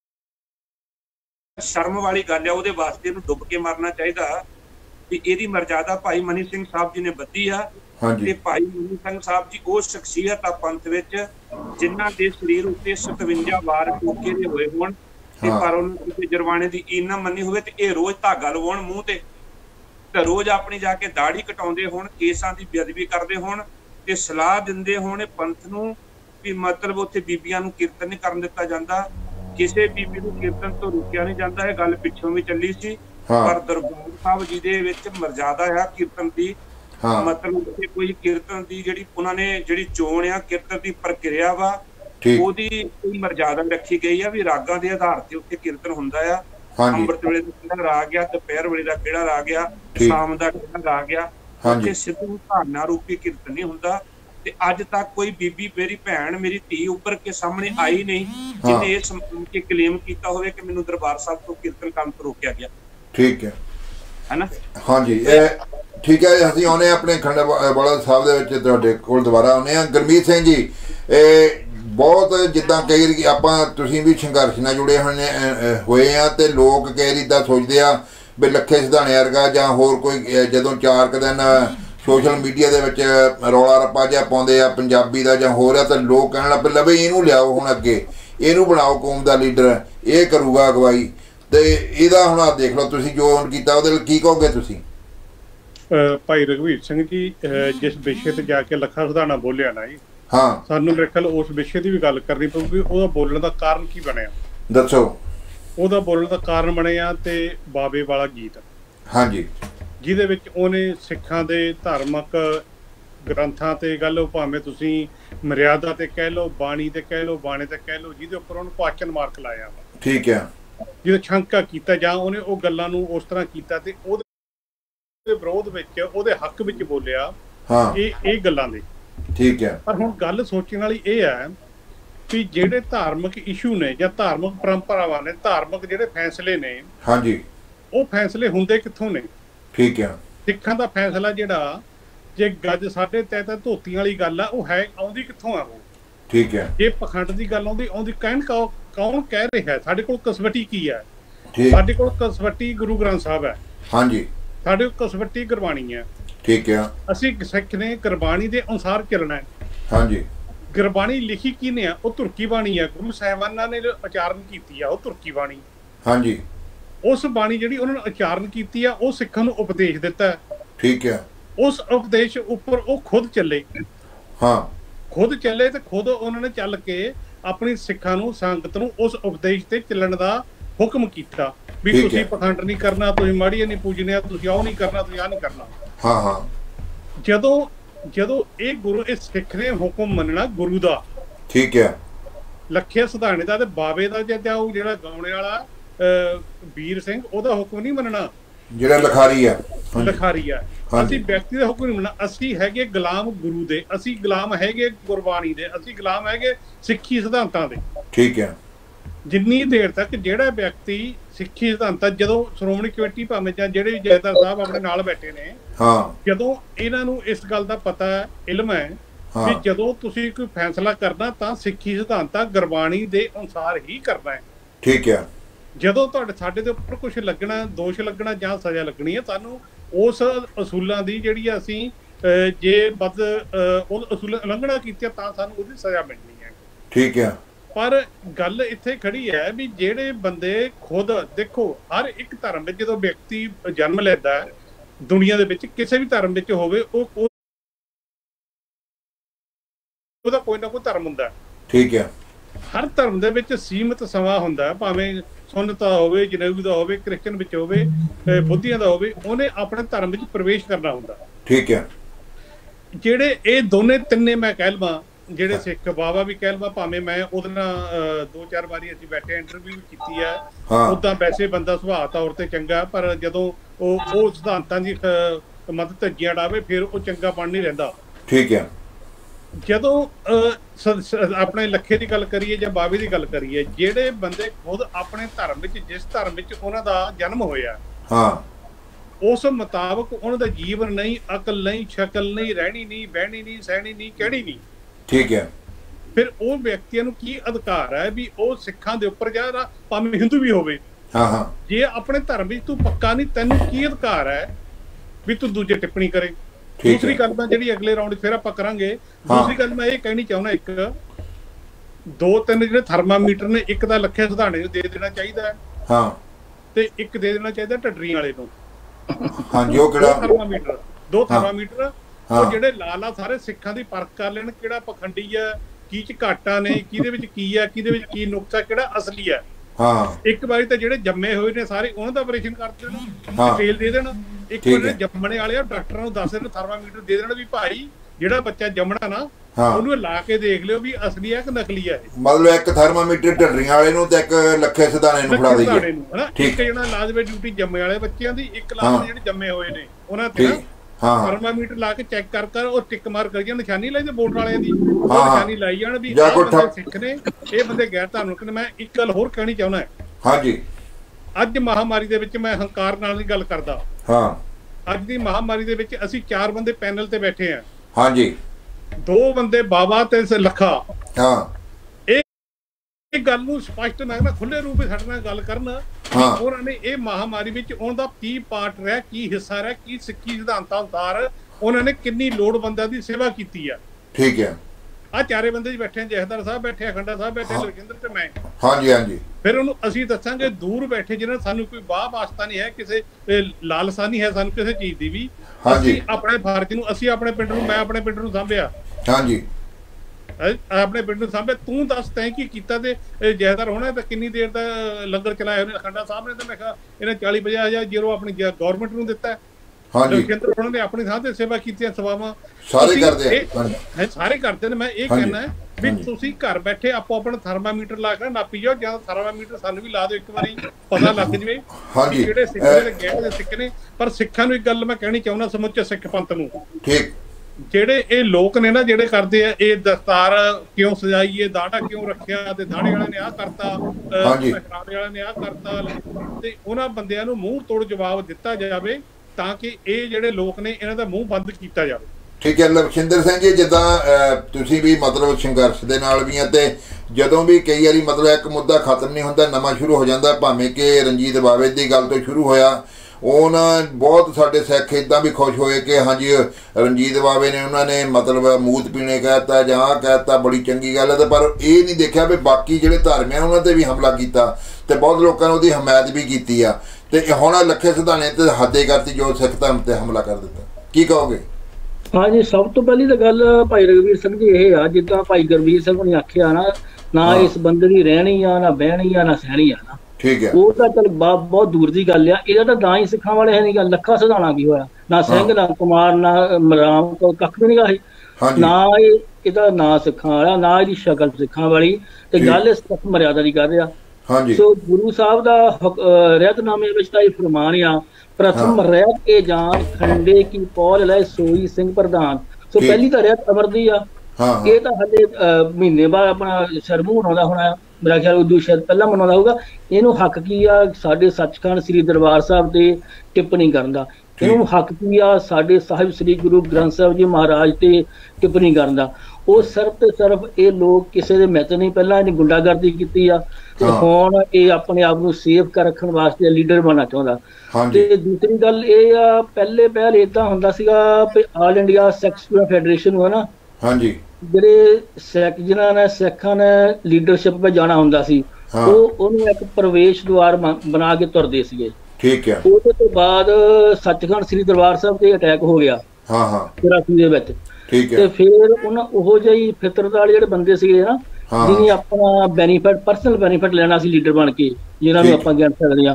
ਸ਼ਰਮ ਵਾਲੀ ਗੱਲ ਆ। ਉਹਦੇ ਵਾਸਤੇ ਇਹਨੂੰ ਡੁੱਬ ਕੇ ਮਰਨਾ ਚਾਹੀਦਾ ਵੀ ਇਹਦੀ ਮਰਜ਼ਾਦਾ ਭਾਈ ਮਨੀ ਸਿੰਘ ਸਾਹਿਬ ਜੀ ਨੇ ਬੱਧੀ ਆ। ਤੇ ਭਾਈ ਮਨੀ ਸਿੰਘ ਸਾਹਿਬ ਜੀ ਉਹ ਸ਼ਖਸੀਅਤ ਆ ਪੰਥ ਵਿੱਚ ਜਿਨ੍ਹਾਂ ਦੇ ਸਰੀਰ ਉੱਤੇ ਸਤਵੰਜਾ ਵਾਰ ਟੋਕੇ ਦੇ ਹੋਏ ਹੋਣ ਤੇ ਪਰ ਉਹਨਾਂ ਕਿਸੇ ਜਰਵਾਣੇ ਦੀ ਈਨ ਨਾ ਮੰਨੀ ਹੋਵੇ ਤੇ ਇਹ ਰੋਜ਼ ਧਾਗਾ ਲਵਾਉਣ ਮੂੰਹ ਤੇ ਤੇ ਰੋਜ਼ ਆਪਣੀ ਜਾ ਕੇ ਦਾੜੀ ਕਟਾਉਂਦੇ ਹੋਣ, ਕੇਸਾਂ ਦੀ ਬੇਅਦਬੀ ਕਰਦੇ ਹੋਣ ਤੇ ਸਲਾਹ ਦਿੰਦੇ ਹੋਣ ਪੰਥ ਨੂੰ ਵੀ ਮਤਲਬ ਉੱਥੇ ਬੀਬੀਆਂ ਨੂੰ ਕੀਰਤਨ ਨਹੀਂ ਕਰਨ ਦਿੱਤਾ ਜਾਂਦਾ, ਕਿਸੇ ਬੀਬੀ ਨੂੰ ਕੀਰਤਨ ਤੋਂ ਰੋਕਿਆ ਨਹੀਂ ਜਾਂਦਾ। ਇਹ ਗੱਲ ਪਿੱਛੋਂ ਵੀ ਚੱਲੀ ਸੀ ਪਰ ਦਰਬਾਰ ਸਾਹਿਬ ਜੀ ਦੇ ਵਿੱਚ ਮਰਜ਼ਾਦਾ ਆ ਕੀਰਤਨ ਦੀ। ਮਤਲਬ ਕੋਈ ਕੀਰਤਨ ਦੀ ਜਿਹੜੀ ਉਹਨਾਂ ਨੇ ਜਿਹੜੀ ਚੋਣ ਆ ਕੀਰਤਨ ਦੀ ਪ੍ਰਕਿਰਿਆ ਵਾ ਉਹਦੀ ਕੋਈ ਮਰਜ਼ਾਦਾ ਰੱਖੀ ਗਈ ਆ ਵੀ ਰਾਗਾਂ ਦੇ ਆਧਾਰ ਤੇ ਉੱਥੇ ਕੀਰਤਨ ਹੁੰਦਾ ਆ। ਅੰਮ੍ਰਿਤ ਵੇਲੇ ਦਾ ਕਿਹੜਾ ਰਾਗ ਆ, ਦੁਪਹਿਰ ਵੇਲੇ ਦਾ ਕਿਹੜਾ ਰਾਗ ਆ, ਸ਼ਾਮ ਦਾ ਕਿਹੜਾ ਰਾਗ ਆ, ਉੱਥੇ ਸਿੱਧੂ ਧਾਰਨਾ ਰੂਪੀ ਕੀਰਤਨ ਨਹੀਂ ਹੁੰਦਾ। ਤੇ ਅੱਜ ਤੱਕ ਕੋਈ ਬੀਬੀ ਮੇਰੀ ਭੈਣ ਮੇਰੀ ਧੀ ਉੱਪਰ ਕੇ ਸਾਹਮਣੇ ਆਈ ਨਹੀਂ ਜਿਹਨੇ ਇਹ ਸਮਝ ਕੇ ਕਲੇਮ ਕੀਤਾ ਹੋਵੇ ਕਿ ਮੈਨੂੰ ਦਰਬਾਰ ਸਾਹਿਬ ਤੋਂ ਕੀਰਤਨ ਕਰਨ ਤੋਂ ਰੋਕਿਆ ਗਿਆ। ਠੀਕ ਹੈ ਹੈਨਾ? ਹਾਂਜੀ ਇਹ ਠੀਕ ਹੈ। ਅਸੀਂ ਆਉਂਦੇ ਆਪਣੇ ਖੰਡੇਵਾਲਾ ਸਾਹਿਬ ਦੇ ਵਿੱਚ ਤੁਹਾਡੇ ਕੋਲ ਦੁਬਾਰਾ ਆਉਂਦੇ ਹਾਂ। ਗੁਰਮੀਤ ਸਿੰਘ ਜੀ ਇਹ ਬਹੁਤ ਜਿੱਦਾਂ ਕਈ ਵਾਰੀ ਆਪਾਂ ਤੁਸੀਂ ਵੀ ਸੰਘਰਸ਼ ਨਾਲ ਜੁੜੇ ਹੋਏ ਹੋਏ ਆ ਤੇ ਲੋਕ ਕਈ ਵਾਰੀ ਇੱਦਾਂ ਸੋਚਦੇ ਆ ਵੀ ਲੱਖੇ ਸਿਧਾਣੇ ਵਰਗਾ ਜਾਂ ਹੋਰ ਕੋਈ ਜਦੋਂ ਚਾਰ ਕੁ ਦਿਨ ਸੋਸ਼ਲ ਮੀਡੀਆ ਦੇ ਵਿੱਚ ਰੌਲਾ ਰੱਪਾ ਜਿਹਾ ਪਾਉਂਦੇ ਆ ਪੰਜਾਬੀ ਦਾ ਜਾਂ ਹੋਰ ਆ ਤਾਂ ਲੋਕ ਕਹਿਣ ਲੱਗ ਪਏ ਵੀ ਇਹਨੂੰ ਲਿਆਓ ਹੁਣ ਅੱਗੇ, ਇਹਨੂੰ ਬਣਾਓ ਕੌਮ ਦਾ ਲੀਡਰ, ਇਹ ਕਰੂਗਾ ਅਗਵਾਈ। ਤੇ ਇਹਦਾ ਹੁਣ ਆ ਦੇਖ ਲਓ ਤੁਸੀਂ ਜੋ ਹੁਣ ਕੀਤਾ ਉਹਦੇ ਲਈ ਕੀ ਕਹੋਗੇ ਤੁਸੀਂ? ਭਾਈ ਰਘਬੀਰ ਸਿੰਘ ਜੀ ਜਿਸ ਵਿਸ਼ੇ ਤੇ ਜਾ ਕੇ ਲੱਖਾ ਸਿਧਾਣਾ ਬੋਲਿਆ ਨਾ ਜੀ, ਹਾਂ ਸਾਨੂੰ ਮੇਰੇ ਖਿਆਲ ਉਸ ਵਿਸ਼ੇ ਦੀ ਵੀ ਗੱਲ ਕਰਨੀ ਪਊਗੀ। ਉਹਦਾ ਬੋਲਣ ਦਾ ਕਾਰਨ ਕੀ ਬਣਿਆ ਦੱਸੋ? ਉਹਦਾ ਬੋਲਣ ਦਾ ਕਾਰਨ ਬਣਿਆ ਤੇ ਬਾਬੇ ਵਾਲਾ ਗੀਤ, ਹਾਂਜੀ, ਜਿਹਦੇ ਵਿੱਚ ਉਹਨੇ ਸਿੱਖਾਂ ਦੇ ਧਾਰਮਿਕ ਗ੍ਰੰਥਾਂ ਤੇ ਗੱਲ ਭਾਵੇਂ ਤੁਸੀਂ ਮਰਿਆਦਾ ਤੇ ਕਹਿ ਲਓ, ਬਾਣੀ ਤੇ ਕਹਿ ਲਓ, ਬਾਣੇ ਤੇ ਕਹਿ ਲਓ, ਜਿਹਦੇ ਉੱਪਰ ਉਹਨੂੰ ਕੁਐਸਚਨ ਮਾਰਕ ਲਾਇਆ। ਠੀਕ ਹੈ। ਜਿਹਦਾ ਸ਼ੰਕਾ ਕੀਤਾ ਜਾਂ ਉਹਨੇ ਉਹ ਗੱਲਾਂ ਨੂੰ ਉਸ ਤਰ੍ਹਾਂ ਕੀਤਾ ਤੇ ਉਹਦੇ ਵਿਰੋਧ ਵਿੱਚ ਉਹਦੇ ਹੱਕ ਵਿੱਚ ਬੋਲਿਆ ਇਹ ਇਹ ਗੱਲਾਂ ਦੇ। ਠੀਕ ਹੈ। ਪਰ ਹੁਣ ਗੱਲ ਸੋਚਣ ਵਾਲੀ ਇਹ ਹੈ ਵੀ ਜਿਹੜੇ ਧਾਰਮਿਕ ਇਸ਼ੂ ਨੇ ਜਾਂ ਧਾਰਮਿਕ ਪਰੰਪਰਾਵਾਂ ਨੇ, ਧਾਰਮਿਕ ਜਿਹੜੇ ਫੈਸਲੇ ਨੇ, ਹਾਂਜੀ, ਉਹ ਫੈਸਲੇ ਹੁੰਦੇ ਕਿੱਥੋਂ ਨੇ? ਠੀਕ ਹੈ। ਸਿੱਖਾਂ ਦਾ ਫੈਸਲਾ ਜਿਹੜਾ ਜੇ ਗੱਜ ਸਾਡੇ ਤੈ ਤਾਂ ਧੋਤੀਆਂ ਵਾਲੀ ਗੱਲ ਆ ਉਹ ਹੈ ਆਉਂਦੀ ਕਿੱਥੋਂ ਆ ਉਹ? ਠੀਕ ਹੈ। ਜੇ ਪਖੰਡ ਦੀ ਗੱਲ ਆਉਂਦੀ ਆਉਂਦੀ ਕਹਿਣ ਕੌਣ ਕਹਿ ਰਿਹਾ? ਸਾਡੇ ਕੋਲ ਕਸਵੱਟੀ ਕੀ ਹੈ? ਸਾਡੇ ਕੋਲ ਕਸਵੱਟੀ ਗੁਰੂ ਗ੍ਰੰਥ ਸਾਹਿਬ ਹੈ। ਹਾਂਜੀ, ਸਾਡੇ ਕੋਲ ਕਸਵੱਟੀ ਗੁਰਬਾਣੀ ਹੈ। ਠੀਕ ਹੈ। ਅਸੀਂ ਸਿੱਖ ਨੇ ਗੁਰਬਾਣੀ ਦੇ ਅਨੁਸਾਰ ਚੱਲਣਾ ਹੈ। ਹਾਂਜੀ। ਗੁਰਬਾਣੀ ਲਿਖੀ ਕਿਹਨੇ ਆ? ਉਹ ਤੁਰਕੀ ਬਾਣੀ ਹੈ, ਗੁਰੂ ਸਾਹਿਬਾਨਾਂ ਨੇ ਉਚਾਰਨ ਕੀਤੀ ਆ ਉਹ ਤੁਰਕੀ ਬਾਣੀ। ਹਾਂਜੀ। ਉਸ ਬਾਣੀ ਜਿਹੜੀ ਉਹਨਾਂ ਨੇ ਉਚਾਰਨ ਕੀਤੀ ਆ ਉਹ ਸਿੱਖਾਂ ਨੂੰ ਉਪਦੇਸ਼ ਦਿੱਤਾ। ਠੀਕ ਹੈ। ਉਸ ਉਪਦੇਸ਼ ਉੱਪਰ ਉਹ ਖੁਦ ਚੱਲੇ। ਹਾਂ, ਖੁਦ ਚੱਲੇ ਤੇ ਖੁਦ ਉਹਨਾਂ ਨੇ ਚੱਲ ਕੇ ਆਪਣੀ ਸਿੱਖਾਂ ਨੂੰ, ਸੰਗਤ ਨੂੰ ਉਸ ਉਪਦੇਸ਼ ਤੇ ਚੱਲਣ ਦਾ ਹੁਕਮ ਕੀਤਾ ਵੀ ਤੁਸੀਂ ਪਖੰਡ ਨਹੀਂ ਕਰਨਾ, ਤੁਸੀਂ ਮਾੜੀਆਂ ਨਹੀਂ ਪੂਜਣੀਆਂ, ਤੁਸੀਂ ਆਹ ਨਹੀਂ ਕਰਨਾ, ਤੁਸੀਂ ਆਹ ਨਹੀਂ ਕਰਨਾ। ਹਾਂ ਹਾਂ। ਜਦੋਂ ਜਦੋਂ ਇਹ ਗੁਰੂ ਇਹ ਸਿੱਖ ਨੇ ਹੁਕਮ ਮੰਨਣਾ ਗੁਰੂ ਦਾ, ਠੀਕ ਹੈ, ਲੱਖੇ ਸਿਧਾਣੇ ਦਾ ਤੇ ਬਾਬੇ ਦਾ, ਜਾਂ ਉਹ ਜਿਹੜਾ ਗਾਉਣੇ ਵਾਲਾ ਵੀਰ ਸਿੰਘ ਉਹਦਾ ਹੁਕਮ ਨਹੀਂ ਮੰਨਣਾ। ਜਿਹੜਾ ਲਖਾਰੀ ਆ ਲਖਾਰੀ ਆ ਅਸੀਂ ਵਿਅਕਤੀ ਦਾ ਹੁਕਮ ਨਹੀਂ ਮੰਨਣਾ। ਅਸੀਂ ਹੈਗੇ ਗੁਲਾਮ ਗੁਰੂ ਦੇ, ਅਸੀਂ ਗੁਲਾਮ ਹੈਗੇ ਗੁਰਬਾਣੀ ਦੇ, ਅਸੀਂ ਗੁਲਾਮ ਹੈਗੇ ਸਿੱਖੀ ਸਿਧਾਂਤਾਂ ਦੇ। ਠੀਕ ਹੈ। ਜਿੰਨੀ ਦੇਰ ਤੱਕ ਜਿਹੜਾ ਵਿਅਕਤੀ ਸਿੱਖੀ ਸਿਧਾਂਤਾਂ, ਜਦੋਂ ਸ਼੍ਰੋਮਣੀ ਕਮੇਟੀ ਭਾਵੇਂ ਜਾਂ ਜਿਹੜੇ ਵੀ ਜਥੇਦਾਰ ਸਾਹਿਬ ਆਪਣੇ ਨਾਲ ਬੈਠੇ ਨੇ, ਹਾਂ ਜਦੋਂ ਇਹਨਾਂ ਨੂੰ ਇਸ ਗੱਲ ਦਾ ਪਤਾ ਇਲਮ ਹੈ ਵੀ ਜਦੋਂ ਤੁਸੀਂ ਕੋਈ ਫੈਸਲਾ ਕਰਨਾ ਤਾਂ ਸਿੱਖੀ ਸਿਧਾਂਤਾਂ ਗੁਰਬਾਣੀ ਦੇ ਅਨੁਸਾਰ ਹੀ ਕਰਨਾ ਹੈ। ਠੀਕ ਹੈ। ਜਦੋਂ ਤੁਹਾਡੇ ਸਾਡੇ ਦੇ ਉੱਪਰ ਕੁਝ ਲੱਗਣਾ, ਦੋਸ਼ ਲੱਗਣਾ ਜਾਂ ਸਜ਼ਾ ਲੱਗਣੀ ਹੈ, ਸਾਨੂੰ ਉਸ ਅਸੂਲਾਂ ਦੀ ਜਿਹੜੀ ਅਸੀਂ ਜੇ ਵੱਧ ਉਹ ਅਸੂਲ ਉਲੰਘਣਾ ਕੀਤੀ ਤਾਂ ਸਾਨੂੰ ਉਹਦੀ ਸਜ਼ਾ ਮਿਲਣੀ ਹੈ। ਠੀਕ ਹੈ। ਪਰ ਗੱਲ ਇੱਥੇ ਖੜੀ ਹੈ ਵੀ ਜਿਹੜੇ ਬੰਦੇ ਖੁਦ ਦੇਖੋ, ਹਰ ਇੱਕ ਧਰਮ ਵਿੱਚ ਜਦੋਂ ਵਿਅਕਤੀ ਜਨਮ ਲੈਂਦਾ ਦੁਨੀਆ ਦੇ ਵਿੱਚ, ਕਿਸੇ ਵੀ ਧਰਮ ਵਿੱਚ ਹੋਵੇ, ਉਹ ਉਹਦਾ ਕੋਈ ਨਾ ਕੋਈ ਧਰਮ ਹੁੰਦਾ। ਠੀਕ ਹੈ। ਹਰ ਧਰਮ ਦੇ ਵਿੱਚ ਸੀਮਿਤ ਸਮਾਂ ਹੁੰਦਾ, ਭਾਵੇਂ ਸੁੰਨਤਾ ਹੋਵੇ, ਜਨੇਊ ਦਾ ਹੋਵੇ, ਕ੍ਰਿਸਚਨ ਵਿੱਚ ਹੋਵੇ, ਬੁੱਧੀਆਂ ਦਾ ਹੋਵੇ, ਉਹਨੇ ਆਪਣੇ ਧਰਮ ਵਿੱਚ ਪ੍ਰਵੇਸ਼ ਕਰਨਾ ਹੁੰਦਾ। ਠੀਕ ਹੈ। ਜਿਹੜੇ ਇਹ ਦੋਨੇ ਤਿੰਨੇ ਮੈਂ ਕਹਿ ਲਵਾਂ, ਜਿਹੜੇ ਸਿੱਖ ਬਾਬਾ ਵੀ ਕਹਿ ਲਵਾਂ, ਭਾਵੇਂ ਮੈਂ ਉਹਦੇ ਨਾਲ ਦੋ ਚਾਰ ਵਾਰੀ ਅਸੀਂ ਬੈਠੇ ਇੰਟਰਵਿਊ ਵੀ ਕੀਤੀ ਹੈ, ਉਦਾਂ ਵੈਸੇ ਬੰਦਾ ਸੁਭਾਅ ਤੌਰ ਤੇ ਚੰਗਾ, ਪਰ ਜਦੋਂ ਉਹ ਉਹ ਸਿਧਾਂਤਾਂ ਦੀ ਮਦਦ ਧੱਜੀਆਂ ਡਾਵੇ ਫਿਰ ਉਹ ਚੰਗਾ ਬਣ ਨਹੀਂ ਰਹਿੰਦਾ। ਠੀਕ ਹੈ। ਜਦੋਂ ਆਪਣੇ ਲੱਖੇ ਦੀ ਗੱਲ ਕਰੀਏ ਜਾਂ ਬਾਬੇ ਦੀ ਗੱਲ ਕਰੀਏ, ਜਿਹੜੇ ਬੰਦੇ ਖੁਦ ਆਪਣੇ ਧਰਮ ਵਿੱਚ, ਜਿਸ ਧਰਮ ਵਿੱਚ ਉਹਨਾਂ ਦਾ ਜਨਮ ਹੋਇਆ, ਹਾਂ ਉਸ ਮੁਤਾਬਕ ਉਹਨਾਂ ਦਾ ਜੀਵਨ ਨਹੀਂ, ਅਕਲ ਨਹੀਂ, ਸ਼ਕਲ ਨਹੀਂ, ਰਹਿਣੀ ਨਹੀਂ, ਬਹਿਣੀ ਨਹੀਂ, ਸਹਿਣੀ ਨਹੀਂ, ਕਹਿਣੀ ਨਹੀਂ। ਠੀਕ ਹੈ। ਫਿਰ ਉਹ ਵਿਅਕਤੀਆਂ ਨੂੰ ਕੀ ਅਧਿਕਾਰ ਹੈ ਵੀ ਉਹ ਸਿੱਖਾਂ ਦੇ ਉੱਪਰ ਜਾ, ਭਾਵੇਂ ਹਿੰਦੂ ਵੀ ਹੋਵੇ, ਹਾਂ ਹਾਂ ਜੇ ਆਪਣੇ ਧਰਮ ਵਿੱਚ ਤੂੰ ਪੱਕਾ ਨਹੀਂ, ਤੈਨੂੰ ਕੀ ਅਧਿਕਾਰ ਹੈ ਵੀ ਤੂੰ ਦੂਜੇ ਟਿੱਪਣੀ ਕਰੇ। ਦੂਸਰੀ ਗੱਲ ਮੈਂ ਜਿਹੜੀ ਅਗਲੇ ਰਾਉਂਡ ਫਿਰ ਆਪਾਂ ਕਰਾਂਗੇ, ਦੂਸਰੀ ਗੱਲ ਮੈਂ ਇਹ ਕਹਿਣੀ ਚਾਹੁੰਦਾ, ਇੱਕ ਦੋ ਤਿੰਨ ਜਿਹੜੇ ਥਰਮਾਮੀਟਰ ਨੇ, ਇੱਕ ਤਾਂ ਲੱਖੇ ਸਿਧਾਣੇ ਨੂੰ ਦੇ ਦੇਣਾ ਚਾਹੀਦਾ, ਹਾਂ, ਤੇ ਇੱਕ ਦੇ ਦੇਣਾ ਚਾਹੀਦਾ ਢੱਡਰੀਆਂ ਵਾਲੇ ਨੂੰ। ਹਾਂਜੀ, ਉਹ ਕਿਹੜਾ ਥਰਮਾਮੀਟਰ, ਦੋ ਥਰਮਾਮੀਟਰ, ਉਹ ਜਿਹੜੇ ਲਾਲਾ ਸਾਰੇ ਸਿੱਖਾਂ ਦੀ ਪਰਖ ਕਰ ਲੈਣ, ਕਿਹੜਾ ਪਖੰਡੀ ਆ, ਕੀ ਚ ਘਾਟਾ ਨੇ, ਕਿਹਦੇ ਵਿੱਚ ਕੀ ਆ, ਕਿਹਦੇ ਵਿੱਚ ਕੀ ਨੁਕਸਾ, ਕਿਹੜਾ ਅਸਲੀ ਆ। ਹਾਂ, ਇੱਕ ਵਾਰੀ ਤਾਂ ਜਿਹੜੇ ਜੰਮੇ ਹੋਏ ਨੇ ਸਾਰੇ ਉਹਨਾਂ ਦਾ ਆਪਰੇਸ਼ਨ ਕਰ ਦੇਣ, ਡਿਟੇਲ ਦੇ ਦੇਣ। ਇੱਕ ਵਾਰੀ ਜੰਮਣੇ ਵਾਲੇ ਆ, ਡਾਕਟਰਾਂ ਨੂੰ ਦੱਸ ਦੇਣ, ਥਰਮਾਮੀਟਰ ਦੇ ਦੇਣ ਵੀ ਭਾਈ ਜਿਹੜਾ ਬੱਚਾ ਜੰਮਣਾ ਨਾ, ਉਹਨੂੰ ਲਾ ਕੇ ਦੇਖ ਲਿਓ ਵੀ ਅਸਲੀ ਆ ਕਿ ਨਕਲੀ ਆ। ਮਤਲਬ ਇੱਕ ਥਰਮਾਮੀਟਰ ਢੱਡਰੀਆਂ ਵਾਲੇ ਨੂੰ ਤੇ ਇੱਕ ਲੱਖੇ ਸਿਧਾਣੇ ਨੂੰ ਫੜਾ ਦਈਏ। ਇੱਕ ਜਣਾ ਲਾਜ਼ਮੀ ਡਿਊਟੀ ਜੰਮੇ ਵਾਲੇ ਬੱਚਿਆਂ ਦੀ, ਇੱਕ ਲਾਜ਼ਮੀ ਜਿਹੜੇ ਜੰਮੇ ਹੋਏ ਨੇ ਉਹਨਾਂ ਤੇ ਥਰਮਾਮੀਟਰ ਲਾ ਕੇ ਚੈੱਕ ਕਰ ਕਰ ਉਹ ਟਿਕ ਮਾਰ ਕਰੀਏ, ਨਿਸ਼ਾਨੀ ਲਾਈ ਤੇ ਵੋਟ ਵਾਲਿਆਂ ਦੀ ਨਿਸ਼ਾਨੀ ਲਾਈ ਜਾਣ ਵੀ ਆਹ ਬੰਦੇ ਸਿੱਖ ਨੇ, ਇਹ ਬੰਦੇ ਗੈਰ ਧਾਰਮਿਕ ਨੇ। ਮੈਂ ਇੱਕ ਗੱਲ ਹੋਰ ਕਹਿਣੀ ਚਾਹੁੰਦਾ, ਹਾਂਜੀ, ਅੱਜ ਮਹਾਮਾਰੀ ਦੇ ਵਿੱਚ ਮੈਂ ਹੰਕਾਰ ਨਾਲ ਦੀ ਗੱਲ ਕਰਦਾ, ਹਾਂ, ਅੱਜ ਦੀ ਮਹਾਮਾਰੀ ਦੇ ਵਿੱਚ ਅਸੀਂ ਚਾਰ ਬੰਦੇ ਪੈਨਲ ਤੇ ਬੈਠੇ ਆ, ਹਾਂਜੀ, ਦੋ ਬੰਦੇ ਬਾਬਾ ਤੇ ਲੱਖਾ, ਹਾਂ, ਇਹ ਗੱਲ ਨੂੰ ਸਪਸ਼ਟ ਮੈਂ ਖੁੱਲੇ ਰੂਪ ਵਿੱਚ ਸਾਡੇ ਨਾਲ ਗੱਲ ਕਰਨ, ਉਹਨਾਂ ਨੇ ਇਹ ਮਹਾਮਾਰੀ ਵਿੱਚ ਉਹਨਾਂ ਦਾ ਕੀ ਪਾਰਟ ਰਿਹਾ, ਕੀ ਹਿੱਸਾ ਰਿਹਾ, ਕੀ ਸਿੱਖੀ ਸਿਧਾਂਤਾਂ ਅਨੁਸਾਰ ਉਹਨਾਂ ਨੇ ਕਿੰਨੀ ਲੋੜਵੰਦਾਂ ਦੀ ਸੇਵਾ ਕੀਤੀ ਆ। ਠੀਕ ਹੈ। ਆ ਚਾਰੇ ਬੰਦੇ ਜੀ ਬੈਠੇ, ਜਥੇਦਾਰ ਸਾਹਿਬ ਬੈਠੇ, ਅਖੰਡਾ ਸਾਹਿਬ ਬੈਠੇ, ਲਖਿੰਦਰ ਤੇ ਮੈਂ, ਹਾਂਜੀ ਹਾਂਜੀ। ਫਿਰ ਉਹਨੂੰ ਅਸੀਂ ਦੱਸਾਂਗੇ ਦੂਰ ਬੈਠੇ ਜਿਹਨਾਂ ਸਾਨੂੰ ਕੋਈ ਵਾਹ ਵਾਸਤਾ ਨਹੀਂ ਹੈ, ਕਿਸੇ ਲਾਲਸਾ ਨਹੀਂ ਹੈ ਸਾਨੂੰ ਕਿਸੇ ਚੀਜ਼ ਦੀ ਵੀ, ਅਸੀਂ ਆਪਣੇ ਫਰਜ਼ ਨੂੰ, ਅਸੀਂ ਆਪਣੇ ਪਿੰਡ ਨੂੰ, ਮੈਂ ਆਪਣੇ ਪਿੰਡ ਨੂੰ ਸਾਂਭਿਆ, ਹਾਂਜੀ, ਆਪਣੇ ਪਿੰਡ ਨੂੰ ਸਾਂਭਿਆ। ਤੂੰ ਦੱਸ ਤੈਂ ਕੀ ਕੀਤਾ ਤੇ ਜਥੇਦਾਰ ਹੋਣਾ ਤਾਂ ਕਿੰਨੀ ਦੇਰ ਦਾ ਲੰਗਰ ਚਲਾਇਆ ਉਹਨੇ, ਅਖੰਡਾ ਸਾਹਿਬ ਨੇ ਤਾਂ ਮੈਂ ਕਿਹਾ ਇਹਨੇ ਚਾਲੀ ਪੰਜਾਹ ਹਜ਼ਾਰ ਜੀਰੋ ਆਪਣੀ ਗੌਰਮੈਂਟ ਨੂੰ ਦਿੱਤਾ, ਲਖਿੰਦਰ ਉਹਨਾਂ ਨੇ ਆਪਣੀ ਥਾਂ ਤੇ ਸੇਵਾ ਕੀਤੀਆਂ, ਸੇਵਾਵਾਂ ਸਾਰੇ ਕਰਦੇ ਆ, ਸਾਰੇ ਕਰਦੇ ਨੇ। ਮੈਂ ਇਹ ਕਹਿਣਾ ਵੀ ਤੁਸੀਂ ਘਰ ਬੈਠੇ ਆਪੋ ਆਪਣਾ ਥਰਮਾਮੀਟਰ ਲਾ ਕੇ ਨਾਪੀ ਜਾਓ, ਜਾਂ ਥਰਮਾਮੀਟਰ ਸਾਨੂੰ ਵੀ ਲਾ ਦਿਓ, ਇੱਕ ਵਾਰੀ ਪਤਾ ਲੱਗ ਜਵੇ ਜਿਹੜੇ ਸਿੱਖ ਨੇ ਗਏ ਦੇ ਸਿੱਖ ਨੇ। ਪਰ ਸਿੱਖਾਂ ਨੂੰ ਇੱਕ ਗੱਲ ਮੈਂ ਕਹਿਣੀ ਚਾਹੁੰਦਾ, ਸਮੁੱਚੇ ਸਿੱਖ ਪੰਥ ਨੂੰ, ਠੀਕ, ਜਿਹੜੇ ਇਹ ਲੋਕ ਨੇ ਨਾ ਜਿਹੜੇ ਕਰਦੇ ਆ, ਇਹ ਦਸਤਾਰ ਕਿਉਂ ਸਜਾਈਏ, ਦਾੜਾ ਕਿਉਂ ਰੱਖਿਆ, ਤੇ ਦਾੜੇ ਵਾਲਿਆਂ ਨੇ ਆਹ ਕਰਤਾ, ਸ਼ਰਾਬੇ ਵਾਲਿਆਂ ਨੇ ਆਹ ਕਰਤਾ, ਤੇ ਉਹਨਾਂ ਬੰਦਿਆਂ ਨੂੰ ਮੂੰਹ ਤੋੜ ਜਵਾਬ ਦਿੱਤਾ ਜਾਵੇ ਤਾਂ ਕਿ ਇਹ ਜਿਹੜੇ ਲੋਕ ਨੇ ਇਹਨਾਂ ਦਾ ਮੂੰਹ ਬੰਦ ਕੀਤਾ ਜਾਵੇ। ਠੀਕ ਹੈ। ਲਖਿੰਦਰ ਸਿੰਘ ਜੀ, ਜਿੱਦਾਂ ਤੁਸੀਂ ਵੀ ਮਤਲਬ ਸੰਘਰਸ਼ ਦੇ ਨਾਲ ਵੀ ਆ, ਤੇ ਜਦੋਂ ਵੀ ਕਈ ਵਾਰੀ ਮਤਲਬ ਇੱਕ ਮੁੱਦਾ ਖਤਮ ਨਹੀਂ ਹੁੰਦਾ, ਨਵਾਂ ਸ਼ੁਰੂ ਹੋ ਜਾਂਦਾ, ਭਾਵੇਂ ਕਿ ਰਣਜੀਤ ਬਾਵੇ ਦੀ ਗੱਲ ਤੋਂ ਸ਼ੁਰੂ ਹੋਇਆ, ਉਹਨਾਂ ਬਹੁਤ ਸਾਡੇ ਸਿੱਖ ਇੱਦਾਂ ਵੀ ਖੁਸ਼ ਹੋਏ ਕਿ ਹਾਂਜੀ ਰਣਜੀਤ ਬਾਵੇ ਨੇ ਉਹਨਾਂ ਨੇ ਮਤਲਬ ਮੂਤ ਪੀਣੇ ਕਹਿਤਾ ਜਾਂ ਕਹਿਤਾ, ਬੜੀ ਚੰਗੀ ਗੱਲ ਹੈ। ਤੇ ਪਰ ਇਹ ਨਹੀਂ ਦੇਖਿਆ ਵੀ ਬਾਕੀ ਜਿਹੜੇ ਧਰਮ ਆ ਉਹਨਾਂ ਤੇ ਵੀ ਹਮਲਾ ਕੀਤਾ, ਤੇ ਬਹੁਤ ਲੋਕਾਂ ਨੇ ਉਹਦੀ ਹਮਾਇਤ ਵੀ ਕੀਤੀ ਆ, ਤੇ ਹੁਣ ਲੱਖੇ ਸਿਧਾਣੇ ਤੇ ਹੱਦੇ ਕਰਤੀ ਜੋ ਸਿੱਖ ਧਰਮ ਤੇ ਹਮਲਾ ਕਰ ਦਿੱਤਾ। ਕੀ ਕਹੋਗੇ? ਹਾਂਜੀ, ਸਭ ਤੋਂ ਪਹਿਲੀ ਤਾਂ ਗੱਲ ਭਾਈ ਰਘਵੀਰ ਸਿੰਘ ਜੀ ਇਹ ਆ, ਜਿੱਦਾਂ ਭਾਈ ਗੁਰਵੀਰ ਸਿੰਘ ਨੇ ਆਖਿਆ ਨਾ, ਨਾ ਇਸ ਬੰਦੇ ਦੀ ਰਹਿਣੀ ਆ, ਨਾ ਬਹਿਣੀ ਆ, ਨਾ ਸਹਿਣੀ ਆ ਨਾ, ਠੀਕ ਹੈ, ਉਹ ਤਾਂ ਚਲ ਬਹੁਤ ਦੂਰ ਦੀ ਗੱਲ ਆ। ਇਹਦਾ ਤਾਂ ਨਾ ਹੀ ਸਿੱਖਾਂ ਵਾਲੇ ਹੈ ਨਹੀਂ ਗੱਲ, ਲੱਖਾ ਸਿਧਾਣਾ ਕੀ ਹੋਇਆ, ਨਾ ਸਿੰਘ, ਨਾ ਕੁਮਾਰ, ਨਾ ਰਾਮ, ਕੱਖ ਵੀ ਨਹੀਂ ਗਾ, ਨਾ ਇਹ ਇਹਦਾ ਨਾ ਸਿੱਖਾਂ ਵਾਲਾ, ਨਾ ਇਹਦੀ ਸ਼ਕਲ ਸਿੱਖਾਂ ਵਾਲੀ, ਤੇ ਗੱਲ ਸਿੱਖ ਮਰਿਆਦਾ ਦੀ ਕਰ ਰਿਹਾ। ਸੋ ਗੁਰੂ ਸਾਹਿਬ ਦਾ ਰਹਿਤਨਾਮੇ ਵਿੱਚ ਤਾਂ ਇਹ ਫਰਮਾਨ ਆ, ਪ੍ਰਥਮ ਰਹਿਤ ਕੇ ਜਾਨ ਖੰਡੇ ਕੀ ਪੌਲ ਲੈ ਸੋਈ ਸਿੰਘ ਪ੍ਰਧਾਨ। ਸੋ ਪਹਿਲੀ ਤਾਂ ਰਹਿਤ ਅਮਰ ਦੀ ਆ, ਇਹ ਤਾਂ ਹਲੇ ਮਹੀਨੇ ਬਾਅਦ ਆਪਣਾ ਸ਼ਰਮੂ ਮਨਾਉਂਦਾ ਹੋਣਾ, ਮੇਰਾ ਖਿਆਲ ਉਦੋਂ ਸ਼ਾਇਦ ਪਹਿਲਾਂ ਮਨਾਉਂਦਾ ਹੋਊਗਾ। ਇਹਨੂੰ ਹੱਕ ਕੀ ਆ ਸਾਡੇ ਸੱਚਖੰਡ ਸ੍ਰੀ ਦਰਬਾਰ ਸਾਹਿਬ ਤੇ ਟਿੱਪਣੀ ਕਰਨ ਦਾ, ਇਹਨੂੰ ਹੱਕ ਕੀ ਆ ਸਾਡੇ ਸਾਹਿਬ ਸ੍ਰੀ ਗੁਰੂ ਗ੍ਰੰਥ ਸਾਹਿਬ ਜੀ ਮਹਾਰਾਜ ਤੇ ਟਿੱਪਣੀ ਕਰਨ ਦਾ। ਉਹ ਸਿਰਫ ਤੇ ਸਿਰਫ ਇਹ ਲੋਕ ਕਿਸੇ ਦੇ ਮਿੱਤ ਨਹੀਂ, ਪਹਿਲਾਂ ਇਹਨੇ ਗੁੰਡਾਗਰਦੀ ਕੀਤੀ ਆ ਤੇ ਹੁਣ ਇਹ ਆਪਣੇ ਆਪ ਨੂੰ ਸੇਫ ਕਰ ਰੱਖਣ ਵਾਸਤੇ ਲੀਡਰ ਬਣਨਾ ਚਾਹੁੰਦਾ। ਤੇ ਦੂਸਰੀ ਗੱਲ ਇਹ ਆ, ਪਹਿਲੇ ਪਹਿਲ ਏਦਾਂ ਹੁੰਦਾ ਸੀਗਾ ਵੀ all India Sikh student federation ਨੂੰ ਹੈ ਨਾ, ਜਿਹੜੇ ਸਿੱਖ ਜਿਨ੍ਹਾਂ ਨੇ ਸਿੱਖਾਂ ਨੇ ਲੀਡਰਸ਼ਿਪ 'ਤੇ ਜਾਣਾ ਹੁੰਦਾ ਸੀ, ਉਹ ਉਹਨੂੰ ਇੱਕ ਪ੍ਰਵੇਸ਼ ਦੁਆਰ ਬਣਾ ਕੇ ਤੁਰਦੇ ਸੀਗੇ। ਠੀਕ ਹੈ। ਉਹਦੇ ਤੋਂ ਬਾਅਦ ਸੱਚਖੰਡ ਸ੍ਰੀ ਦਰਬਾਰ ਸਾਹਿਬ ਤੇ ਅਟੈਕ ਹੋ ਗਿਆ ਹਾਂ ਹਾਂ ਚੁਰਾਸੀ ਦੇ ਵਿੱਚ। ਠੀਕ ਹੈ। ਤੇ ਫਿਰ ਉਹਨਾਂ ਉਹੋ ਜਿਹੀ ਫਿਤਰਤ ਵਾਲੇ ਜਿਹੜੇ ਬੰਦੇ ਸੀਗੇ ਨਾ, ਜਿਹਨੇ ਆਪਣਾ ਬੈਨੀਫਿਟ ਪਰਸਨਲ ਬੈਨੀਫਿਟ ਲੈਣਾ ਸੀ ਲੀਡਰ ਬਣ ਕੇ, ਜਿਹਨਾਂ ਨੂੰ ਆਪਾਂ ਗਿਣ ਸਕਦੇ ਹਾਂ,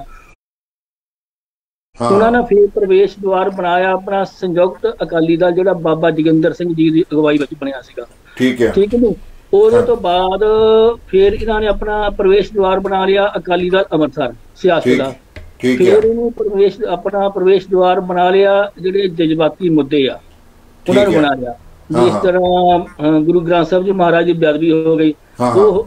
ਉਹਨਾਂ ਨੇ ਫਿਰ ਪ੍ਰਵੇਸ਼ ਦੁਆਰ ਬਣਾਇਆ ਆਪਣਾ ਸੰਯੁਕਤ ਅਕਾਲੀ ਦਲ, ਜਿਹੜਾ ਬਾਬਾ ਜੋਗਿੰਦਰ ਸਿੰਘ ਜੀ ਦੀ ਅਗਵਾਈ ਵਿੱਚ ਬਣਿਆ ਸੀਗਾ। ਠੀਕ ਹੈ। ਠੀਕ ਹੈ। ਉਹਦੇ ਤੋਂ ਬਾਅਦ ਫਿਰ ਇਹਨਾਂ ਨੇ ਆਪਣਾ ਪ੍ਰਵੇਸ਼ ਦੁਆਰ ਬਣਾ ਲਿਆ ਅਕਾਲੀ ਦਲ ਅੰਮ੍ਰਿਤਸਰ ਸਿਆਸਤ ਦਾ। ਫਿਰ ਇਹਨੂੰ ਪ੍ਰਵੇਸ਼ ਆਪਣਾ ਪ੍ਰਵੇਸ਼ ਦੁਆਰ ਬਣਾ ਲਿਆ ਜਿਹੜੇ ਜਜ਼ਬਾਤੀ ਮੁੱਦੇ ਆ ਉਹਨਾਂ ਨੂੰ ਬਣਾ ਲਿਆ, ਜਿਸ ਤਰ੍ਹਾਂ ਗੁਰੂ ਗ੍ਰੰਥ ਸਾਹਿਬ ਜੀ ਮਹਾਰਾਜ ਦੀ ਬੇਅਦਬੀ ਹੋ ਗਈ, ਉਹ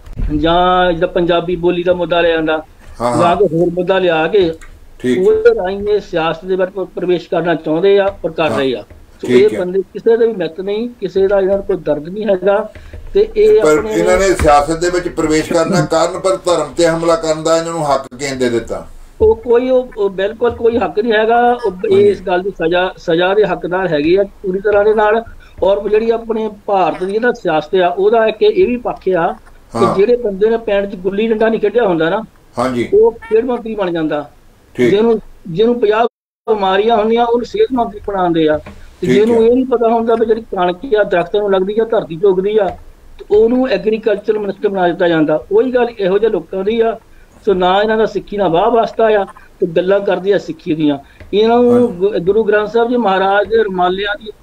ਜਾਂ ਜਿਹੜਾ ਪੰਜਾਬੀ ਬੋਲੀ ਦਾ ਮੁੱਦਾ ਲਿਆ ਜਾਂਦਾ, ਜਾਂ ਕੋਈ ਹੋਰ ਮੁੱਦਾ ਲਿਆ ਕੇ ਉਹਦੇ ਰਾਹੀਂ ਇਹ ਸਿਆਸਤ ਦੇ ਵਿੱਚ ਪ੍ਰਵੇਸ਼ ਕਰਨਾ ਚਾਹੁੰਦੇ ਆ ਔਰ ਕਰ ਰਹੇ ਆ। ਇਹ ਬੰਦੇ ਕਿਸੇ ਦੇ ਵੀ ਮਿੱਤ ਨਹੀਂ, ਕਿਸੇ ਦਾ ਇਹਨਾਂ ਨੂੰ ਕੋਈ ਦਰਦ ਨਹੀਂ ਹੈਗਾ। ਤੇ ਇਹ ਆਪਣੇ ਇਹਨਾਂ ਨੇ ਸਿਆਸਤ ਦੇ ਵਿੱਚ ਪ੍ਰਵੇਸ਼ ਕਰਨਾ ਕਾਰਨ ਪਰ ਧਰਮ ਤੇ ਹਮਲਾ ਕਰਨ ਦਾ ਇਹਨਾਂ ਨੂੰ ਹੱਕ ਕਿਹਨੇ ਦੇ ਦਿੱਤਾ? ਉਹ ਕੋਈ ਉਹ ਬਿਲਕੁਲ ਕੋਈ ਹੱਕ ਨਹੀਂ ਹੈਗਾ। ਇਸ ਗੱਲ ਦੀ ਸਜ਼ਾ ਸਜ਼ਾ ਦੇ ਹੱਕਦਾਰ ਹੈਗੇ ਆ ਪੂਰੀ ਤਰ੍ਹਾਂ ਦੇ ਨਾਲ। ਔਰ ਜਿਹੜੀ ਆਪਣੇ ਭਾਰਤ ਦੀ ਨਾ ਸਿਆਸਤ ਆ, ਉਹਦਾ ਇੱਕ ਇਹ ਵੀ ਪੱਖ ਆ ਕਿ ਜਿਹੜੇ ਬੰਦੇ ਨੇ ਪਿੰਡ 'ਚ ਗੁੱਲੀ ਡੰਡਾ ਨਹੀਂ ਖੇਡਿਆ ਹੁੰਦਾ ਨਾ, ਉਹ ਖੇਡ ਮੰਤਰੀ ਬਣ ਜਾਂਦਾ। ਜਿਹਨੂੰ ਜਿਹਨੂੰ ਪੰਜਾਹ ਬਿਮਾਰੀਆਂ ਹੁੰਦੀਆਂ ਉਹਨੂੰ ਸਿਹਤ ਮੰਤਰੀ ਬਣਾਉਂਦੇ ਆ। ਜਿਹਨੂੰ ਇਹ ਨਹੀਂ ਪਤਾ ਹੁੰਦਾ ਵੀ ਜਿਹੜੀ ਕਣਕ ਆ ਦਰਖਤਾਂ ਨੂੰ ਲੱਗਦੀ ਆ, ਧਰਤੀ ਤੋਂ ਉੱਗਦੀ ਆ, ਉਹਨੂੰ ਐਗਰੀਕਲਚਰ ਮਿਨਿਸਟਰ ਬਣਾ ਦਿੱਤਾ ਜਾਂਦਾ। ਉਹੀ ਗੱਲ ਇਹੋ ਜਿਹੇ ਲੋਕਾਂ ਦੀ ਆ। ਸੋ ਨਾ ਇਹਨਾਂ ਦਾ ਸਿੱਖੀ ਨਾਲ ਵਾਹ ਵਾਸਤਾ ਆ ਤੇ ਗੱਲਾਂ ਕਰਦੀ ਆ ਸਿੱਖੀ ਦੀਆਂ। ਇਹਨਾਂ ਨੂੰ ਗੁਰੂ ਗ੍ਰੰਥ ਸਾਹਿਬ ਜੀ ਮਹਾਰਾਜ ਦੇ ਰੁਮਾਲਿਆਂ ਦੀ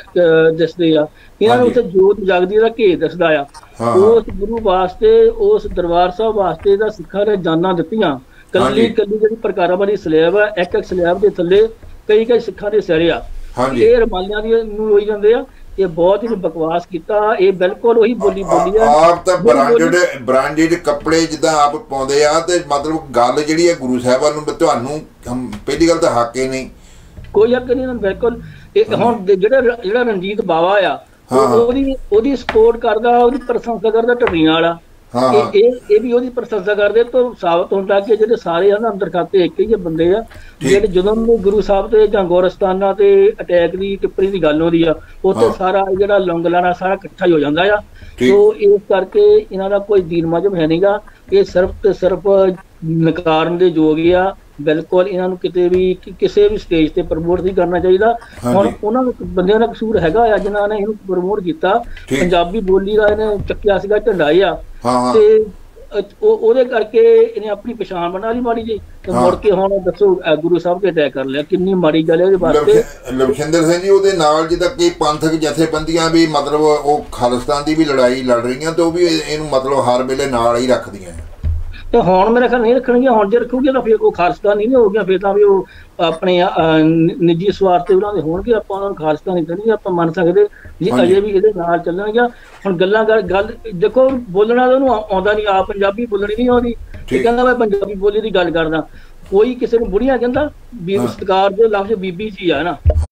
ਦੱਸਦੇ ਆ, ਇਹਨਾਂ ਨੂੰ ਉੱਥੇ ਜੋਤ ਜਗਦੀ ਦਾ ਘੇਰ ਦੱਸਦਾ ਆ। ਉਸ ਗੁਰੂ ਵਾਸਤੇ, ਉਸ ਦਰਬਾਰ ਸਾਹਿਬ ਵਾਸਤੇ ਦਾ ਸਿੱਖਾਂ ਨੇ ਜਾਨਾਂ ਦਿੱਤੀਆਂ। ਕੱਲੀ ਕੱਲੀ ਜਿਹੜੀ ਪ੍ਰਕਾਰਾਂ ਵਾਲੀ ਸਲੈਬ ਆ, ਇੱਕ ਇੱਕ ਸਲੈਬ ਦੇ ਥੱਲੇ ਕਈ ਕਈ ਸਿੱਖਾਂ ਦੇ ਸਿਰ ਆ। ਇਹ ਰੁਮਾਲਿਆਂ ਦੀ ਨੂੰ ਹੋਈ ਜਾਂਦੇ ਆ। ਇਹ ਬਹੁਤ ਹੀ ਬਕਵਾਸ ਕੀਤਾ। ਇਹ ਬਿਲਕੁਲ ਉਹੀ ਬੋਲੀ ਬੋਲੀ ਆ। ਆਪ ਤਾਂ ਬ੍ਰਾਂਡਡ ਬ੍ਰਾਂਡਡ ਕੱਪੜੇ ਜਿੱਦਾਂ ਆਪ ਪਾਉਂਦੇ ਆ, ਤੇ ਮਤਲਬ ਗੱਲ ਜਿਹੜੀ ਹੈ ਗੁਰੂ ਸਾਹਿਬਾਨ ਨੂੰ ਤੁਹਾਨੂੰ ਪਹਿਲੀ ਗੱਲ ਤਾਂ ਹੱਕ ਹੀ ਨਹੀਂ, ਕੋਈ ਹੱਕ ਨਹੀਂ ਬਿਲਕੁਲ। ਹੁਣ ਜਿਹੜਾ ਜਿਹੜਾ ਰਣਜੀਤ ਬਾਵਾ ਆ, ਉਹਦੀ ਉਹਦੀ ਸਪੋਰਟ ਕਰਦਾ, ਉਹਦੀ ਪ੍ਰਸ਼ੰਸਾ ਕਰਦਾ ਢੱਡੀਆਂ ਵਾਲਾ। ਇਹ ਇਹ ਵੀ ਉਹਦੀ ਪ੍ਰਸ਼ੰਸਾ ਕਰਦੇ ਤੋਂ ਸਾਬਤ ਹੁੰਦਾ ਕਿ ਜਿਹੜੇ ਸਾਰੇ ਹਨ ਅੰਦਰ ਖਾਤੇ ਇੱਕ ਹੀ ਬੰਦੇ ਆ। ਜਿਹੜੇ ਜਦੋਂ ਗੁਰੂ ਸਾਹਿਬ ਤੇ ਜਾਂ ਗੋਰਸਤਾਨਾਂ ਤੇ ਅਟੈਕ ਦੀ ਟਿੱਪਣੀ ਦੀ ਗੱਲ ਹੁੰਦੀ ਆ, ਉੱਥੇ ਸਾਰਾ ਜਿਹੜਾ ਲੌਂਗਲਾਣਾ ਸਾਰਾ ਇਕੱਠਾ ਹੀ ਹੋ ਜਾਂਦਾ ਆ। ਸੋ ਇਸ ਕਰਕੇ ਇਹਨਾਂ ਦਾ ਕੋਈ ਦੀਨ ਮਜ਼ਹਬ ਹੈ ਨਹੀਂਗਾ। ਇਹ ਸਿਰਫ ਤੇ ਸਿਰਫ ਨਕਾਰਨ ਦੇ ਯੋਗ ਆ। ਬਿਲਕੁਲ ਇਹਨਾਂ ਨੂੰ ਕਿਤੇ ਵੀ ਕਿਸੇ ਵੀ ਸਟੇਜ ਤੇ ਪ੍ਰਮੋਟ ਨਹੀਂ ਕਰਨਾ ਚਾਹੀਦਾ। ਹੁਣ ਉਹਨਾਂ ਨੂੰ ਬੰਦਿਆਂ ਦਾ ਕਸੂਰ ਹੈਗਾ ਆ ਜਿਨ੍ਹਾਂ ਨੇ ਇਹਨੂੰ ਪ੍ਰਮੋਟ ਕੀਤਾ। ਪੰਜਾਬੀ ਬੋਲੀ ਦਾ ਇਹਨੇ ਚੱਕਿਆ ਸੀਗਾ ਝੰਡਾ ਆ, ਤੇ ਉਹਦੇ ਕਰਕੇ ਇਹਨੇ ਆਪਣੀ ਪਛਾਣ ਬਣਾ ਲਈ ਮਾੜੀ ਜੀ। ਤੇ ਮੁੜ ਕੇ ਹੁਣ ਦੱਸੋ ਗੁਰੂ ਸਾਹਿਬ ਤੇ ਅਟੈਕ ਕਰ ਲਿਆ, ਕਿੰਨੀ ਮਾੜੀ ਗੱਲ ਹੈ ਉਹਦੇ ਵਾਸਤੇ। ਲਵਿੰਦਰ ਸਿੰਘ ਜੀ, ਉਹਦੇ ਨਾਲ ਜਿੱਦਾਂ ਕਈ ਪੰਥਕ ਜਥੇਬੰਦੀਆਂ ਵੀ ਮਤਲਬ ਉਹ ਖਾਲਿਸਤਾਨ ਦੀ ਵੀ ਲੜਾਈ ਲੜ ਰਹੀਆਂ, ਤੇ ਉਹ ਵੀ ਇਹਨੂੰ ਮਤਲਬ ਹਰ ਵੇਲੇ ਨਾਲ ਹੀ ਰੱਖਦੀਆਂ। ਤੇ ਹੁਣ ਮੇਰੇ ਖਿਆਲ ਨਹੀਂ ਰੱਖਣਗੀਆਂ। ਹੁਣ ਜੇ ਰੱਖੂਗੇ ਤਾਂ ਫਿਰ ਉਹ ਖਾਲਿਸਤਾਨੀ ਨਹੀਂ ਹੋ ਗਿਆ, ਫਿਰ ਤਾਂ ਵੀ ਉਹ ਆਪਣੇ ਨਿੱਜੀ ਸਵਾਰਥ ਤੇ ਉਹਨਾਂ ਦੇ ਹੋਣਗੇ। ਆਪਾਂ ਉਹਨਾਂ ਨੂੰ ਖਾਲਿਸਤਾਨੀ ਤਾਂ ਨਹੀਂ ਆਪਾਂ ਮੰਨ ਸਕਦੇ ਜੀ, ਅਜੇ ਵੀ ਇਹਦੇ ਨਾਲ ਚੱਲਣਗੀਆਂ। ਹੁਣ ਗੱਲਾਂ ਗੱਲ ਦੇਖੋ, ਬੋਲਣਾ ਤਾਂ ਉਹਨੂੰ ਆਉਂਦਾ ਨਹੀਂ, ਆਪ ਪੰਜਾਬੀ ਬੋਲਣੀ ਨਹੀਂ ਆਉਂਦੀ। ਇਹ ਕਹਿੰਦਾ ਮੈਂ ਪੰਜਾਬੀ ਬੋਲੀ ਦੀ ਗੱਲ ਕਰਦਾ। ਕੋਈ ਕਿਸੇ ਨੂੰ ਬੁੜੀਆਂ ਕਹਿੰਦਾ, ਵੀ ਸਤਿਕਾਰ ਦੇ ਲਫ਼ਜ਼ ਬੀਬੀ ਜੀ ਆ ਨਾ,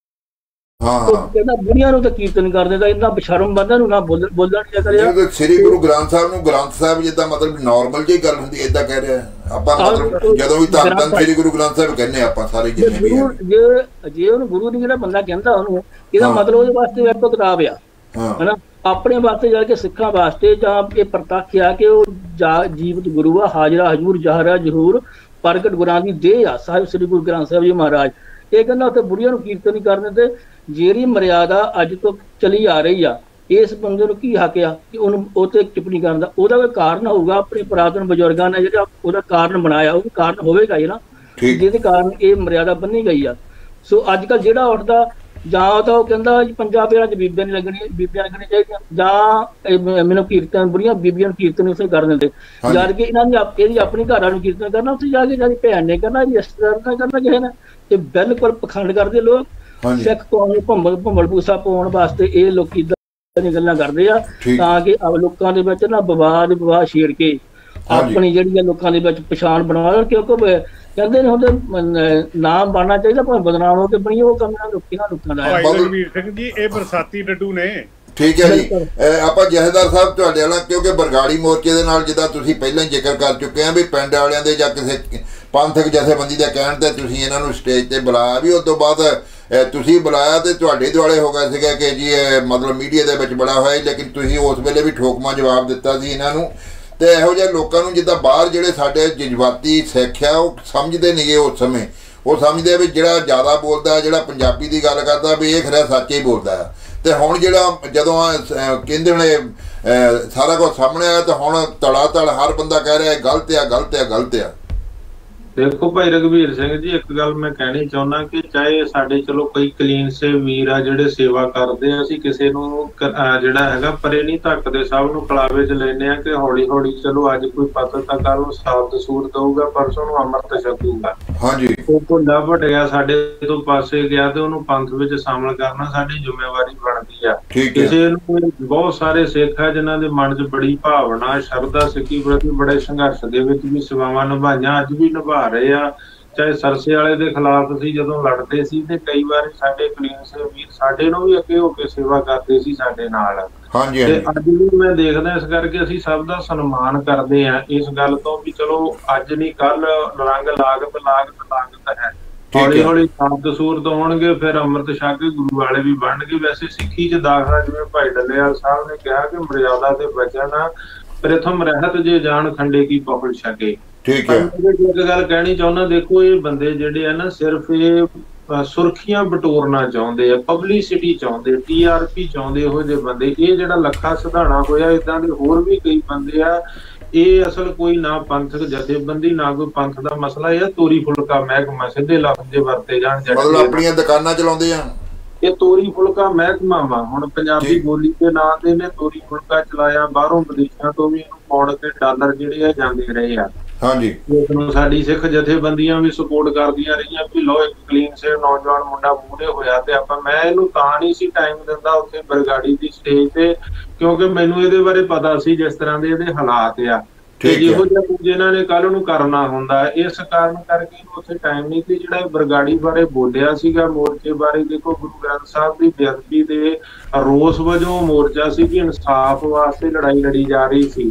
ਕਹਿੰਦਾ ਬੁੜੀਆਂ ਨੂੰ ਤਾਂ ਕੀਰਤਨ ਕਰ ਦਿੰਦਾ। ਇੰਨਾ ਬਸ਼ਰਮ ਬੰਦਾ ਨੂੰ ਨਾ ਬੋਲਣ ਬੋਲਣ ਕਰਿਆ। ਸ੍ਰੀ ਗੁਰੂ ਗ੍ਰੰਥ ਸਾਹਿਬ ਨੂੰ ਗ੍ਰੰਥ ਸਾਹਿਬ ਜਿੱਦਾਂ ਮਤਲਬ ਨਾਰਮਲ ਜਿਹੀ ਗੱਲ ਹੁੰਦੀ, ਏਦਾਂ ਕਹਿ ਰਿਹਾ ਆਪਾਂ। ਮਤਲਬ ਜਦੋਂ ਵੀ ਧੰਨ ਧੰਨ ਸ੍ਰੀ ਗੁਰੂ ਗ੍ਰੰਥ ਸਾਹਿਬ ਕਹਿੰਦੇ ਆਪਾਂ ਸਾਰੇ ਜਿੰਨੇ ਵੀ ਆ। ਜੇ ਜੇ ਉਹਨੂੰ ਗੁਰੂ ਨਹੀਂ ਜਿਹੜਾ ਬੰਦਾ ਕਹਿੰਦਾ ਉਹਨੂੰ, ਇਹਦਾ ਮਤਲਬ ਉਹਦੇ ਵਾਸਤੇ ਇੱਕ ਕਿਤਾਬ ਆ ਹਨਾ, ਆਪਣੇ ਵਾਸਤੇ ਜਾ ਕੇ ਸਿੱਖਾਂ ਵਾਸਤੇ ਜਾਂ ਇਹ ਪ੍ਰਤੱਖ ਆ ਕਿ ਉਹ ਜੀਵਤ ਗੁਰੂ ਆ, ਹਾਜ਼ਰਾ ਹਜ਼ੂਰ ਜ਼ਾਹਰਾ ਜ਼ਰੂਰ ਪ੍ਰਗਟ ਗੁਰਾਂ ਦੀ ਦੇਹ ਆ ਸਾਹਿਬ ਸ੍ਰੀ ਗੁਰੂ ਗ੍ਰੰਥ ਸਾਹਿਬ ਜੀ ਮਹਾਰਾਜ। ਇਹ ਕਹਿੰਦਾ ਉੱਥੇ ਬੁੜੀਆਂ ਨੂੰ ਕੀਰਤਨ ਨਹੀਂ ਕਰਨ ਦਿੰਦੇ। ਜਿਹੜੀ ਮਰਿਆਦਾ ਅੱਜ ਤੋਂ ਚਲੀ ਆ ਰਹੀ ਆ, ਇਸ ਬੰਦੇ ਨੂੰ ਕੀ ਹੱਕ ਆ ਕਿ ਉਹਨੂੰ ਉਹ ਤੇ ਟਿੱਪਣੀ ਕਰਨ ਦਾ? ਉਹਦਾ ਕੋਈ ਕਾਰਨ ਹੋਊਗਾ, ਆਪਣੇ ਪੁਰਾਤਨ ਬਜ਼ੁਰਗਾਂ ਨੇ ਜਿਹੜਾ ਉਹਦਾ ਕਾਰਨ ਬਣਾਇਆ, ਉਹ ਕਾਰਨ ਹੋਵੇਗਾ ਹੀ ਨਾ, ਜਿਹਦੇ ਕਾਰਨ ਇਹ ਮਰਿਆਦਾ ਬੰਨੀ ਗਈ ਆ। ਸੋ ਅੱਜ ਕੱਲ੍ਹ ਜਿਹੜਾ ਉੱਠਦਾ ਜਾਂ ਤਾਂ ਉਹ ਕਹਿੰਦਾ ਜੀ ਪੰਜਾਬ ਵਿਆਹ 'ਚ ਬੀਬੀਆਂ ਨਹੀਂ ਲੱਗਣੀ, ਬੀਬੀਆਂ ਲੱਗਣੀ ਚਾਹੀਦੀਆਂ, ਜਾਂ ਮੈਨੂੰ ਕੀਰਤਨ ਬੁੜੀਆਂ ਬੀਬੀਆਂ ਨੂੰ ਕੀਰਤਨ ਉਸੇ ਕਰ ਦਿੰਦੇ। ਜਦ ਕਿ ਇਹਨਾਂ ਦੀ ਇਹਦੀ ਆਪਣੀ ਘਰਾਂ ਨੂੰ ਕੀਰਤਨ ਕਰਨਾ, ਉੱਥੇ ਜਾ ਕੇ ਇਹਨਾਂ ਦੀ ਭੈਣ ਨੇ ਕਰਨਾ, ਰਿਸ਼ਤੇਦਾਰ ਨੇ ਕਰਨਾ, ਕਿਸੇ ਨੇ। ਤੇ ਬਿਲਕੁਲ ਪਖੰਡ ਕਰਦੇ ਲੋਕ, ਸਿੱਖ ਕੌਮ ਨੂੰ ਭੰਬਲ ਭੰਬਲ ਭੂਸਾ ਪਾਉਣ ਵਾਸਤੇ ਇਹ ਲੋਕੀ ਏਦਾਂ ਦੀਆਂ ਗੱਲਾਂ ਕਰਦੇ ਆ, ਤਾਂ ਕਿ ਲੋਕਾਂ ਦੇ ਵਿੱਚ ਨਾ ਵਿਵਾਦ ਵਿਵਾਹ ਛੇੜ ਕੇ ਆਪਣੀ ਜਿਹੜੀ ਆ ਲੋਕਾਂ ਦੇ ਵਿੱਚ ਪਛਾਣ ਬਣਾ ਲੈਣ। ਕਿਉਂਕਿ ਕਹਿੰਦੇ ਨੇ ਹੁੰਦੇ ਨਾਮ ਬਣਨਾ ਚਾਹੀਦਾ, ਭਾਵੇਂ ਬਦਨਾਮ ਹੋ ਕੇ ਬਣੀ, ਉਹ ਕੰਮ ਨਾਲ ਲੋਕੀ ਨਾਲ ਲੋਕਾਂ ਦਾ। ਬਲਵੀਰ ਸਿੰਘ ਜੀ ਇਹ ਬਰਸਾਤੀ ਡੱਡੂ ਨੇ। ਠੀਕ ਹੈ ਜੀ, ਆਪਾਂ ਜਥੇਦਾਰ ਸਾਹਿਬ ਤੁਹਾਡੇ ਵਾਲਾ, ਕਿਉਂਕਿ ਬਰਗਾੜੀ ਮੋਰਚੇ ਦੇ ਨਾਲ ਜਿੱਦਾਂ ਤੁਸੀਂ ਪਹਿਲਾਂ ਹੀ ਜ਼ਿਕਰ ਕਰ ਚੁੱਕੇ ਆ ਵੀ ਪਿੰਡ ਵਾਲਿਆਂ ਦੇ ਜਾਂ ਕਿਸੇ ਪੰਥਕ ਜਥੇਬੰਦੀ ਦੇ ਕਹਿਣ ਤੇ ਤੁਸੀਂ ਇਹਨਾਂ ਨੂੰ ਸਟੇਜ ਤੇ ਬੁਲਾਇਆ ਵੀ, ਉਸ ਤੋਂ ਬਾਅਦ ਤੁਸੀਂ ਬੁਲਾਇਆ ਤੇ ਤੁਹਾਡੇ ਦੁਆਲੇ ਹੋ ਗਿਆ ਸੀਗਾ ਕਿ ਜੀ ਮਤਲਬ ਮੀਡੀਆ ਦੇ ਵਿੱਚ ਬੜਾ ਹੋਇਆ, ਲੇਕਿਨ ਤੁਸੀਂ ਉਸ ਵੇਲੇ ਵੀ ਠੋਕਮਾ ਜਵਾਬ ਦਿੱਤਾ ਸੀ ਇਹਨਾਂ ਨੂੰ। ਤੇ ਇਹੋ ਜਿਹੇ ਲੋਕਾਂ ਨੂੰ ਜਿੱਦਾਂ ਬਾਹਰ ਜਿਹੜੇ ਸਾਡੇ ਜਜ਼ਬਾਤੀ ਸਿੱਖ ਆ ਉਹ ਸਮਝਦੇ ਨਹੀਂ ਗੇ, ਉਸ ਸਮੇਂ ਉਹ ਸਮਝਦੇ ਵੀ ਜਿਹੜਾ ਜ਼ਿਆਦਾ ਬੋਲਦਾ, ਜਿਹੜਾ ਪੰਜਾਬੀ ਦੀ ਗੱਲ ਕਰਦਾ ਵੀ ਇਹ ਖਰਾ ਸੱਚ ਹੀ ਬੋਲਦਾ ਆ। ਤੇ ਹੁਣ ਜਿਹੜਾ ਜਦੋਂ ਕਹਿੰਦੇ ਨੇ ਸਾਰਾ ਕੁਝ ਸਾਹਮਣੇ ਆਇਆ ਤਾਂ ਹੁਣ ਤੜਾ ਤੜ ਹਰ ਬੰਦਾ ਕਹਿ ਰਿਹਾ ਗਲਤ ਆ ਗਲਤ ਆ ਗਲਤ ਆ। ਦੇਖੋ ਭਾਈ ਰਘਵੀਰ ਸਿੰਘ ਜੀ, ਇੱਕ ਗੱਲ ਮੈਂ ਕਹਿਣੀ ਚਾਹੁੰਦਾ ਕਿ ਚਾਹੇ ਸਾਡੇ ਚਲੋ ਕੋਈ ਕਲੀਨ ਸੇ ਵੀਰ ਆ ਜਿਹੜੇ ਸੇਵਾ ਕਰਦੇ ਆ, ਅਸੀਂ ਕਿਸੇ ਨੂੰ ਜਿਹੜਾ ਹੈਗਾ ਪਰੇ ਨਹੀਂ ਧੱਕਦੇ, ਸਭ ਨੂੰ ਕਲਾਵੇ ਚ ਲੈਂਦੇ ਆ ਕਿ ਹੌਲੀ ਹੌਲੀ ਚਲੋ ਅੱਜ ਕੋਈ ਪਤਾ ਤਾਂ ਕੱਲ ਨੂੰ ਸਾਫ ਦਸੂਰ ਦਊਗਾ, ਪਰਸੋਂ ਨੂੰ ਅੰਮ੍ਰਿਤ ਛਕੂਗਾ। ਹਾਂਜੀ, ਉਹ ਭੁੱਲਾ ਭਟਿਆ ਸਾਡੇ ਤੋਂ ਪਾਸੇ ਗਿਆ ਤੇ ਉਹਨੂੰ ਪੰਥ ਵਿੱਚ ਸ਼ਾਮਲ ਕਰਨਾ ਸਾਡੀ ਜ਼ਿੰਮੇਵਾਰੀ ਬਣਦੀ ਆ। ਕਿਸੇ ਨੂੰ ਬਹੁਤ ਸਾਰੇ ਸਿੱਖ ਆ ਜਿਨ੍ਹਾਂ ਦੇ ਮਨ ਚ ਬੜੀ ਭਾਵਨਾ ਸ਼ਰਧਾ ਸਿੱਖੀ ਪ੍ਰਤੀ ਬੜੇ ਸੰਘਰਸ਼ ਦੇ ਵਿੱਚ ਵੀ ਸੇਵਾਵਾਂ ਨਿਭਾਈਆਂ, ਅੱਜ ਵੀ ਨਿਭਾ ਰਹੇ ਆ। ਚਾਹੇ ਸਰਸੇ ਵਾਲੇ ਦੇ ਖਿਲਾਫ ਅਸੀਂ ਜਦੋਂ ਲੜਦੇ ਸੀ ਤੇ ਕਈ ਵਾਰ ਸਾਡੇ ਕਲੀਨ ਸੇ ਵੀਰ ਸਾਡੇ ਨੂੰ ਵੀ ਅੱਗੇ ਹੋ ਕੇ ਸੇਵਾ ਕਰਦੇ ਸੀ ਸਾਡੇ ਨਾਲ। ਤੇ ਅੱਜ ਵੀ ਮੈਂ ਦੇਖਦਾ, ਇਸ ਕਰਕੇ ਅਸੀਂ ਸਭ ਦਾ ਸਨਮਾਨ ਕਰਦੇ ਆ ਇਸ ਗੱਲ ਤੋਂ ਵੀ ਚਲੋ ਅੱਜ ਨਹੀਂ ਕੱਲ ਰੰਗ ਲਾਗਤ ਲਾਗਤ ਲਾਗਤ ਹੈ, ਹੌਲੀ ਹੌਲੀ ਸਾਫ ਦਸੂਰਤ ਹੋਣਗੇ, ਫਿਰ ਅੰਮ੍ਰਿਤ ਛਕ ਕੇ ਗੁਰੂ ਵਾਲੇ ਵੀ ਬਣਨਗੇ। ਵੈਸੇ ਸਿੱਖੀ ਚ ਦਾਖਲਾ ਜਿਵੇਂ ਭਾਈ ਡੱਲੇਵਾਲ ਸਾਹਿਬ ਨੇ ਕਿਹਾ ਕਿ ਮਰਿਆਦਾ ਤੇ ਬਚਨ ਪ੍ਰਥਮ ਰਹਿਤ ਜੇ ਜਾਣ ਖੰਡੇ ਕੀ ਪਹੁਲ ਛਕੇ। ਠੀਕ ਹੈ, ਇੱਕ ਗੱਲ ਕਹਿਣੀ ਚਾਹੁੰਦਾ, ਦੇਖੋ ਇਹ ਬੰਦੇ ਜਿਹੜੇ ਆ ਨਾ ਸਿਰਫ ਇਹ ਸੁਰਖੀਆਂ ਬਟੋਰਨਾ ਚਾਹੁੰਦੇ ਆ, ਪਬਲਿਸਿਟੀ ਚਾਹੁੰਦੇ, ਟੀ ਆਰ ਪੀ ਚਾਹੁੰਦੇ, ਇਹੋ ਜਿਹੇ ਬੰਦੇ। ਇਹ ਜਿਹੜਾ ਲੱਖਾ ਸਿਧਾਣਾ ਹੋਇਆ, ਏਦਾਂ ਦੇ ਹੋਰ ਵੀ ਕਈ ਬੰਦੇ ਆ। ਇਹ ਅਸਲ ਕੋਈ ਨਾ ਪੰਥਕ ਜਥੇਬੰਦੀ ਨਾ ਕੋਈ ਪੰਥ ਦਾ ਮਸਲਾ, ਇਹ ਤੋਰੀ ਫੁਲਕਾ ਮਹਿਕਮਾ, ਸਿੱਧੇ ਲਫ਼ਜ਼ ਜੇ ਵਰਤੇ ਜਾਣ, ਮਤਲਬ ਆਪਣੀਆਂ ਦੁਕਾਨਾਂ ਚਲਾਉਂਦੇ ਆ। ਇਹ ਤੋਰੀ ਫੁਲਕਾ ਮਹਿਕਮਾ ਵਾ। ਹੁਣ ਪੰਜਾਬੀ ਬੋਲੀ ਦੇ ਨਾਂ ਤੇ ਇਹਨੇ ਤੋਰੀ ਫੁਲਕਾ ਚਲਾਇਆ, ਬਾਹਰੋਂ ਵਿਦੇਸ਼ਾਂ ਤੋਂ ਵੀ ਇਹਨੂੰ ਪਾਉਣ ਤੇ ਡਾਲਰ ਜਿਹੜੇ ਆ ਜਾਂਦੇ ਰਹੇ ਆ। ਹਾਂਜੀ, ਨੂੰ ਸਾਡੀ ਸਿੱਖ ਜਥੇਬੰਦੀਆਂ ਵੀ ਸਪੋਰਟ ਕਰਦੀਆਂ ਰਹੀਆਂ ਵੀ ਲੋ ਇੱਕ ਕਲੀਨ ਸੇ ਨੌਜਵਾਨ ਮੁੰਡਾ ਮੂਹਰੇ ਹੋਇਆ। ਤੇ ਆਪਾਂ ਮੈਂ ਇਹਨੂੰ ਤਾਂ ਨਹੀਂ ਸੀ ਟਾਈਮ ਦਿੰਦਾ ਉੱਥੇ ਬਰਗਾੜੀ ਦੀ ਸਟੇਜ ਤੇ, ਕਿਉਂਕਿ ਮੈਨੂੰ ਇਹਦੇ ਬਾਰੇ ਪਤਾ ਸੀ ਜਿਸ ਤਰ੍ਹਾਂ ਦੇ ਇਹਦੇ ਹਾਲਾਤ ਆ ਤੇ ਜਿਹੋ ਜਿਹਾ ਕੁਝ ਇਹਨਾਂ ਨੇ ਕੱਲ ਨੂੰ ਕਰਨਾ ਹੁੰਦਾ, ਇਸ ਕਾਰਨ ਕਰਕੇ ਇਹਨੂੰ ਉੱਥੇ ਟਾਈਮ ਨਹੀਂ ਸੀ। ਜਿਹੜਾ ਬਰਗਾੜੀ ਬਾਰੇ ਬੋਲਿਆ ਸੀਗਾ, ਮੋਰਚੇ ਬਾਰੇ, ਦੇਖੋ ਗੁਰੂ ਗ੍ਰੰਥ ਸਾਹਿਬ ਦੀ ਬੇਅਦਬੀ ਦੇ ਰੋਸ ਵਜੋਂ ਮੋਰਚਾ ਸੀ ਕਿ ਇਨਸਾਫ ਵਾਸਤੇ ਲੜਾਈ ਲੜੀ ਜਾ ਰਹੀ ਸੀ।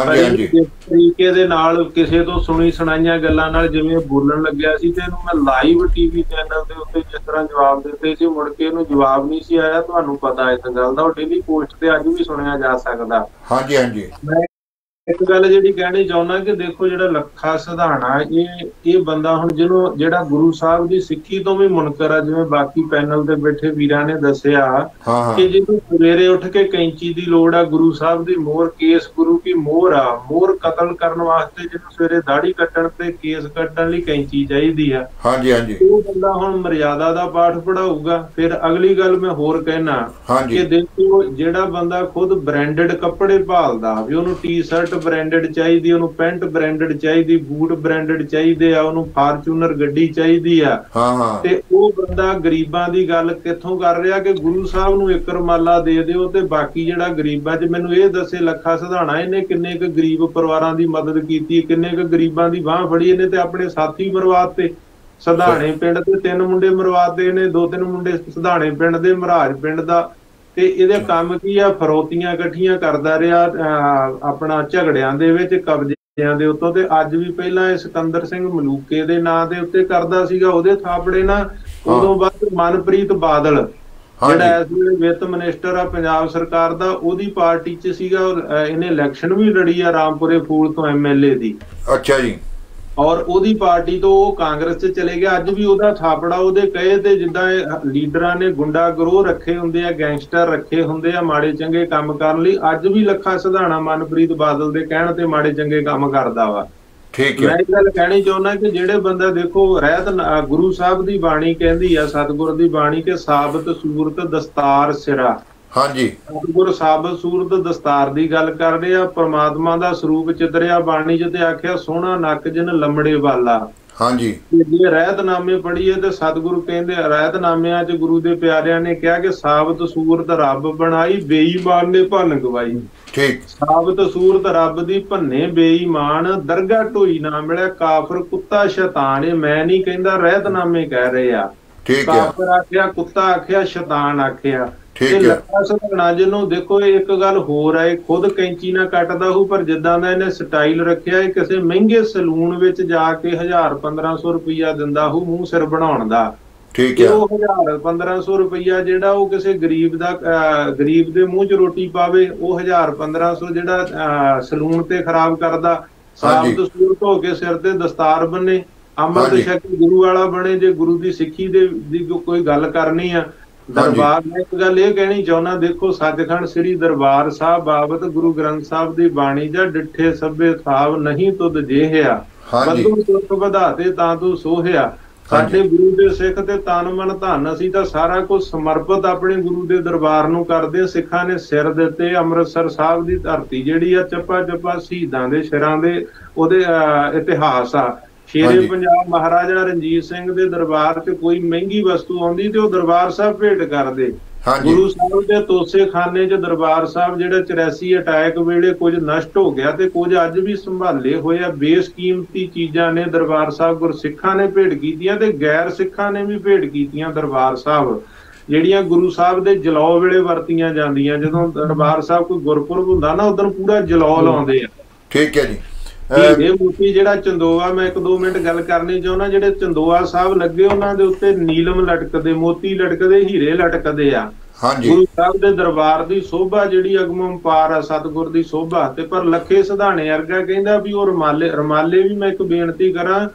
ਇਸ ਤਰੀਕੇ ਦੇ ਨਾਲ ਕਿਸੇ ਤੋਂ ਸੁਣੀ ਸੁਣਾਈਆਂ ਗੱਲਾਂ ਨਾਲ ਜਿਵੇਂ ਬੋਲਣ ਲੱਗਿਆ ਸੀ ਤੇ ਇਹਨੂੰ ਮੈਂ ਲਾਈਵ ਟੀਵੀ ਚੈਨਲ ਦੇ ਉੱਤੇ ਜਿਸ ਤਰ੍ਹਾਂ ਜਵਾਬ ਦਿੱਤੇ ਸੀ, ਮੁੜ ਕੇ ਇਹਨੂੰ ਜਵਾਬ ਨਹੀਂ ਸੀ ਆਇਆ। ਤੁਹਾਨੂੰ ਪਤਾ ਇਸ ਗੱਲ ਦਾ, ਉਹ ਡੇਲੀ ਪੋਸਟ ਤੇ ਅੱਜ ਵੀ ਸੁਣਿਆ ਜਾ ਸਕਦਾ। ਹਾਂਜੀ ਹਾਂਜੀ, ਮੈਂ ਇੱਕ ਗੱਲ ਜਿਹੜੀ ਕਹਿਣੀ ਚਾਹੁੰਦਾ ਕਿ ਦੇਖੋ ਜਿਹੜਾ ਲੱਖਾ ਸਿਧਾਣਾ, ਇਹ ਇਹ ਬੰਦਾ ਹੁਣ ਜਿਹਨੂੰ ਜਿਹੜਾ ਗੁਰੂ ਸਾਹਿਬ ਦੀ ਸਿੱਖੀ ਤੋਂ ਵੀ ਮੁਨਕਰ ਆ, ਜਿਵੇਂ ਬਾਕੀ ਪੈਨਲ ਤੇ ਬੈਠੇ ਵੀਰਾਂ ਨੇ ਦੱਸਿਆ ਕਿ ਜਿਹਨੂੰ ਸਵੇਰੇ ਉੱਠ ਕੇ ਕੈਂਚੀ ਦੀ ਲੋੜ ਆ, ਗੁਰੂ ਸਾਹਿਬ ਦੀ ਮੋਹਰ, ਕੇਸ ਗੁਰੂ ਕੀ ਮੋਹਰ ਆ, ਮੋਹਰ ਕਤਲ ਕਰਨ ਵਾਸਤੇ ਜਿਹਨੂੰ ਸਵੇਰੇ ਦਾੜੀ ਕੱਟਣ ਤੇ ਕੇਸ ਕੱਟਣ ਲਈ ਕੈਂਚੀ ਚਾਹੀਦੀ ਆ। ਹਾਂਜੀ ਹਾਂਜੀ, ਉਹ ਬੰਦਾ ਹੁਣ ਮਰਿਆਦਾ ਦਾ ਪਾਠ ਪੜਾਊਗਾ। ਫਿਰ ਅਗਲੀ ਗੱਲ ਮੈਂ ਹੋਰ ਕਹਿਣਾ ਕਿ ਦੇਖੋ ਜਿਹੜਾ ਬੰਦਾ ਖੁਦ ਬ੍ਰਾਂਡਡ ਕੱਪੜੇ ਭਾਲਦਾ ਵੀ ਉਹਨੂੰ ਟੀ ਸ਼ਰਟ ਬ੍ਰਾਂਡਡ ਚਾਹੀਦੀ, ਉਹਨੂੰ ਪੈਂਟ ਬ੍ਰਾਂਡਡ ਚਾਹੀਦੀ, ਬੂਟ ਬ੍ਰਾਂਡਡ ਚਾਹੀਦੇ ਆ, ਉਹਨੂੰ ਫਾਰਚੂਨਰ ਗੱਡੀ ਚਾਹੀਦੀ ਆ, ਤੇ ਉਹ ਬੰਦਾ ਗਰੀਬਾਂ ਦੀ ਗੱਲ ਕਿੱਥੋਂ ਕਰ ਰਿਹਾ ਕਿ ਗੁਰੂ ਸਾਹਿਬ ਨੂੰ ਇੱਕ ਰੁਮਾਲਾ ਦੇ ਦਿਓ ਤੇ ਬਾਕੀ ਜਿਹੜਾ ਗਰੀਬਾਂ 'ਚ, ਮੈਨੂੰ ਇਹ ਦੱਸੇ ਲੱਖਾ ਸਿਧਾਣਾ ਇਹਨੇ ਕਿੰਨੇ ਕੁ ਗਰੀਬ ਪਰਿਵਾਰਾਂ ਦੀ ਮਦਦ ਕੀਤੀ, ਕਿੰਨੇ ਕੁ ਗਰੀਬਾਂ ਦੀ ਬਾਂਹ ਫੜੀ ਇਹਨੇ ਤੇ ਆਪਣੇ ਸਾਥੀ ਮਰਵਾਤੇ। ਸਿਧਾਣੇ ਪਿੰਡ ਦੇ ਤਿੰਨ ਮੁੰਡੇ ਮਰਵਾਤੇ ਨੇ, ਦੋ ਤਿੰਨ ਮੁੰਡੇ ਸਿਧਾਣੇ ਪਿੰਡ ਦੇ, ਮਹਾਰਾਜ ਪਿੰਡ ਦਾ। ਤੇ ਇਹਦੇ ਕੰਮ ਕੀ ਆ, ਫਰੋਤੀਆਂ ਇਕੱਠੀਆਂ ਕਰਦਾ ਰਿਹਾ ਆਪਣਾ ਝਗੜਿਆਂ ਦੇ ਵਿੱਚ, ਕਬਜ਼ਿਆਂ ਦੇ ਉੱਤੋਂ। ਤੇ ਅੱਜ ਵੀ ਪਹਿਲਾਂ ਇਹ ਸਿਕੰਦਰ ਸਿੰਘ ਮਲੂਕੇ ਦੇ ਨਾਂ ਦੇ ਉੱਤੇ ਕਰਦਾ ਸੀਗਾ, ਉਹਦੇ ਥਾਪੜੇ ਨਾ। ਉਦੋਂ ਬਾਅਦ ਮਨਪ੍ਰੀਤ ਬਾਦਲ ਜਿਹੜਾ ਇਸ ਵੇਲੇ ਵਿੱਤ ਮਿਨਿਸਟਰ ਆ ਪੰਜਾਬ ਸਰਕਾਰ ਦਾ, ਉਹਦੀ ਪਾਰਟੀ 'ਚ ਸੀਗਾ। ਇਹਨੇ ਇਲੈਕਸ਼ਨ ਵੀ ਲੜੀ ਆ ਰਾਮਪੁਰੇ ਫੂਲ ਤੋਂ ਐਮ ਐਲ ਏ ਦੀ। ਅੱਛਾ ਜੀ, ਔਰ ਉਹਦੀ ਪਾਰਟੀ ਤੋਂ ਉਹ ਕਾਂਗਰਸ 'ਚ ਚਲੇ ਗਿਆ। ਅੱਜ ਵੀ ਉਹਦਾ ਥਾਪੜਾ ਉਹਦੇ ਕਹੇ ਤੇ, ਜਿੱਦਾਂ ਲੀਡਰਾਂ ਨੇ ਗੁੰਡਾ ਗਰੋਹ ਰੱਖੇ ਹੁੰਦੇ ਆ, ਗੈਂਗਸਟਰ ਰੱਖੇ ਹੁੰਦੇ ਆ ਮਾੜੇ ਚੰਗੇ ਕੰਮ ਕਰਨ ਲਈ, ਅੱਜ ਵੀ ਲੱਖਾ ਸਿਧਾਣਾ ਮਨਪ੍ਰੀਤ ਬਾਦਲ ਦੇ ਕਹਿਣ ਤੇ ਮਾੜੇ ਚੰਗੇ ਕੰਮ ਕਰਦਾ ਵਾ। ਠੀਕ ਹੈ। ਮੈਂ ਇਹ ਗੱਲ ਕਹਿਣੀ ਚਾਹੁੰਦਾ ਕਿ ਜਿਹੜੇ ਬੰਦਾ ਦੇਖੋ ਰਹਿਤ ਗੁਰੂ ਸਾਹਿਬ ਦੀ ਬਾਣੀ ਕਹਿੰਦੀ ਆ, ਸਤਿਗੁਰ ਦੀ ਬਾਣੀ, ਕਿ ਸਾਬਤ ਸੂਰਤ ਦਸਤਾਰ ਸਿਰਾ। ਹਾਂਜੀ, ਸਤਿਗੁਰ ਸਾਬਤ ਸੂਰਤ ਦਸਤਾਰ ਦੀ ਗੱਲ ਕਰ ਰਹੇ ਆ। ਪ੍ਰਮਾਤਮਾ ਦਾ ਸਰੂਪ ਚਿਤਰਿਆ ਬਾਣੀ ਚ ਤੇ ਆਖਿਆ ਸੋਹਣਾ ਨੱਕ ਜਿਨ ਲੰਮੜੇ ਵਾਲਾ। ਹਾਂਜੀ, ਜੇ ਰਹਿਤਨਾਮੇ ਪੜ੍ਹੀਏ ਤੇ ਸਤਿਗੁਰੂ ਕਹਿੰਦੇ ਰਹਿਤਨਾਮਿਆਂ ਚ ਗੁਰੂ ਦੇ ਪਿਆਰਿਆਂ ਨੇ ਕਿਹਾ ਕਿ ਸਾਬਤ ਸੂਰਤ ਰੱਬ ਬਣਾਈ, ਬੇਈਮਾਨ ਨੇ ਭੰਨ ਗਵਾਈ। ਠੀਕ, ਸਾਬਤ ਸੂਰਤ ਰੱਬ ਦੀ ਭੰਨੇ ਬੇਈਮਾਨ, ਦਰਗਾਹ ਢੋਈ ਨਾ ਮਿਲਿਆ ਕਾਫਰ ਕੁੱਤਾ ਸ਼ੈਤਾਨ। ਇਹ ਮੈਂ ਨਹੀਂ ਕਹਿੰਦਾ, ਰਹਿਤਨਾਮੇ ਕਹਿ ਰਹੇ ਆ। ਠੀਕ ਹੈ। ਕਾਫਰ ਆਖਿਆ, ਕੁੱਤਾ ਆਖਿਆ, ਸ਼ੈਤਾਨ ਆਖਿਆ। ਠੀਕ ਹੈ। ਲੱਖਾ ਸਧਾਣਾ ਜਿਹਨੂੰ ਦੇਖੋ ਇੱਕ ਗੱਲ ਹੋਰ ਹੈ, ਖੁਦ ਕੈਂਚੀ ਨਾ ਕੱਟਦਾ ਹੋਊ, ਪਰ ਜਿੱਦਾਂ ਦਾ ਇਹਨੇ ਸਟਾਈਲ ਰੱਖਿਆ, ਇਹ ਕਿਸੇ ਮਹਿੰਗੇ ਸਲੂਨ ਵਿੱਚ ਜਾ ਕੇ ਹਜ਼ਾਰ ਪੰਦਰਾਂ ਸੌ ਰੁਪਈਆ ਦਿੰਦਾ ਹੋਊ ਮੂੰਹ ਸਿਰ ਬਣਾਉਣ ਦਾ। ਠੀਕ ਹੈ। ਉਹ ਹਜ਼ਾਰ ਪੰਦਰਾਂ ਸੌ ਰੁਪਈਆ ਜਿਹੜਾ ਉਹ ਕਿਸੇ ਗਰੀਬ ਦਾ ਗਰੀਬ ਦੇ ਮੂੰਹ 'ਚ ਰੋਟੀ ਪਾਵੇ, ਉਹ ਹਜ਼ਾਰ ਪੰਦਰਾਂ ਸੌ ਜਿਹੜਾ ਸਲੂਨ ਤੇ ਖਰਾਬ ਕਰਦਾ, ਸਾਬਤ ਸੂਰਤ ਹੋ ਕੇ ਸਿਰ ਤੇ ਦਸਤਾਰ ਬੰਨੇ, ਅੰਮ੍ਰਿਤ ਛਕੇ ਗੁਰੂ ਵਾਲਾ ਬਣੇ। ਜੇ ਗੁਰੂ ਦੀ ਸਿੱਖੀ ਦੇ ਦੀ ਕੋਈ ਗੱਲ ਕਰਨੀ ਆ ਦਰਬਾਰ, ਮੈਂ ਇੱਕ ਗੱਲ ਇਹ ਕਹਿਣੀ ਚਾਹੁੰਦਾ, ਦੇਖੋ ਸੱਚਖੰਡ ਸ੍ਰੀ ਦਰਬਾਰ ਸਾਹਿਬ ਬਾਬਤ ਗੁਰੂ ਗ੍ਰੰਥ ਸਾਹਿਬ ਦੀ ਬਾਣੀ ਜਾਂ ਡਿੱਠੇ ਸਭੇ ਥਾਵ ਨਹੀਂ ਤੁਧ ਜੇਹਿਆ, ਬੰਦੂ ਸੁਖ ਵਧਾਤੇ ਤਾਂ ਤੂੰ ਸੋਹਿਆ। ਸਾਡੇ ਗੁਰੂ ਦੇ ਸਿੱਖ ਤੇ ਤਨ ਮਨ ਧਨ, ਅਸੀਂ ਤਾਂ ਸਾਰਾ ਕੁਝ ਸਮਰਪਿਤ ਆਪਣੇ ਗੁਰੂ ਦੇ ਦਰਬਾਰ ਨੂੰ ਕਰਦੇ। ਸਿੱਖਾਂ ਨੇ ਸਿਰ ਦਿੱਤੇ, ਅੰਮ੍ਰਿਤਸਰ ਸਾਹਿਬ ਦੀ ਧਰਤੀ ਜਿਹੜੀ ਆ ਚੱਪਾ ਚੱਪਾ ਸ਼ਹੀਦਾਂ ਦੇ ਸਿਰਾਂ ਦੇ ਉਹਦੇ ਇਤਿਹਾਸ ਆ। ਸ਼ੇਰੇ ਪੰਜਾਬ ਮਹਾਰਾਜਾ ਰਣਜੀਤ ਸਿੰਘ ਦੇ ਦਰਬਾਰ 'ਚ ਕੋਈ ਮਹਿੰਗੀ ਵਸਤੂ ਆਉਂਦੀ ਤੇ ਉਹ ਦਰਬਾਰ ਸਾਹਿਬ ਭੇਟ ਕਰਦੇ। ਗੁਰੂ ਸਾਹਿਬ ਦੇ ਤੋਸੇ ਖਾਨੇ 'ਚ ਦਰਬਾਰ ਸਾਹਿਬ ਜਿਹੜੇ ਚੁਰਾਸੀ ਅਟੈਕ ਵੇਲੇ ਕੁਝ ਨਸ਼ਟ ਹੋ ਗਿਆ ਤੇ ਕੁਝ ਅੱਜ ਵੀ ਸੰਭਾਲੇ ਹੋਏ ਆ। ਬੇਸ਼ਕੀਮਤੀ ਚੀਜ਼ਾਂ ਨੇ ਦਰਬਾਰ ਸਾਹਿਬ ਗੁਰਸਿੱਖਾਂ ਨੇ ਭੇਟ ਕੀਤੀਆਂ ਤੇ ਗੈਰ ਸਿੱਖਾਂ ਨੇ ਵੀ ਭੇਟ ਕੀਤੀਆਂ ਦਰਬਾਰ ਸਾਹਿਬ, ਜਿਹੜੀਆਂ ਗੁਰੂ ਸਾਹਿਬ ਦੇ ਜਲੌ ਵੇਲੇ ਵਰਤੀਆਂ ਜਾਂਦੀਆਂ। ਜਦੋਂ ਦਰਬਾਰ ਸਾਹਿਬ ਕੋਈ ਗੁਰਪੁਰਬ ਹੁੰਦਾ ਨਾ, ਉਦੋਂ ਪੂਰਾ ਜਲੌ ਲਾਉਂਦੇ ਆ। ਠੀਕ ਹੈ ਜੀ। ਇਹ ਮੂਰਤੀ ਜਿਹੜਾ ਚੰਦੋਆ, ਮੈਂ ਇੱਕ ਦੋ ਮਿੰਟ ਗੱਲ ਕਰਨੀ ਚਾਹੁੰਦਾ, ਜਿਹੜੇ ਚੰਦੋਆ ਸਾਹਿਬ ਲੱਗੇ ਉਹਨਾਂ ਦੇ ਉੱਤੇ ਨੀਲਮ ਲਟਕਦੇ, ਮੋਤੀ ਲਟਕਦੇ, ਹੀਰੇ ਲਟਕਦੇ ਆ। ਗੁਰੂ ਸਾਹਿਬ ਦੇ ਦਰਬਾਰ ਦੀ ਸੋਭਾ ਜਿਹੜੀ ਅਗਮੰਪਾਰ ਆ, ਸਤਿਗੁਰ ਦੀ ਸੋਭਾ। ਤੇ ਪਰ ਲੱਖੇ ਸਿਧਾਣੇ ਵਰਗਾ ਕਹਿੰਦਾ ਵੀ ਉਹ ਰੁਮਾਲੇ ਰੁਮਾਲੇ ਵੀ ਮੈਂ ਇੱਕ ਬੇਨਤੀ ਕਰਾਂ,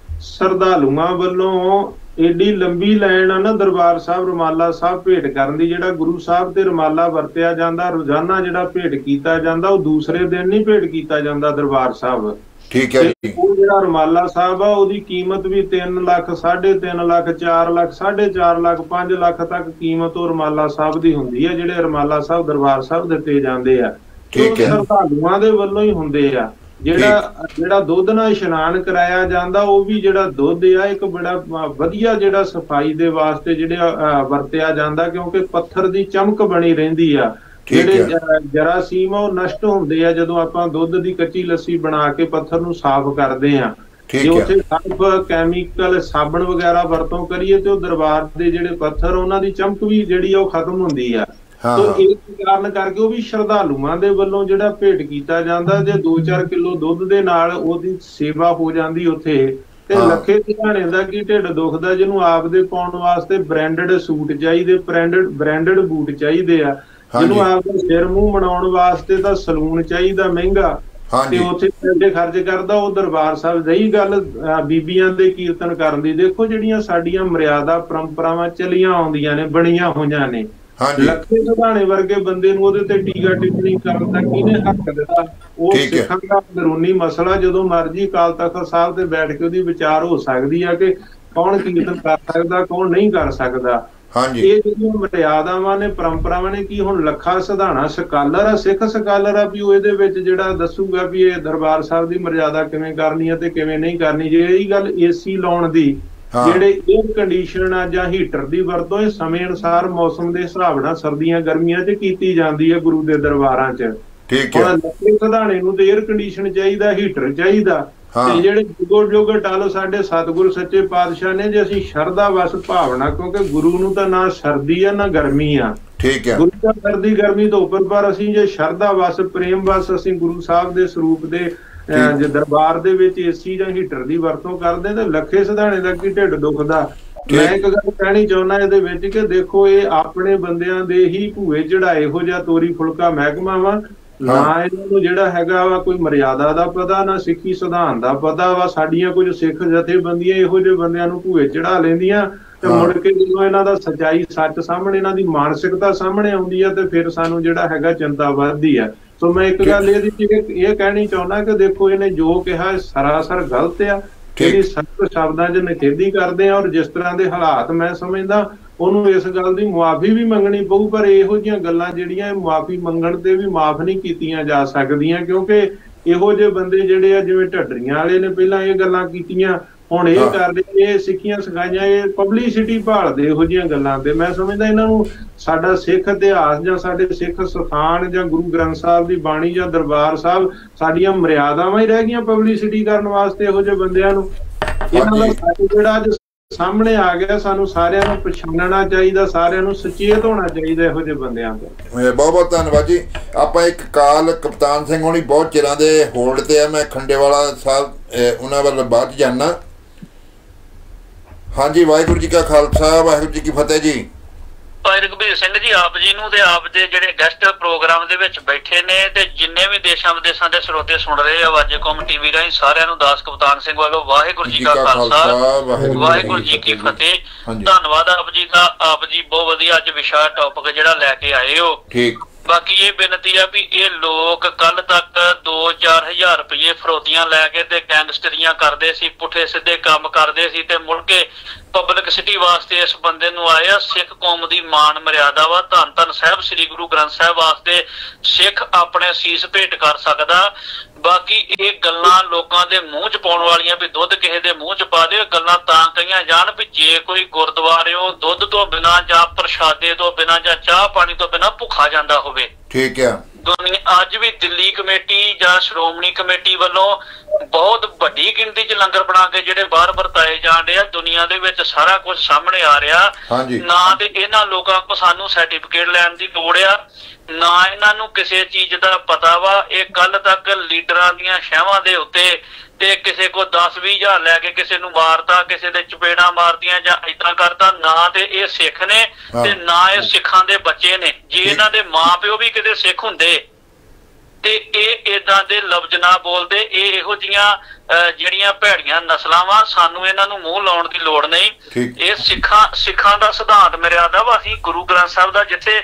ਸ਼ਰਧਾਲੂਆਂ ਵੱਲੋਂ ਏਡੀ ਲੰਬੀ ਲਾਈਨ ਆ ਨਾ ਦਰਬਾਰ ਸਾਹਿਬ ਰੁਮਾਲਾ ਸਾਹਿਬ ਭੇਟ ਕਰਨ ਦੀ। ਜਿਹੜਾ ਗੁਰੂ ਸਾਹਿਬ ਤੇ ਰੁਮਾਲਾ ਵਰਤਿਆ ਜਾਂਦਾ, ਰੋਜ਼ਾਨਾ ਜਿਹੜਾ ਭੇਟ ਕੀਤਾ ਜਾਂਦਾ, ਉਹ ਦੂਸਰੇ ਦਿਨ ਨਹੀਂ ਭੇਟ ਕੀਤਾ ਜਾਂਦਾ ਦਰਬਾਰ ਸਾਹਿਬ। ਠੀਕ ਹੈ ਜੀ। ਉਹ ਜਿਹੜਾ ਰੁਮਾਲਾ ਸਾਹਿਬ ਆ ਉਹਦੀ ਕੀਮਤ ਵੀ ਤਿੰਨ ਲੱਖ, ਸਾਢੇ ਤਿੰਨ ਲੱਖ, ਚਾਰ ਲੱਖ, ਸਾਢੇ ਚਾਰ ਲੱਖ, ਪੰਜ ਲੱਖ ਤੱਕ ਕੀਮਤ ਉਹ ਰੁਮਾਲਾ ਸਾਹਿਬ ਦੀ ਹੁੰਦੀ ਹੈ। ਜਿਹੜੇ ਰੁਮਾਲਾ ਸਾਹਿਬ ਦਰਬਾਰ ਸਾਹਿਬ ਦਿੱਤੇ ਜਾਂਦੇ ਆ, ਉਹ ਸ਼ਰਧਾਲੂਆਂ ਦੇ ਵੱਲੋਂ ਹੀ ਹੁੰਦੇ ਆ। ਜਿਹੜਾ ਜਿਹੜਾ ਦੁੱਧ ਨਾਲ ਇਸ਼ਨਾਨ ਕਰਾਇਆ ਜਾਂਦਾ, ਉਹ ਵੀ ਜਿਹੜਾ ਦੁੱਧ ਆ ਇੱਕ ਬੜਾ ਵਧੀਆ ਜਿਹੜਾ ਸਫਾਈ ਦੇ ਵਾਸਤੇ ਜਿਹੜਾ ਵਰਤਿਆ ਜਾਂਦਾ, ਕਿਉਂਕਿ ਪੱਥਰ ਦੀ ਚਮਕ ਬਣੀ ਰਹਿੰਦੀ ਆ। ਜਿਹੜੇ ਜਰਾਸੀਮ ਉਹ ਨਸ਼ਟ ਹੁੰਦੇ ਆ ਜਦੋਂ ਆਪਾਂ ਦੁੱਧ ਦੀ ਕੱਚੀ ਲੱਸੀ ਬਣਾ ਕੇ ਪੱਥਰ ਨੂੰ ਸਾਫ਼ ਕਰਦੇ ਆ। ਜੇ ਉੱਥੇ ਸਰਫ, ਕੈਮੀਕਲ, ਸਾਬਣ ਵਗੈਰਾ ਵਰਤੋਂ ਕਰੀਏ ਤੇ ਉਹ ਦਰਬਾਰ ਦੇ ਜਿਹੜੇ ਪੱਥਰ ਉਹਨਾਂ ਦੀ ਚਮਕ ਵੀ ਜਿਹੜੀ ਆ ਉਹ ਖਤਮ ਹੁੰਦੀ ਆ। ਤੋ ਇਸ ਕਾਰਨ ਕਰਕੇ ਉਹ ਵੀ ਸ਼ਰਧਾਲੂਆਂ ਦੇ ਵੱਲੋਂ ਜਿਹੜਾ ਭੇਟ ਕੀਤਾ ਜਾਂਦਾ। ਜੇ ਦੋ ਚਾਰ ਕਿਲੋ ਦੁੱਧ ਦੇ ਨਾਲ ਉਹਦੀ ਸੇਵਾ ਹੋ ਜਾਂਦੀ ਉੱਥੇ, ਤੇ ਲੱਖੇ ਸਿਧਾਣੇ ਦਾ ਕੀ ਢਿੱਡ ਦੁਖਦਾ ਜਿਹਨੂੰ ਆਪਦੇ ਪਾਉਣ ਵਾਸਤੇ ਬ੍ਰਾਂਡਡ ਸੂਟ ਚਾਹੀਦੇ, ਬ੍ਰਾਂਡਡ ਬ੍ਰਾਂਡਡ ਬੂਟ ਚਾਹੀਦੇ ਆ, ਜਿਹਨੂੰ ਆਪਦਾ ਸਿਰ ਮੂੰਹ ਬਣਾਉਣ ਵਾਸਤੇ ਤਾਂ ਸਲੂਨ ਚਾਹੀਦਾ ਮਹਿੰਗਾ, ਤੇ ਉੱਥੇ ਪੈਸੇ ਖਰਚ ਕਰਦਾ। ਉਹ ਦਰਬਾਰ ਸਾਹਿਬ ਰਹੀ ਗੱਲ ਬੀਬੀਆਂ ਦੇ ਕੀਰਤਨ ਕਰਨ ਦੀ, ਦੇਖੋ ਜਿਹੜੀਆਂ ਸਾਡੀਆਂ ਮਰਿਆਦਾ ਪਰੰਪਰਾਵਾਂ ਚਲੀਆਂ ਆਉਂਦੀਆਂ ਨੇ, ਬਣੀਆਂ ਹੋਈਆਂ ਨੇ, ਲੱਖੇ ਸਿਧਾਣੇ ਵਰਗੇ ਬੰਦੇ ਨੂੰ ਉਹਦੇ ਤੇ ਟੀਕਾ ਟਿੱਪਣੀ ਕਰਨ ਦਾ ਕਿਹਨੇ ਹੱਕ ਦਿੱਤਾ? ਉਹ ਸਿੱਖਾਂ ਦਾ ਅੰਦਰੂਨੀ ਮਸਲਾ। ਜਦੋਂ ਮਰਜੀ ਅਕਾਲ ਤਖਤ ਸਾਹਿਬ ਤੇ ਬੈਠ ਕੇ ਉਹਦੀ ਵਿਚਾਰ ਹੋ ਸਕਦੀ ਆ ਕਿ ਕੌਣ ਕੀਰਤਨ ਕਰ ਸਕਦਾ, ਕੌਣ ਨਹੀਂ ਕਰ ਸਕਦਾ। ਇਹ ਜਿਹੜੀਆਂ ਮਰਿਆਦਾਵਾਂ ਨੇ, ਪਰੰਪਰਾਵਾਂ ਨੇ, ਕੀ ਹੁਣ ਲੱਖਾ ਸਿਧਾਣਾ ਸਕਾਲਰ ਆ, ਸਿੱਖ ਸਕਾਲਰ ਆ, ਵੀ ਉਹ ਇਹਦੇ ਵਿੱਚ ਜਿਹੜਾ ਦੱਸੂਗਾ ਵੀ ਇਹ ਦਰਬਾਰ ਸਾਹਿਬ ਦੀ ਮਰਿਆਦਾ ਕਿਵੇਂ ਕਰਨੀ ਹੈ ਤੇ ਕਿਵੇਂ ਨਹੀਂ ਕਰਨੀ? ਜੇ ਇਹੀ ਗੱਲ ਏਸੀ ਲਾਉਣ ਦੀ, ਜਿਹੜੇ ਏਅਰ ਕੰਡੀਸ਼ਨ ਆ ਜਾਂ ਹੀਟਰ ਦੀ ਵਰਤੋਂ, ਇਹ ਸਮੇਂ ਅਨੁਸਾਰ ਮੌਸਮ ਦੇ ਹਿਸਾਬ ਨਾਲ ਸਰਦੀਆਂ ਗਰਮੀਆਂ 'ਚ ਕੀਤੀ ਜਾਂਦੀ ਹੈ ਗੁਰੂ ਦੇ ਦਰਬਾਰਾਂ 'ਚ। ਹੁਣ ਲੱਖੇ ਸਿਧਾਣੇ ਨੂੰ ਤੇ ਏਅਰ ਕੰਡੀਸ਼ਨ ਚਾਹੀਦਾ, ਹੀਟਰ ਚਾਹੀਦਾ। ਤੇ ਜਿਹੜੇ ਜੁਗੋ ਜੁਗ ਟਲ ਸਾਡੇ ਸਤਿਗੁਰ ਸੱਚੇ ਪਾਤਸ਼ਾਹ ਨੇ, ਜੇ ਅਸੀਂ ਸ਼ਰਧਾ ਵਸ ਭਾਵਨਾ, ਕਿਉਂਕਿ ਗੁਰੂ ਨੂੰ ਤਾਂ ਨਾ ਸਰਦੀ ਆ ਨਾ ਗਰਮੀ ਆ, ਗੁਰੂ ਦਾ ਸਰਦੀ ਗਰਮੀ ਤੋਂ ਉੱਪਰ, ਪਰ ਅਸੀਂ ਜੇ ਸ਼ਰਧਾ ਵਸ, ਪ੍ਰੇਮ ਵਸ ਅਸੀਂ ਗੁਰੂ ਸਾਹਿਬ ਦੇ ਸਰੂਪ ਦੇ ਜੇ ਦਰਬਾਰ ਦੇ ਵਿੱਚ ਏਸੀ ਜਾਂ ਹੀਟਰ ਦੀ ਵਰਤੋਂ ਕਰਦੇ ਤੇ ਲੱਖੇ ਸਿਧਾਣੇ ਦਾ ਕੀ ਢਿੱਡ ਦੁਖਦਾ। ਮੈਂ ਇੱਕ ਗੱਲ ਕਹਿਣੀ ਚਾਹੁੰਦਾ ਇਹਦੇ ਵਿੱਚ ਕਿ ਦੇਖੋ, ਇਹ ਆਪਣੇ ਬੰਦਿਆਂ ਦੇ ਹੀ ਭੂਏ ਚੜਾਏ ਹੋ ਜਾਂ ਤੋਰੀ ਫੁਲਕਾ ਮਹਿਕਮਾ ਵਾ। ਨਾ ਇਹਨਾਂ ਨੂੰ ਜਿਹੜਾ ਹੈਗਾ ਵਾ ਕੋਈ ਮਰਿਆਦਾ ਦਾ ਪਤਾ, ਨਾ ਸਿੱਖੀ ਸਿਧਾਂਤ ਦਾ ਪਤਾ ਵਾ। ਸਾਡੀਆਂ ਕੁਝ ਸਿੱਖ ਜਥੇਬੰਦੀਆਂ ਇਹੋ ਜਿਹੇ ਬੰਦਿਆਂ ਨੂੰ ਭੂਏ ਚੜਾ ਲੈਂਦੀਆਂ ਤੇ ਮੁੜ ਕੇ ਜਦੋਂ ਇਹਨਾਂ ਦਾ ਸੱਚਾਈ, ਸੱਚ ਸਾਹਮਣੇ, ਇਹਨਾਂ ਦੀ ਮਾਨਸਿਕਤਾ ਸਾਹਮਣੇ ਆਉਂਦੀ ਆ, ਤੇ ਫਿਰ ਸਾਨੂੰ ਜਿਹੜਾ ਹੈਗਾ ਚਿੰਤਾ ਵੱਧਦੀ ਆ। ਸੋ ਮੈਂ ਇੱਕ ਗੱਲ ਇਹਦੀ ਇਹ ਕਹਿਣੀ ਚਾਹੁੰਦਾ ਕਿ ਦੇਖੋ ਇਹਨੇ ਜੋ ਕਿਹਾ ਸਰਾਸਰ ਗਲਤ ਆ, ਇਹਦੀ ਸਖਤ ਸ਼ਬਦਾਂ 'ਚ ਨਿਖੇਧੀ ਕਰਦੇ ਆ, ਔਰ ਜਿਸ ਤਰ੍ਹਾਂ ਦੇ ਹਾਲਾਤ ਮੈਂ ਸਮਝਦਾ ਉਹਨੂੰ ਇਸ ਗੱਲ ਦੀ ਮੁਆਫੀ ਵੀ ਮੰਗਣੀ ਪਊ। ਪਰ ਇਹੋ ਜਿਹੀਆਂ ਗੱਲਾਂ ਜਿਹੜੀਆਂ ਮੁਆਫੀ ਮੰਗਣ ਤੇ ਵੀ ਮਾਫ ਨਹੀਂ ਕੀਤੀਆਂ ਜਾ ਸਕਦੀਆਂ, ਕਿਉਂਕਿ ਇਹੋ ਜਿਹੇ ਬੰਦੇ ਜਿਹੜੇ ਆ ਜਿਵੇਂ ਢੱਡਰੀਆਂ ਵਾਲੇ ਨੇ ਪਹਿਲਾਂ ਇਹ ਗੱਲਾਂ ਕੀਤੀਆਂ, ਹੁਣ ਇਹ ਕਰਦੇ, ਇਹ ਸਿੱਖੀਆਂ ਸਿਖਾਈਆਂ, ਇਹ ਪਬਲਿਸਿਟੀ ਭਾਲਦੇ ਇਹੋ ਜਿਹੀਆਂ ਗੱਲਾਂ ਤੇ। ਮੈਂ ਸਮਝਦਾ ਇਹਨਾਂ ਨੂੰ ਸਾਡਾ ਸਿੱਖ ਇਤਿਹਾਸ ਜਾਂ ਸਾਡੇ ਸਿੱਖ ਸਥਾਨ ਜਾਂ ਗੁਰੂ ਗ੍ਰੰਥ ਸਾਹਿਬ ਦੀ ਬਾਣੀ ਜਾਂ ਦਰਬਾਰ ਸਾਹਿਬ ਸਾਡੀਆਂ ਮਰਿਆਦਾਵਾਂ ਹੀ ਰਹਿ ਗਈਆਂ ਪਬਲਿਸਿਟੀ ਕਰਨ ਵਾਸਤੇ ਇਹੋ ਜਿਹੇ ਬੰਦਿਆਂ ਨੂੰ। ਇਹਨਾਂ ਦਾ ਜਿਹੜਾ ਅੱਜ ਸਾਹਮਣੇ ਆ ਗਿਆ, ਸਾਨੂੰ ਸਾਰਿਆਂ ਨੂੰ ਪਛਾਣਨਾ ਚਾਹੀਦਾ, ਸਾਰਿਆਂ ਨੂੰ ਸੁਚੇਤ ਹੋਣਾ ਚਾਹੀਦਾ ਇਹੋ ਜਿਹੇ ਬੰਦਿਆਂ ਤੋਂ। ਬਹੁਤ ਬਹੁਤ ਧੰਨਵਾਦ ਜੀ। ਆਪਾਂ ਇੱਕ ਕਾਲ ਕਪਤਾਨ ਸਿੰਘ ਹੋਣੀ ਬਹੁਤ ਚਿਰਾਂ ਦੇ ਹੋਲਡ ਤੇ ਆ, ਮੈਂ ਖੰਡੇਵਾਲਾ ਸਾਹਿਬ ਉਹਨਾਂ ਵੱਲ ਬਾਅਦ ਜਾਣਾ। ਹਾਂਜੀ, ਵਾਹਿਗੁਰੂ ਜੀ ਕਾ ਖਾਲਸਾ, ਵਾਹਿਗੁਰੂ ਜੀ ਕੀ ਫਤਿਹ ਜੀ। ਭਾਈ ਰਘਬੀਰ ਸਿੰਘ ਜੀ ਆਪ ਜੀ ਨੂੰ ਤੇ ਆਪ ਦੇ ਜਿਹੜੇ ਗੈਸਟ ਪ੍ਰੋਗਰਾਮ ਦੇ ਵਿੱਚ ਬੈਠੇ ਨੇ ਤੇ ਜਿੰਨੇ ਵੀ ਦੇਸ਼ਾਂ ਵਿਦੇਸ਼ਾਂ ਦੇ ਸਰੋਤੇ ਸੁਣ ਰਹੇ ਆ ਵਾਜੇ ਕੌਮ ਟੀਵੀ ਰਾਹੀਂ, ਸਾਰਿਆਂ ਨੂੰ ਦਾਸ ਕਪਤਾਨ ਸਿੰਘ ਵੱਲੋਂ ਵਾਹਿਗੁਰੂ ਜੀ ਕਾ ਖਾਲਸਾ, ਵਾਹਿਗੁਰੂ ਜੀ ਕੀ ਫਤਿਹ। ਧੰਨਵਾਦ ਆਪ ਜੀ ਦਾ। ਆਪ ਜੀ ਬਹੁਤ ਵਧੀਆ ਅੱਜ ਵਿਸ਼ਾ ਟੌਪਿਕ ਜਿਹੜਾ ਲੈ ਕੇ ਆਏ ਹੋ। ਠੀਕ। ਬਾਕੀ ਇਹ ਬੇਨਤੀ ਆ ਵੀ ਇਹ ਲੋਕ ਕੱਲ ਤੱਕ ਦੋ ਚਾਰ ਹਜ਼ਾਰ ਰੁਪਏ ਫਰੋਦੀਆਂ ਲੈ ਕੇ ਤੇ ਗੈਂਗਸਟਰੀਆਂ ਕਰਦੇ ਸੀ, ਪੁੱਠੇ ਸਿੱਧੇ ਕੰਮ ਕਰਦੇ ਸੀ ਤੇ ਮੁੜ ਕੇ ਪਬਲਿਕਸਿਟੀ ਵਾਸਤੇ ਇਸ ਬੰਦੇ ਨੂੰ ਆਏ ਆ। ਸਿੱਖ ਕੌਮ ਦੀ ਮਾਨ ਮਰਿਆਦਾ ਵਾ, ਧੰਨ ਧੰਨ ਸਾਹਿਬ ਸ੍ਰੀ ਗੁਰੂ ਗ੍ਰੰਥ ਸਾਹਿਬ ਵਾਸਤੇ ਸਿੱਖ ਆਪਣੇ ਸੀਸ ਭੇਟ ਕਰ ਸਕਦਾ। ਬਾਕੀ ਇਹ ਗੱਲਾਂ ਲੋਕਾਂ ਦੇ ਮੂੰਹ ਚ ਪਾਉਣ ਵਾਲੀਆਂ ਵੀ ਦੁੱਧ ਕਿਸੇ ਦੇ ਮੂੰਹ ਚ ਪਾ ਦੇ, ਗੱਲਾਂ ਤਾਂ ਕਹੀਆਂ ਜਾਣ ਵੀ ਜੇ ਕੋਈ ਗੁਰਦੁਆਰਿਓਂ ਦੁੱਧ ਤੋਂ ਬਿਨਾਂ ਜਾਂ ਪ੍ਰਸ਼ਾਦੇ ਤੋਂ ਬਿਨਾਂ ਜਾਂ ਚਾਹ ਪਾਣੀ ਤੋਂ ਬਿਨਾਂ ਭੁੱਖਾ ਜਾਂਦਾ ਹੋਵੇ। ਠੀਕ ਹੈ। ਦੁਨੀਆ ਅੱਜ ਵੀ ਦਿੱਲੀ ਕਮੇਟੀ ਜਾਂ ਸ਼੍ਰੋਮਣੀ ਕਮੇਟੀ ਵੱਲੋਂ ਬਹੁਤ ਵੱਡੀ ਗਿਣਤੀ 'ਚ ਲੰਗਰ ਬਣਾ ਕੇ ਜਿਹੜੇ ਬਾਹਰ ਵਰਤਾਏ ਜਾਣ ਰਹੇ ਆ, ਦੁਨੀਆ ਦੇ ਵਿੱਚ ਸਾਰਾ ਕੁਝ ਸਾਹਮਣੇ ਆ ਰਿਹਾ। ਨਾ ਤੇ ਇਹਨਾਂ ਲੋਕਾਂ ਕੋਲ ਸਾਨੂੰ ਸਰਟੀਫਿਕੇਟ ਲੈਣ ਦੀ ਲੋੜ ਆ, ਨਾ ਇਹਨਾਂ ਨੂੰ ਕਿਸੇ ਚੀਜ਼ ਦਾ ਪਤਾ ਵਾ। ਇਹ ਕੱਲ ਤੱਕ ਲੀਡਰਾਂ ਦੀਆਂ ਸ਼ਹਿਵਾਂ ਦੇ ਉੱਤੇ ਤੇ ਕਿਸੇ ਕੋ ਦਸ ਵੀਹ ਹਜ਼ਾਰ ਲੈ ਕੇ ਕਿਸੇ ਨੂੰ ਮਾਰਤਾ, ਕਿਸੇ ਦੇ ਚਪੇੜਾਂ ਮਾਰਤੀਆਂ ਜਾਂ ਏਦਾਂ ਕਰਤਾ। ਨਾ ਤੇ ਇਹ ਸਿੱਖ ਨੇ ਤੇ ਨਾ ਇਹ ਸਿੱਖਾਂ ਦੇ ਬੱਚੇ ਨੇ। ਜੇ ਇਹਨਾਂ ਦੇ ਮਾਂ ਪਿਓ ਵੀ ਕਿਤੇ ਸਿੱਖ ਹੁੰਦੇ ਤੇ ਇਹ ਏਦਾਂ ਦੇ ਲਫ਼ਜ਼ ਨਾ ਬੋਲਦੇ। ਇਹ ਇਹੋ ਜਿਹੀਆਂ ਜਿਹੜੀਆਂ ਭੈੜੀਆਂ ਨਸਲਾਂ ਵਾ, ਸਾਨੂੰ ਇਹਨਾਂ ਨੂੰ ਮੂੰਹ ਲਾਉਣ ਦੀ ਲੋੜ ਨਹੀਂ। ਇਹ ਸਿੱਖਾਂ ਸਿੱਖਾਂ ਦਾ ਸਿਧਾਂਤ ਮਰਿਆਦਾ ਵਾ। ਅਸੀਂ ਗੁਰੂ ਗ੍ਰੰਥ ਸਾਹਿਬ ਦਾ ਜਿੱਥੇ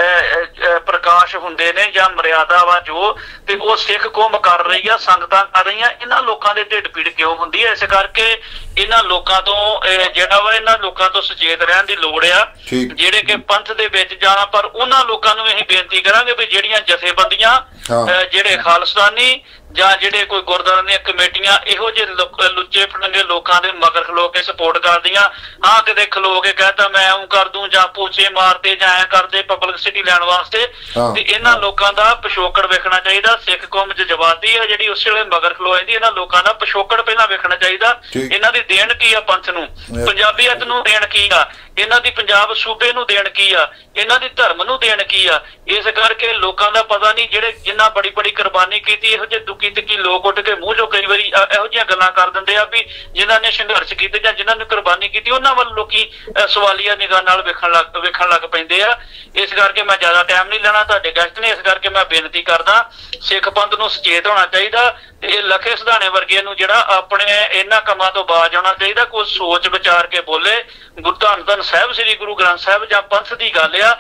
ਪ੍ਰਕਾਸ਼ ਹੁੰਦੇ ਨੇ ਜਾਂ ਮਰਿਆਦਾ ਵਾ ਜੋ, ਤੇ ਉਹ ਸਿੱਖ ਕੌਮ ਕਰ ਰਹੀ ਆ, ਸੰਗਤਾਂ ਕਰ ਰਹੀਆਂ। ਇਹਨਾਂ ਲੋਕਾਂ ਦੇ ਢਿੱਡ ਪੀੜ ਕਿਉਂ ਹੁੰਦੀ ਹੈ? ਇਸ ਕਰਕੇ ਇਹਨਾਂ ਲੋਕਾਂ ਤੋਂ ਜਿਹੜਾ ਵਾ ਇਹਨਾਂ ਲੋਕਾਂ ਤੋਂ ਸੁਚੇਤ ਰਹਿਣ ਦੀ ਲੋੜ ਆ, ਜਿਹੜੇ ਕਿ ਪੰਥ ਦੇ ਵਿੱਚ ਜਾਣਾ। ਪਰ ਉਹਨਾਂ ਲੋਕਾਂ ਨੂੰ ਅਸੀਂ ਬੇਨਤੀ ਕਰਾਂਗੇ ਵੀ ਜਿਹੜੀਆਂ ਜਥੇਬੰਦੀਆਂ, ਜਿਹੜੇ ਖਾਲਸਤਾਨੀ ਜਾਂ ਜਿਹੜੇ ਕੋਈ ਗੁਰਦੁਆਰਿਆਂ ਦੀਆਂ ਕਮੇਟੀਆਂ ਇਹੋ ਜਿਹੇ ਲੁੱਚੇ ਫੜੰਗੇ ਲੋਕਾਂ ਦੇ ਮਗਰ ਖਲੋ ਕੇ ਸਪੋਰਟ ਕਰਦੀਆਂ, ਹਾਂ ਕਿਤੇ ਖਲੋ ਕੇ ਕਹਿਤਾ ਮੈਂ ਉਹ ਕਰ ਦੂੰ ਜਾਂ ਪੂਛੇ ਮਾਰਦੇ ਜਾਂ ਐ ਕਰਦੇ ਪਬਲਿਸਿਟੀ ਲੈਣ ਵਾਸਤੇ, ਤੇ ਇਹਨਾਂ ਲੋਕਾਂ ਦਾ ਪਿਛੋਕੜ ਵੇਖਣਾ ਚਾਹੀਦਾ। ਸਿੱਖ ਕੌਮ ਜਜ਼ਬਾਤੀ ਆ ਜਿਹੜੀ ਉਸ ਵੇਲੇ ਮਗਰ ਖਲੋ ਜਾਂਦੀ, ਇਹਨਾਂ ਲੋਕਾਂ ਦਾ ਪਿਛੋਕੜ ਪਹਿਲਾਂ ਵੇਖਣਾ ਚਾਹੀਦਾ। ਇਹਨਾਂ ਦੀ ਦੇਣ ਕੀ ਆ ਪੰਥ ਨੂੰ, ਪੰਜਾਬੀਅਤ ਨੂੰ ਦੇਣ ਕੀ ਆ, ਇਹਨਾਂ ਦੀ ਪੰਜਾਬ ਸੂਬੇ ਨੂੰ ਦੇਣ ਕੀ ਆ, ਇਹਨਾਂ ਦੀ ਧਰਮ ਨੂੰ ਦੇਣ ਕੀ ਆ। ਇਸ ਕਰਕੇ ਲੋਕਾਂ ਦਾ ਪਤਾ ਨਹੀਂ, ਜਿਹੜੇ ਜਿੰਨਾ ਬੜੀ ਬੜੀ ਕੁਰਬਾਨੀ ਕੀਤੀ, ਇਹੋ ਜਿਹੇ ਦੁੱਕੀ ਤਿੱਕੀ ਲੋਕ ਉੱਠ ਕੇ ਮੂੰਹ ਚੋਂ ਕਈ ਵਾਰੀ ਇਹੋ ਜਿਹੀਆਂ ਗੱਲਾਂ ਕਰ ਦਿੰਦੇ ਆ ਵੀ ਜਿਨ੍ਹਾਂ ਨੇ ਸੰਘਰਸ਼ ਕੀਤੇ ਜਾਂ ਜਿਨ੍ਹਾਂ ਨੇ ਕੁਰਬਾਨੀ ਕੀਤੀ ਉਹਨਾਂ ਵੱਲ ਲੋਕੀ ਸਵਾਲੀਆ ਨਿਗਾਹ ਨਾਲ ਵੇਖਣ ਲੱਗ ਵੇਖਣ ਲੱਗ ਪੈਂਦੇ ਆ। ਇਸ ਕਰਕੇ ਮੈਂ ਜ਼ਿਆਦਾ ਟਾਈਮ ਨਹੀਂ ਲੈਣਾ, ਤੁਹਾਡੇ ਗੈਸਟ ਨੇ, ਇਸ ਕਰਕੇ ਮੈਂ ਬੇਨਤੀ ਕਰਦਾ ਸਿੱਖ ਪੰਥ ਨੂੰ ਸੁਚੇਤ ਹੋਣਾ ਚਾਹੀਦਾ ਤੇ ਇਹ ਲੱਖੇ ਸਿਧਾਣੇ ਵਰਗੇ ਨੂੰ ਜਿਹੜਾ ਆਪਣੇ ਇਹਨਾਂ ਕੰਮਾਂ ਤੋਂ ਬਾਜ਼ ਆਉਣਾ ਚਾਹੀਦਾ। ਕੋਈ ਸੋਚ ਵਿਚਾਰ ਕੇ ਬੋਲੇ। ਗੁਰੂ ਧੰਨ ਧੰਨ ਸਾਹਿਬ ਸ੍ਰੀ ਗੁਰੂ ਗ੍ਰੰਥ ਸਾਹਿਬ ਜਾਂ ਪੰਥ ਦੀ ਗੱਲ ਆ,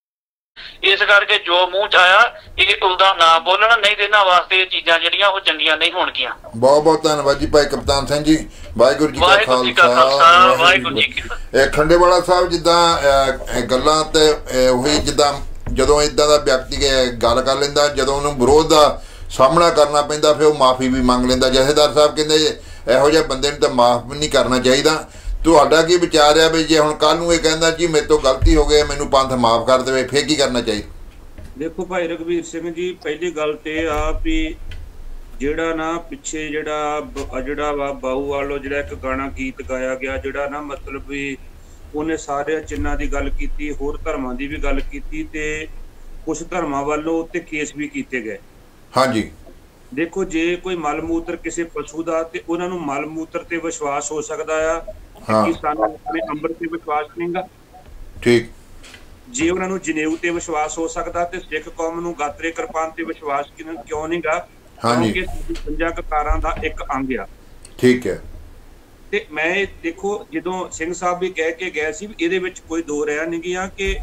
ਇਸ ਕਰਕੇ ਜੋ ਮੂੰਹ ਚ ਆਇਆ ਇਹ ਉਹਦਾ ਨਾ ਬੋਲਣਾ, ਨਹੀਂ ਤੇ ਇਹਨਾਂ ਵਾਸਤੇ ਇਹ ਚੀਜ਼ਾਂ ਜਿਹੜੀਆਂ ਉਹ ਚੰਗੀਆਂ ਨਹੀਂ ਹੋਣਗੀਆਂ। ਬਹੁਤ ਬਹੁਤ ਧੰਨਵਾਦ ਜੀ ਭਾਈ ਕਪਤਾਨ ਸਿੰਘ ਜੀ। ਵਾਹਿਗੁਰੂ ਜੀ ਕਾ ਖਾਲਸਾ, ਵਾਹਿਗੁਰੂ ਜੀ ਕੀ ਫਤਿਹ। ਇਹ ਖੰਡੇਵਾਲਾ ਸਾਹਿਬ ਜਿੱਦਾਂ ਗੱਲਾਂ ਤੇ ਉਹੀ ਜਿੱਦਾਂ ਜਦੋਂ ਇਦਾਂ ਦਾ ਵਿਅਕਤੀ ਗੱਲ ਕਰ ਲੈਂਦਾ, ਜਦੋਂ ਉਹਨੂੰ ਵਿਰੋਧ ਦਾ ਸਾਹਮਣਾ ਕਰਨਾ ਪੈਂਦਾ ਫਿਰ ਉਹ ਮਾਫੀ ਵੀ ਮੰਗ ਲੈਂਦਾ। ਜਥੇਦਾਰ ਸਾਹਿਬ ਕਹਿੰਦੇ ਇਹੋ ਜਿਹੇ ਬੰਦੇ ਨੂੰ ਤਾਂ ਮਾਫ ਵੀ ਨਹੀਂ ਕਰਨਾ ਚਾਹੀਦਾ। ਤੁਹਾਡਾ ਕੀ ਵਿਚਾਰ ਹੈ ਵੀ ਜੇ ਹੁਣ ਕੱਲ ਨੂੰ ਇਹ ਕਹਿੰਦਾ ਜੀ ਮੇਰੇ ਤੋਂ ਗਲਤੀ ਹੋ ਗਈ, ਮੈਨੂੰ ਪੰਥ ਮਾਫ ਕਰ ਦੇਵੇ, ਫਿਰ ਕੀ ਕਰਨਾ ਚਾਹੀਦਾ? ਦੇਖੋ ਭਾਈ ਰਘਬੀਰ ਸਿੰਘ ਜੀ, ਪਹਿਲੀ ਗੱਲ ਤੇ ਆ ਵੀ ਜਿਹੜਾ ਨਾ ਪਿੱਛੇ ਜਿਹੜਾ ਜਿਹੜਾ ਵਾ ਬਾਹੂ ਵਾਲੋ ਜਿਹੜਾ ਇੱਕ ਗਾਣਾ ਗੀਤ ਗਾਇਆ ਗਿਆ, ਜਿਹੜਾ ਨਾ ਮਤਲਬ ਵੀ ਉਹਨੇ ਸਾਰੇ ਚਿੰਨ੍ਹਾਂ ਦੀ ਗੱਲ ਕੀਤੀ, ਹੋਰ ਧਰਮਾਂ ਦੀ ਵੀ ਗੱਲ ਕੀਤੀ ਤੇ ਕੁਝ ਧਰਮਾਂ ਵੱਲੋਂ ਉੱਤੇ ਕੇਸ ਵੀ ਕੀਤੇ ਗਏ। ਹਾਂਜੀ, ਦੇਖੋ ਜੇ ਕੋਈ ਮਲ ਮੂਤਰ ਕਿਸੇ ਪਸ਼ੂ ਦਾ ਤੇ ਉਹਨਾਂ ਨੂੰ ਮਲ ਮੂਤਰ ਤੇ ਵਿਸ਼ਵਾਸ ਹੋ ਸਕਦਾ ਆ, ਕਿ ਸਾਨੂੰ ਆਪਣੇ ਅੰਮ੍ਰਿਤ ਤੇ ਵਿਸ਼ਵਾਸ ਨਹੀਂਗਾ। ਠੀਕ। ਜੇ ਉਹਨਾਂ ਨੂੰ ਜਨੇਊ ਤੇ ਵਿਸ਼ਵਾਸ ਹੋ ਸਕਦਾ ਤੇ ਸਿੱਖ ਕੌਮ ਨੂੰ ਗਾਤਰੇ ਕਿਰਪਾਨ ਤੇ ਵਿਸ਼ਵਾਸ ਕਿਉਂ ਨਹੀਂਗਾ? ਕਿਉਂਕਿ ਪੰਜਾਂ ਕਕਾਰਾਂ ਦਾ ਇੱਕ ਅੰਗ ਆ। ਠੀਕ ਹੈ। ਤੇ ਮੈਂ ਦੇਖੋ ਜਦੋਂ ਸਿੰਘ ਸਾਹਿਬ ਵੀ ਕਹਿ ਕੇ ਗਏ ਸੀ ਇਹਦੇ ਵਿੱਚ ਕੋਈ ਦੋ ਰਹਿ ਨਹੀਂ ਗਿਆ ਕਿ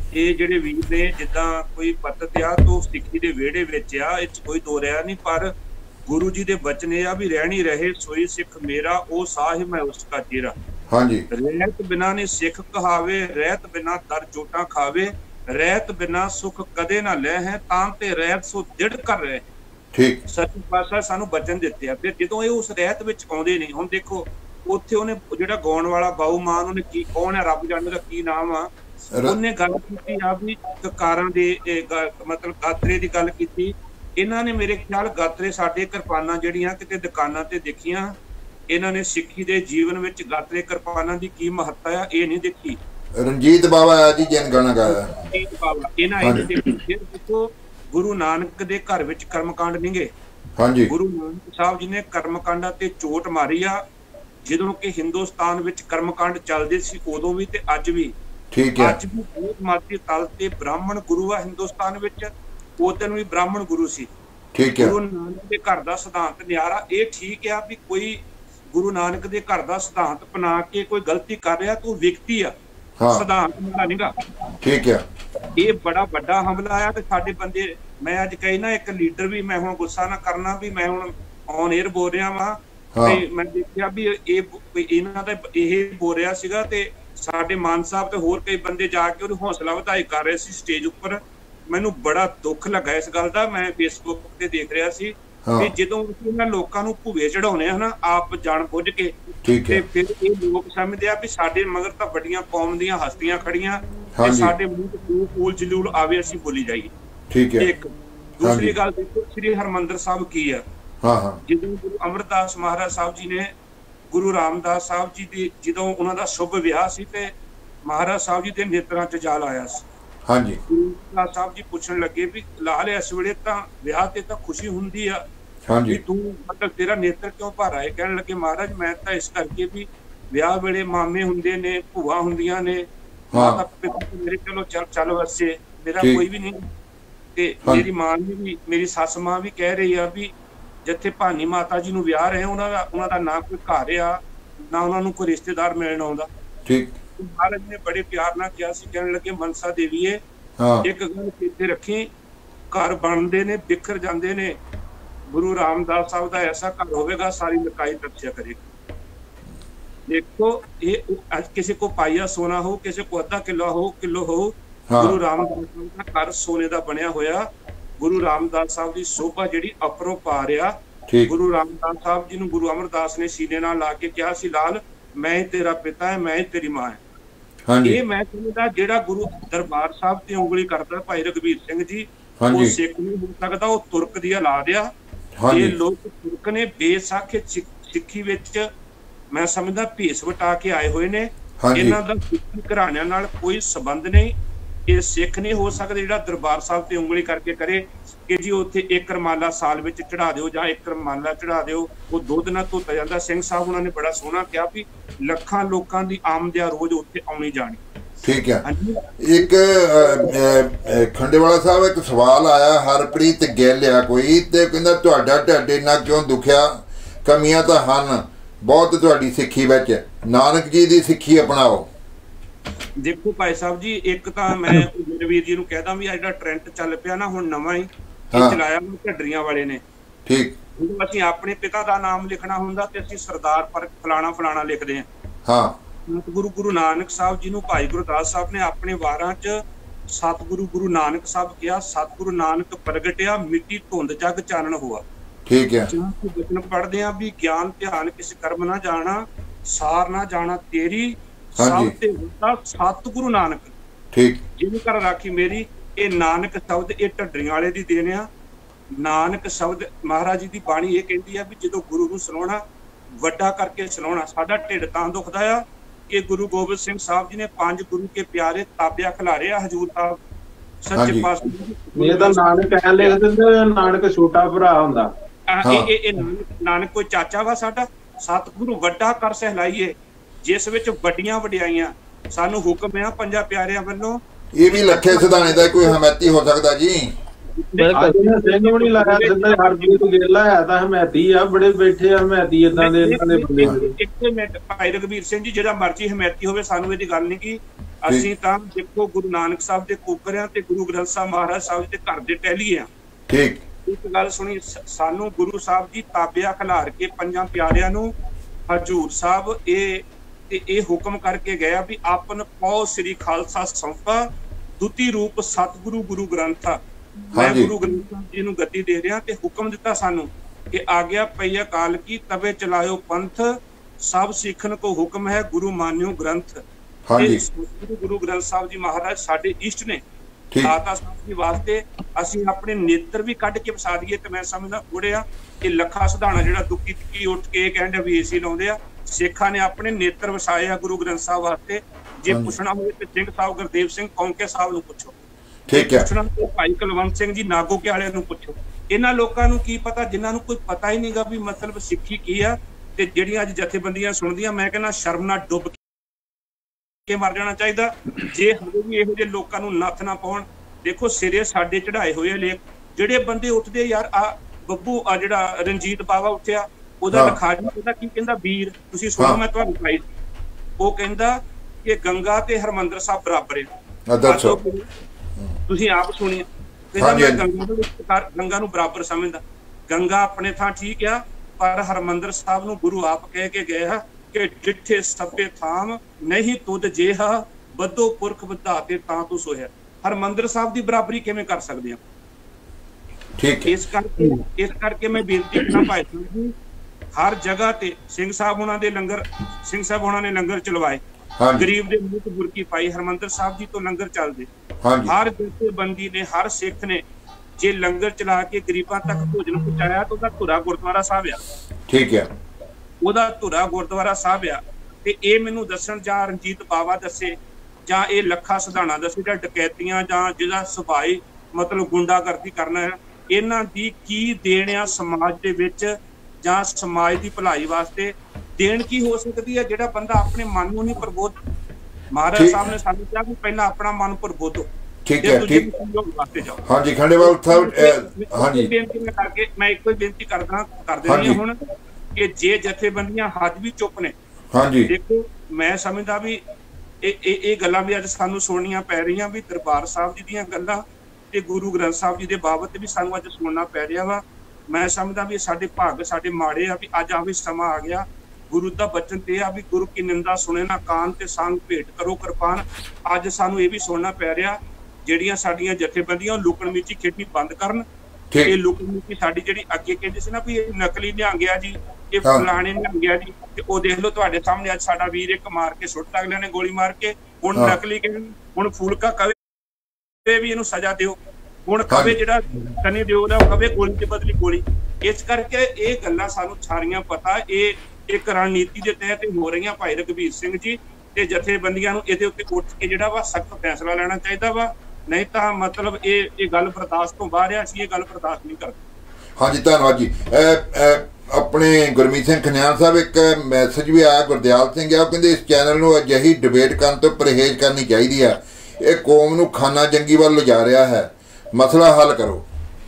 ਇਹ ਜਿਹੜੇ ਵੀਰ ਨੇ ਜਿੱਦਾਂ ਕੋਈ ਪਤਤ ਆ ਤੋਂ ਸਿੱਖੀ ਦੇ ਵਿਹੜੇ ਵਿੱਚ ਆ, ਇਹ 'ਚ ਕੋਈ ਦੋ ਰਿਆ ਨਹੀਂ, ਪਰ ਗੁਰੂ ਜੀ ਦੇ ਬਚਨ ਇਹ ਆ ਵੀ ਰਹਿਣੀ ਰਹੇ ਸੋਈ ਸਿੱਖ ਮੇਰਾ, ਉਹ ਸਾਹਿਬ ਮੈਂ ਉਸ ਦਾ ਚਿਹਰਾ। ਹਾਂਜੀ। ਰਹਿਤ ਬਿਨਾ ਨੇ ਸਿੱਖ ਕਹਾਵੇ, ਰਹਿਤ ਬਿਨਾ ਦਰ ਚੋਟਾਂ ਖਾਵੇ, ਰਹਿਤ ਬਿਨਾ ਸੁਖ ਕਦੇ ਨਾ ਲੈ ਹੈ, ਤਾਂ ਤੇ ਰਹਿਤ ਸੋ ਦਿੜ ਕਰ ਰਹੇ। ਠੀਕ। ਸੱਚੇ ਪਾਤਸ਼ਾਹ ਸਾਨੂੰ ਬਚਨ ਦਿੱਤੇ ਆ। ਫਿਰ ਜਦੋਂ ਇਹ ਉਸ ਰਹਿਤ ਵਿੱਚ ਆਉਂਦੇ ਨੇ, ਹੁਣ ਦੇਖੋ ਉੱਥੇ ਉਹਨੇ ਜਿਹੜਾ ਗਾਉਣ ਵਾਲਾ ਬਾਊ ਮਾਨ, ਉਹਨੇ ਕੀ ਕੌਣ ਹੈ ਰੱਬ ਜਾਣੇ ਦਾ ਕੀ ਨਾਮ ਆ, ਉਹਨੇ ਗੱਲ ਕੀਤੀ ਆ ਵੀ ਕਕਾਰਾਂ ਦੇ ਮਤਲਬ ਗਾਤਰੇ ਦੀ ਗੱਲ ਕੀਤੀ। ਇਹਨਾਂ ਨੇ ਮੇਰੇ ਖਿਆਲ ਗਾਤਰੇ ਸਾਡੇ ਕਿਰਪਾਨਾਂ ਜਿਹੜੀਆਂ ਕਿਤੇ ਦੁਕਾਨਾਂ ਤੇ ਦੇਖੀਆਂ, ਇਹਨਾਂ ਨੇ ਸਿੱਖੀ ਦੇ ਜੀਵਨ ਵਿੱਚ ਗਾਤਰੇ ਕਿਰਪਾਨਾਂ ਦੀ ਕੀ ਮਹੱਤਤਾ ਆ ਇਹ ਨਹੀਂ ਦੇਖੀ। ਰਣਜੀਤ ਬਾਵਾ ਆ ਜੀ ਜਿਨ ਗਾਣਾ ਗਾਇਆ ਰਣਜੀਤ ਬਾਵਾ, ਇਹਨਾਂ ਇਹ ਨਹੀਂ ਦੇਖੀ। ਫਿਰ ਦੇਖੋ ਗੁਰੂ ਨਾਨਕ ਦੇ ਘਰ ਵਿੱਚ ਕਰਮਕਾਂਡ ਨਹੀਂਗੇ। ਹਾਂਜੀ। ਗੁਰੂ ਨਾਨਕ ਸਾਹਿਬ ਜੀ ਨੇ ਕਰਮਕਾਂਡਾਂ ਤੇ ਚੋਟ ਮਾਰੀ ਆ, ਜਦੋਂ ਕਿ ਹਿੰਦੁਸਤਾਨ ਵਿੱਚ ਕਰਮਕਾਂਡ ਚੱਲਦੇ ਸੀ ਉਦੋਂ ਵੀ ਤੇ ਅੱਜ ਵੀ। ਠੀਕ ਹੈ। ਅੱਜ ਵੀ ਬਹੁਤ ਮਾਤਰੀ ਤਲ ਤੇ ਬ੍ਰਾਹਮਣ ਗੁਰੂ ਆ ਹਿੰਦੁਸਤਾਨ ਵਿੱਚ, ਉਦੋਂ ਵੀ ਬ੍ਰਾਹਮਣ ਗੁਰੂ ਸੀ। ਠੀਕ ਹੈ। ਗੁਰੂ ਨਾਨਕ ਦੇ ਘਰ ਦਾ ਸਿਧਾਂਤ ਨਿਆਰਾ। ਇਹ ਠੀਕ ਆ ਵੀ ਕੋਈ ਗੁਰੂ ਨਾਨਕ ਦੇ ਘਰ ਦਾ ਸਿਧਾਂਤ ਅਪਣਾ ਕੇ ਕੋਈ ਗਲਤੀ ਕਰ ਰਿਹਾ ਤਾਂ ਉਹ ਵਿਅਕਤੀ ਆ, ਸਿਧਾਂਤ ਮਾੜਾ ਨਹੀਂਗਾ। ਠੀਕ ਹੈ। ਇਹ ਬੜਾ ਵੱਡਾ ਹਮਲਾ ਆ ਤੇ ਸਾਡੇ ਬੰਦੇ, ਮੈਂ ਅੱਜ ਕਹੀ ਨਾ ਇੱਕ ਲੀਡਰ ਵੀ, ਮੈਂ ਹੁਣ ਗੁੱਸਾ ਨਾ ਕਰਨਾ ਵੀ ਮੈਂ ਹੁਣ ਔਨ 에ਅਰ ਬੋਲ ਰਿਹਾ ਵਾਂ, ਤੇ ਮੈਂ ਦੇਖਿਆ ਵੀ ਇਹ ਇਹਨਾਂ ਦਾ ਇਹ ਬੋਲ ਰਿਹਾ ਸੀਗਾ ਤੇ ਸਾਡੇ ਮਾਨ ਸਾਹਿਬ ਤੇ ਹੋਰ ਕਈ ਬੰਦੇ ਜਾ ਕੇ ਉਹਨੂੰ ਹੌਸਲਾ ਵਧਾਈ ਕਰ ਰਹੇ ਸੀ ਸਟੇਜ ਉੱਪਰ। ਮੈਨੂੰ ਬੜਾ ਦੁੱਖ ਲੱਗਾ ਇਸ ਗੱਲ ਦਾ। ਮੈਂ ਫੇਸਬੁੱਕ ਤੇ ਦੇਖ ਰਿਹਾ ਸੀ ਕਿ ਜਦੋਂ ਇਹਨਾਂ ਲੋਕਾਂ ਨੂੰ ਭੂਵੇ ਚੜਾਉਣੇ ਹਨਾ ਆਪ ਜਾਣ ਬੁੱਝ ਕੇ, ਤੇ ਫਿਰ ਇਹ ਲੋਕ ਸਮਝਦੇ ਆ ਵੀ ਸਾਡੇ ਮਗਰ ਤਾਂ ਵੱਡੀਆਂ ਕੌਮ ਦੀਆਂ ਹਸਤੀਆਂ ਖੜੀਆਂ ਤੇ ਸਾਡੇ ਮੂੰਹ ਤੇ ਫੂਲ ਜਲੂਲ ਆਵੇ ਅਸੀਂ ਬੋਲੀ ਜਾਈਏ। ਠੀਕ ਹੈ। ਇੱਕ ਦੂਸਰੀ ਗੱਲ ਦੇਖੋ, ਸ੍ਰੀ ਹਰਮੰਦਰ ਸਾਹਿਬ ਕੀ ਆ। ਹਾਂ ਹਾਂ। ਜਦੋਂ ਗੁਰੂ ਅਮਰਦਾਸ ਮਹਾਰਾਜ ਸਾਹਿਬ ਜੀ ਨੇ ਗੁਰੂ ਰਾਮਦਾਸ ਸਾਹਿਬ ਜੀ ਦੀ ਜਦੋਂ ਉਹਨਾਂ ਦਾ ਸ਼ੁਭ ਵਿਆਹ ਸੀ ਤੇ ਮਹਾਰਾਜ ਸਾਹਿਬ ਜੀ ਦੇ ਨੇਤਰਾਂ 'ਚ ਜਾਲ ਆਇਆ ਸੀ। ਹਾਂਜੀ। ਗੁਰੂ ਰਾਮਦਾਸ ਸਾਹਿਬ ਜੀ ਪੁੱਛਣ ਲੱਗੇ ਵੀ ਲਾਲ ਇਸ ਵੇਲੇ ਤਾਂ ਵਿਆਹ ਤੇ ਤਾਂ ਖੁਸ਼ੀ ਹੁੰਦੀ ਆ, ਹਾਂਜੀ, ਤੂੰ ਮਤਲਬ ਤੇਰਾ ਨੇਤਰ ਕਿਉਂ ਭਰ ਆਏ? ਕਹਿਣ ਲੱਗੇ ਮਹਾਰਾਜ ਮੈਂ ਤਾਂ ਇਸ ਕਰਕੇ ਵੀ ਵਿਆਹ ਵੇਲੇ ਮਾਮੇ ਹੁੰਦੇ ਨੇ, ਭੂਆ ਹੁੰਦੀਆਂ ਨੇ, ਮਾਤਾ ਪਿਤਾ ਮੇਰੇ ਚਲੋ ਚੱਲ ਚੱਲ ਵਰਸੇ, ਮੇਰਾ ਕੋਈ ਵੀ ਨਹੀਂ। ਤੇ ਮੇਰੀ ਮਾਂ ਨੇ ਵੀ, ਮੇਰੀ ਸੱਸ ਮਾਂ ਵੀ ਕਹਿ ਰਹੀ ਆ ਵੀ ਜਿੱਥੇ ਭਾਨੀ ਮਾਤਾ ਜੀ ਨੂੰ ਵਿਆਹ ਰਹੇ ਉਹਨਾਂ ਦਾ ਉਹਨਾਂ ਦਾ ਨਾ ਕੋਈ ਘਰ ਆ, ਨਾ ਉਹਨਾਂ ਨੂੰ ਕੋਈ ਰਿਸ਼ਤੇਦਾਰ ਮਿਲਣ ਆਉਂਦਾ। ਠੀਕ। ਮਹਾਰਾਜ ਨੇ ਬੜੇ ਪਿਆਰ ਨਾਲ ਕਿਹਾ ਸੀ, ਕਹਿਣ ਲੱਗੇ ਮਨਸਾ ਦੇਵੀਏ ਇੱਕ ਗੱਲ ਇੱਥੇ ਰੱਖੀ, ਘਰ ਬਣਦੇ ਨੇ ਬਿਖਰ ਜਾਂਦੇ ਨੇ, ਗੁਰੂ ਰਾਮਦਾਸ ਸਾਹਿਬ ਦਾ ਐਸਾ ਘਰ ਹੋਵੇਗਾ ਸਾਰੀ ਲਕਾਈ ਰੱਖਿਆ ਕਰੇਗਾ। ਦੇਖੋ ਇਹ ਅੱਜ ਕਿਸੇ ਕੋ ਪਾਈਆ ਸੋਨਾ ਹੋ, ਕਿਸੇ ਕੋ ਅੱਧਾ ਕਿਲੋ ਹੋ ਕਿਲੋ ਹੋ, ਗੁਰੂ ਰਾਮਦਾਸ ਸਾਹਿਬ ਦਾ ਘਰ ਸੋਨੇ ਦਾ ਬਣਿਆ ਹੋਇਆ। ਗੁਰੂ ਰਾਮਦਾਸ ਸਾਹਿਬ ਦੀ ਸੋਭਾ ਜਿਹੜੀ ਅਪਰੋਪਾਰ ਆ। ਗੁਰੂ ਰਾਮਦਾਸ ਸਾਹਿਬ ਜੀ ਨੂੰ ਗੁਰੂ ਅਮਰਦਾਸ ਨੇ ਸੀਨੇ ਨਾਲ ਲਾ ਕੇ ਕਿਹਾ ਸੀ, ਲਾਲ ਮੈਂ ਤੇਰਾ ਪਿਤਾ ਹੈ, ਮੈਂ ਤੇਰੀ ਮਾਂ ਹੈ। ਇਹ ਮੈਂ ਸਮਝਦਾ ਜਿਹੜਾ ਗੁਰੂ ਦਰਬਾਰ ਸਾਹਿਬ ਤੇ ਉਂਗਲੀ ਕਰਦਾ ਭਾਈ ਰਘਬੀਰ ਸਿੰਘ ਜੀ, ਉਹ ਸਿੱਖ ਨਹੀਂ ਹੋ ਸਕਦਾ, ਉਹ ਤੁਰਕ ਦੀ ਔਲਾਦ ਆ। ਇਹ ਲੋਕ ਤੁਰਕ ਨੇ ਬੇਸ਼ੱਕ ਸਿੱਖੀ ਵਿੱਚ ਮੈਂ ਸਮਝਦਾ ਭੇਸ ਵਟਾ ਕੇ ਆਏ ਹੋਏ ਨੇ। ਇਹਨਾਂ ਦਾ ਸਿੱਖੀ ਘਰਾਣਿਆਂ ਨਾਲ ਕੋਈ ਸੰਬੰਧ ਨਹੀਂ। ਇਹ ਸਿੱਖ ਨਹੀਂ ਹੋ ਸਕਦਾ ਜਿਹੜਾ ਦਰਬਾਰ ਸਾਹਿਬ ਤੇ ਉਂਗਲੀ ਕਰਕੇ ਕਰੇ ਕਿ ਜੀ ਉੱਥੇ ਇੱਕ ਰਮਾਲਾ ਸਾਲ ਵਿੱਚ ਚੜਾ ਦਿਓ ਜਾਂ ਇੱਕ ਰਮਾਲਾ ਚੜਾ ਦਿਓ, ਉਹ ਦੋ ਦਿਨਾਂ ਧੋਤਾ ਜਾਂਦਾ। ਸਿੰਘ ਸਾਹਿਬ ਉਹਨਾਂ ਨੇ ਬੜਾ ਸੋਹਣਾ ਕਿਹਾ ਵੀ ਲੱਖਾਂ ਲੋਕਾਂ ਦੀ ਆਮਦ ਆ ਰੋਜ਼ ਉੱਥੇ ਆਉਣੀ ਜਾਣੀ। ਠੀਕ ਹੈ। ਇੱਕ ਖੰਡੇਵਾਲਾ ਸਾਹਿਬ ਇੱਕ ਸਵਾਲ ਆਇਆ, ਹਰਪ੍ਰੀਤ ਗਿੱਲ ਆ ਕੋਈ, ਤੇ ਕਹਿੰਦਾ ਤੁਹਾਡਾ ਢਿੱਡ ਇੰਨਾ ਕਿਉਂ ਦੁਖਿਆ? ਕਮੀਆਂ ਤਾਂ ਹਨ ਬਹੁਤ ਤੁਹਾਡੀ ਸਿੱਖੀ ਵਿੱਚ, ਨਾਨਕ ਜੀ ਦੀ ਸਿੱਖੀ ਅਪਣਾਓ। ਦੇਖੋ ਭਾਈ ਸਾਹਿਬ ਜੀ, ਇੱਕ ਤਾਂ ਮੈਂ ਮੇਰੇ ਵੀਰ ਜੀ ਨੂੰ ਕਹਿਦਾ ਵੀ ਆ ਜਿਹੜਾ ਟ੍ਰੈਂਡ ਚੱਲ ਪਿਆ ਨਾ ਹੁਣ ਨਵਾਂ ਹੀ ਇਹ ਚਲਾਇਆ ਢੱਡਰੀਆਂ ਵਾਲੇ ਨੇ। ਠੀਕ। ਜਦੋਂ ਅਸੀਂ ਆਪਣੇ ਪਿਤਾ ਦਾ ਨਾਮ ਲਿਖਣਾ ਹੁੰਦਾ ਤੇ ਅਸੀਂ ਸਰਦਾਰ ਪਰ ਫਲਾਣਾ ਫਲਾਣਾ ਲਿਖਦੇ ਹਾਂ। ਹਾਂ। ਗੁਰੂ ਗੁਰੂ ਨਾਨਕ ਸਾਹਿਬ ਜੀ ਨੂੰ ਭਾਈ ਗੁਰਦਾਸ ਸਾਹਿਬ ਨੇ ਆਪਣੇ ਵਾਰਾਂ 'ਚ ਸਤਿਗੁਰੂ ਗੁਰੂ ਨਾਨਕ ਸਾਹਿਬ ਕਿਹਾ, ਸਤਿਗੁਰੂ ਨਾਨਕ ਪ੍ਰਗਟਿਆ ਮਿੱਟੀ ਧੁੰਦ ਜਗ ਚਾਨਣ ਹੋਆ। ਠੀਕ ਹੈ। ਬਚਨ ਪੜ੍ਹਦੇ ਆ ਵੀ ਗਿਆਨ ਧਿਆਨ ਕਿਸ ਕਰਮ ਨਾ ਜਾਣਾ, ਸਾਰ ਨਾ ਜਾਣਾ ਤੇਰੀ, ਸਭ ਤੇ ਵੱਡਾ ਸਤਿਗੁਰੂ ਨਾਨਕ। ਠੀਕ। ਜਿਹਨੂੰ ਕਰ ਰਾਖੀ ਮੇਰੀ। ਇਹ ਨਾਨਕ ਸ਼ਬਦ ਇਹ ਢੱਡਰੀਆਂ ਵਾਲੇ ਦੀ ਦੇਣ ਆ। ਨਾਨਕ ਸ਼ਬਦ ਮਹਾਰਾਜ ਜੀ ਦੀ ਬਾਣੀ ਇਹ ਕਹਿੰਦੀ ਆ ਵੀ ਜਦੋਂ ਗੁਰੂ ਨੂੰ ਸੁਣਾਉਣਾ ਵੱਡਾ ਕਰਕੇ ਸੁਣਾਉਣਾ। ਸਾਡਾ ਢਿੱਡ ਤਾਂ ਦੁਖਦਾ ਆ ਕਿ ਗੁਰੂ ਗੋਬਿੰਦ ਸਿੰਘ ਸਾਹਿਬ ਜੀ ਨੇ ਪੰਜ ਗੁਰੂ ਕੇ ਪਿਆਰੇ ਤਾਬਿਆ ਖਿਲਾਰੇ ਆ ਹਜੂਰ ਸਾਹਿਬ ਸੱਚੇ ਪਾਤਸ਼ਾਹ। ਇਹ ਤਾਂ ਨਾਨਕ ਐ ਲਿਖ ਦਿੰਦੇ ਨਾਨਕ ਛੋਟਾ ਭਰਾ ਹੁੰਦਾ। ਇਹ ਇਹ ਨਾਨਕ ਕੋਈ ਚਾਚਾ ਵਾ ਸਾਡਾ। ਸਤਿਗੁਰੂ ਵੱਡਾ ਕਰ ਸਹਿਲਾਈਏ ਜਿਸ ਵਿੱਚ ਵੱਡੀਆਂ ਵਡਿਆਈਆਂ। ਸਾਨੂੰ ਹੁਕਮ ਆ ਪੰਜਾਂ ਪਿਆਰਿਆਂ ਵੱਲੋਂ। ਇਹ ਵੀ ਲੱਖੇ ਸਿਧਾਣੇ ਦਾ ਕੋਈ ਹਮੈਤੀ ਹੋ ਸਕਦਾ ਜੀ। ਸਿੰਘ ਵੀ ਲਾਇਆ ਸਿੱਧਾ ਹਰਪ੍ਰੀਤ ਗਿੱਲ ਆਇਆ ਤਾਂ ਹਮੈਤੀ ਆ, ਬੜੇ ਬੈਠੇ ਆ ਹਮੈਤੀ ਇਦਾਂ ਦੇ ਇਹਨਾਂ ਦੇ ਬੰਦੇ। ਇੱਕ ਮਿੰਟ ਭਾਈ ਰਘਬੀਰ ਸਿੰਘ ਜੀ, ਜਿਹੜਾ ਮਰਜ਼ੀ ਹਮੈਤੀ ਹੋਵੇ ਸਾਨੂੰ ਇਹਦੀ ਗੱਲ ਨਹੀਂ ਕੀ ਅਸੀਂ ਤਾਂ ਦੇਖੋ ਗੁਰੂ ਨਾਨਕ ਸਾਹਿਬ ਦੇ ਕੋਕਰਿਆਂ ਤੇ ਗੁਰੂ ਗ੍ਰੰਥ ਸਾਹਿਬ ਮਹਾਰਾਜ ਸਾਹਿਬ ਦੇ ਘਰ ਦੇ ਟਹਿਲੀਏ ਆ। ਠੀਕ, ਇੱਕ ਗੱਲ ਸੁਣੀ, ਸਾਨੂੰ ਗੁਰੂ ਸਾਹਿਬ ਜੀ ਤਾਬਿਆ ਖਿਲਾਰ ਕੇ ਪੰਜਾਂ ਪਿਆਰਿਆਂ ਨੂੰ ਹਜੂਰ ਸਾਹਿਬ ਇਹ ਤੇ ਇਹ ਹੁਕਮ ਕਰਕੇ ਗਿਆ ਵੀ ਆਪਨ ਪਉ ਸ੍ਰੀ ਖਾਲਸਾ ਸੰਪਾ ਦੁਤੀ ਰੂਪ ਸਤਿਗੁਰੂ ਗੁਰੂ ਗ੍ਰੰਥਾ। ਮੈਂ ਗੁਰੂ ਗ੍ਰੰਥ ਸਾਹਿਬ ਜੀ ਨੂੰ ਗੱਦੀ ਦੇ ਰਿਹਾ ਤੇ ਹੁਕਮ ਦਿੱਤਾ ਸਾਨੂੰ ਕਿ ਆਗਿਆ ਪਈ ਅਕਾਲ ਕੀ ਤਵੇ ਚਲਾਇਓ ਪੰਥ ਸਭ ਸਿੱਖਣ ਕੋ ਹੁਕਮ ਹੈ ਗੁਰੂ ਮਾਨਿਓ ਗ੍ਰੰਥ। ਗੁਰੂ ਗੁਰੂ ਗ੍ਰੰਥ ਸਾਹਿਬ ਜੀ ਮਹਾਰਾਜ ਸਾਡੇ ਇਸ਼ਟ ਨੇ। ਆਤਾ ਸਾਹਿਬ ਜੀ ਵਾਸਤੇ ਅਸੀਂ ਆਪਣੇ ਨੇਤਰ ਵੀ ਕੱਢ ਕੇ ਵਸਾ ਦਈਏ ਤੇ ਮੈਂ ਸਮਝਦਾ ਉੜਿਆ ਇਹ ਲੱਖਾ ਸਿਧਾਣਾ ਜਿਹੜਾ ਦੁੱਕੀ ਦੁੱਕੀ ਉੱਠ ਕੇ ਕਹਿੰਦੇ ਵੀ ਏਸੀ ਲਾਉਂਦੇ ਆ, ਸਿੱਖਾਂ ਨੇ ਆਪਣੇ ਨੇਤਰ ਵਸਾਏ ਆ ਗੁਰੂ ਗ੍ਰੰਥ ਸਾਹਿਬ ਵਾਸਤੇ। ਜੇ ਪੁੱਛਣਾ ਹੋਵੇ ਤੇ ਸਿੰਘ ਸਾਹਿਬ ਗੁਰਦੇਵ ਸਿੰਘ ਕੌਂਕੇ ਸਾਹਿਬ ਨੂੰ ਪੁੱਛੋ, ਠੀਕ ਹੈ, ਪੁੱਛਣਾ ਭਾਈ ਕੁਲਵੰਤ ਸਿੰਘ ਜੀ ਨਾਗੋਕੇ ਵਾਲਿਆਂ ਨੂੰ ਪੁੱਛੋ। ਇਹਨਾਂ ਲੋਕਾਂ ਨੂੰ ਕੀ ਪਤਾ ਜਿਨ੍ਹਾਂ ਨੂੰ ਕੋਈ ਪਤਾ ਹੀ ਨਹੀਂਗਾ ਵੀ ਮਤਲਬ ਸਿੱਖੀ ਕੀ ਆ। ਤੇ ਜਿਹੜੀਆਂ ਅੱਜ ਜਥੇਬੰਦੀਆਂ ਸੁਣਦੀਆਂ, ਮੈਂ ਕਹਿੰਦਾ ਸ਼ਰਮ ਨਾਲ ਡੁੱਬ ਕੇ ਮਰ ਜਾਣਾ ਚਾਹੀਦਾ ਜੇ ਹਜੇ ਵੀ ਇਹੋ ਜਿਹੇ ਲੋਕਾਂ ਨੂੰ ਨੱਥ ਨਾ ਪਾਉਣ। ਦੇਖੋ ਸਿਰੇ ਸਾਡੇ ਚੜਾਏ ਹੋਏ ਲੇਖ, ਜਿਹੜੇ ਬੰਦੇ ਉੱਠਦੇ ਯਾਰ ਆ ਬੱਬੂ ਆ ਜਿਹੜਾ ਰਣਜੀਤ ਬਾਵਾ ਉੱਠਿਆ ਉਹਦਾ ਲਖਾਜੀ ਉਹਦਾ ਕੀ ਕਹਿੰਦਾ ਵੀਰ, ਤੁਸੀਂ ਸੁਣੋ ਮੈਂ ਤੁਹਾਨੂੰ ਪਾਈ, ਉਹ ਕਹਿੰਦਾ ਕਿ ਗੰਗਾ ਤੇ ਹਰਮੰਦਰ ਸਾਹਿਬ ਬਰਾਬਰ ਹੈ। ਤੁਸੀਂ ਆਪ ਸੁਣਿਆ, ਕਹਿੰਦਾ ਮੈਂ ਗੰਗਾ ਨੂੰ ਗੰਗਾ ਨੂੰ ਬਰਾਬਰ ਸਮਝਦਾ। ਗੰਗਾ ਆਪਣੇ ਥਾਂ ਠੀਕ ਆ ਪਰ ਹਰਮੰਦਰ ਸਾਹਿਬ ਨੂੰ ਗੁਰੂ ਆਪ ਕਹਿ ਕੇ ਗਏ ਆ ਕਿ ਜਿੱਥੇ ਸਭੇ ਥਾਮ ਨਹੀਂ ਤੁਧ ਜੇਹਾ ਬੱਧੋ ਪੁਰਖ ਵਧਾਤੇ ਤਾਂ ਤੂੰ ਸੋਇਆ। ਹਰਮੰਦਰ ਸਾਹਿਬ ਦੀ ਬਰਾਬਰੀ ਕਿਵੇਂ ਕਰ ਸਕਦੇ ਆ? ਠੀਕ ਹੈ, ਇਸ ਕਰਕੇ ਇਸ ਕਰਕੇ ਮੈਂ ਬੇਨਤੀ ਕਰਨਾ ਭਾਈ ਜੀ, ਹਰ ਜਗ੍ਹਾ ਤੇ ਸਿੰਘ ਸਾਹਿਬ ਉਹਨਾਂ ਦੇ ਲੰਗਰ, ਸਿੰਘ ਸਾਹਿਬ ਉਹਨਾਂ ਨੇ ਲੰਗਰ ਚਲਵਾਏ, ਗਰੀਬ ਦੇ ਮੂੰਹ ਤੇ ਬੁਰਕੀ ਪਾਈ, ਹਰਮੰਦਰ ਸਾਹਿਬ ਜੀ ਤੋਂ ਲੰਗਰ ਚੱਲਦੇ। ਹਰ ਜਥੇਬੰਦੀ ਨੇ, ਹਰ ਸਿੱਖ ਨੇ ਜੇ ਲੰਗਰ ਚਲਾ ਕੇ ਗਰੀਬਾਂ ਤੱਕ ਭੋਜਨ ਪਹੁੰਚਾਇਆ ਤਾਂ ਉਹਦਾ ਧੁਰਾ ਗੁਰਦੁਆਰਾ ਸਾਹਿਬ ਆ। ਠੀਕ ਹੈ, ਉਹਦਾ ਧੁਰਾ ਗੁਰਦੁਆਰਾ ਸਾਹਿਬ ਆ। ਤੇ ਇਹ ਮੈਨੂੰ ਦੱਸਣ ਜਾਂ ਰਣਜੀਤ ਬਾਵਾ ਦੱਸੇ ਜਾਂ ਇਹ ਲੱਖਾ ਸਿਧਾਣਾ ਦੱਸੇ ਜਾਂ ਡਕੈਤੀਆਂ ਜਾਂ ਜਿਹਦਾ ਸੁਭਾਈ ਮਤਲਬ ਗੁੰਡਾਗਰਦੀ ਕਰਨਾ ਹੈ, ਇਹਨਾਂ ਦੀ ਕੀ ਦੇਣ ਆ ਸਮਾਜ ਦੇ ਵਿੱਚ ਜਾਂ ਸਮਾਜ ਦੀ ਭਲਾਈ ਵਾਸਤੇ? ਦੇਣ ਕੀ ਹੋ ਸਕਦੀ ਹੈ ਜਿਹੜਾ ਬੰਦਾ ਆਪਣੇ ਮਨ ਨੂੰ ਨਹੀਂ ਪ੍ਰਬੋਧ। ਮਹਾਰਾਜ ਸਾਹਿਬ ਨੇ ਸਾਨੂੰ ਕਿਹਾ ਕਿ ਪਹਿਲਾਂ ਆਪਣਾ ਮਨ ਪ੍ਰਬੋਧੋ। ਠੀਕ ਹੈ, ਠੀਕ, ਹਾਂਜੀ ਖੰਡੇਵਾਲ ਸਾਹਿਬ, ਹਾਂਜੀ ਬੇਨਤੀ ਮੈਂ ਕਰਕੇ ਮੈਂ ਇੱਕੋ ਹੀ ਬੇਨਤੀ ਕਰਦਾ ਕਰ ਦਿੰਦੀ ਹੁਣ ਕਿ ਜੇ ਜਥੇਬੰਦੀਆਂ ਹੱਦ ਵੀ ਚੁੱਪ ਨੇ, ਹਾਂਜੀ ਦੇਖੋ ਮੈਂ ਸਮਝਦਾ ਵੀ ਇਹ ਇਹ ਗੱਲਾਂ ਵੀ ਅੱਜ ਸਾਨੂੰ ਸੁਣਨੀਆਂ ਪੈ ਰਹੀਆਂ ਵੀ ਦਰਬਾਰ ਸਾਹਿਬ ਜੀ ਦੀਆਂ ਗੱਲਾਂ ਤੇ ਗੁਰੂ ਗ੍ਰੰਥ ਸਾਹਿਬ ਜੀ ਦੇ ਬਾਬਤ ਵੀ ਸਾਨੂੰ ਅੱਜ ਸੁਣਨਾ ਪੈ ਰਿਹਾ ਵਾ। ਮੈਂ ਸਮਝਦਾ ਵੀ ਸਾਡੇ ਭਾਗ ਸਾਡੇ ਮਾੜੇ ਆ ਵੀ ਅੱਜ ਆ ਵੀ ਸਮਾਂ ਆ ਗਿਆ। ਗੁਰੂ ਦਾ ਬਚਨ ਤੇ ਆ ਵੀ ਗੁਰੂ ਕੀ ਨਿੰਦਾ ਸੁਣੇ ਨਾ ਕਾਨ ਤੇ ਸੰਗ ਭੇਟ ਕਰੋ ਕਿਰਪਾਨ। ਅੱਜ ਸਾਨੂੰ ਇਹ ਵੀ ਸੁਣਨਾ ਪੈ ਰਿਹਾ ਜਿਹੜੀਆਂ ਸਾਡੀਆਂ ਜਥੇਬੰਦੀਆਂ ਲੁਕਣ ਮਿੱਚੀ ਖੇਡਣੀ ਬੰਦ ਕਰਨ। ਇਹ ਲੁਕਣ ਮਿੱਚੀ ਸਾਡੀ ਜਿਹੜੀ ਅੱਗੇ ਕਹਿੰਦੇ ਸੀ ਨਾ ਵੀ ਇਹ ਨਕਲੀ ਨਿਹੰਗਿਆ ਜੀ, ਇਹ ਫਲਾਣੇ ਨਿਹੰਗਿਆ ਜੀ, ਤੇ ਉਹ ਦੇਖ ਲਓ ਤੁਹਾਡੇ ਸਾਹਮਣੇ ਅੱਜ ਸਾਡਾ ਵੀਰ ਇੱਕ ਮਾਰ ਕੇ ਸੁੱਟ ਅਗਲਿਆਂ ਨੇ ਗੋਲੀ ਮਾਰ ਕੇ। ਹੁਣ ਨਕਲੀ ਕਹਿੰਦੇ, ਹੁਣ ਫੂਲਕਾ ਕਵੇ ਵੀ ਇਹਨੂੰ ਸਜ਼ਾ ਦਿਓ, ਹੁਣ ਕਵੇ ਜਿਹੜਾ ਸਨੀ ਦਿਓ ਦਾ ਕਵੇ ਗੋਲੀ ਦੇ ਬਦਲੀ ਗੋਲੀ। ਇਸ ਕਰਕੇ ਇਹ ਗੱਲਾਂ ਸਾਨੂੰ ਸਾਰੀਆਂ ਪਤਾ, ਇਹ ਇੱਕ ਰਣਨੀਤੀ ਦੇ ਤਹਿਤ ਹੋ ਰਹੀਆਂ। ਭਾਈ ਰਘਬੀਰ ਸਿੰਘ ਜੀ ਤੇ ਜਥੇਬੰਦੀਆਂ ਨੂੰ ਇਹਦੇ ਉੱਤੇ ਉੱਠ ਕੇ ਜਿਹੜਾ ਵਾ ਸਖਤ ਫੈਸਲਾ ਲੈਣਾ ਚਾਹੀਦਾ ਵਾ, ਨਹੀਂ ਤਾਂ ਮਤਲਬ ਇਹ ਇਹ ਗੱਲ ਬਰਦਾਸ਼ਤ ਤੋਂ ਬਾਹਰ ਆ। ਅਸੀਂ ਇਹ ਗੱਲ ਬਰਦਾਸ਼ਤ ਨਹੀਂ ਕਰਦੇ। ਹਾਂਜੀ ਧੰਨਵਾਦ ਜੀ। ਆਪਣੇ ਗੁਰਮੀਤ ਸਿੰਘ ਖਨਿਆਲ ਸਾਹਿਬ ਇੱਕ ਮੈਸੇਜ ਵੀ ਆਇਆ, ਗੁਰਦਿਆਲ ਸਿੰਘ ਆ, ਉਹ ਕਹਿੰਦੇ ਇਸ ਚੈਨਲ ਨੂੰ ਅਜਿਹੀ ਡਿਬੇਟ ਕਰਨ ਤੋਂ ਪਰਹੇਜ਼ ਕਰਨੀ ਚਾਹੀਦੀ ਆ, ਇਹ ਕੌਮ ਨੂੰ ਖਾਨਾ ਜੰਗੀ ਵੱਲ ਲਿਜਾ ਰਿਹਾ ਹੈ, ਮਸਲਾ ਹੱਲ ਕਰੋ।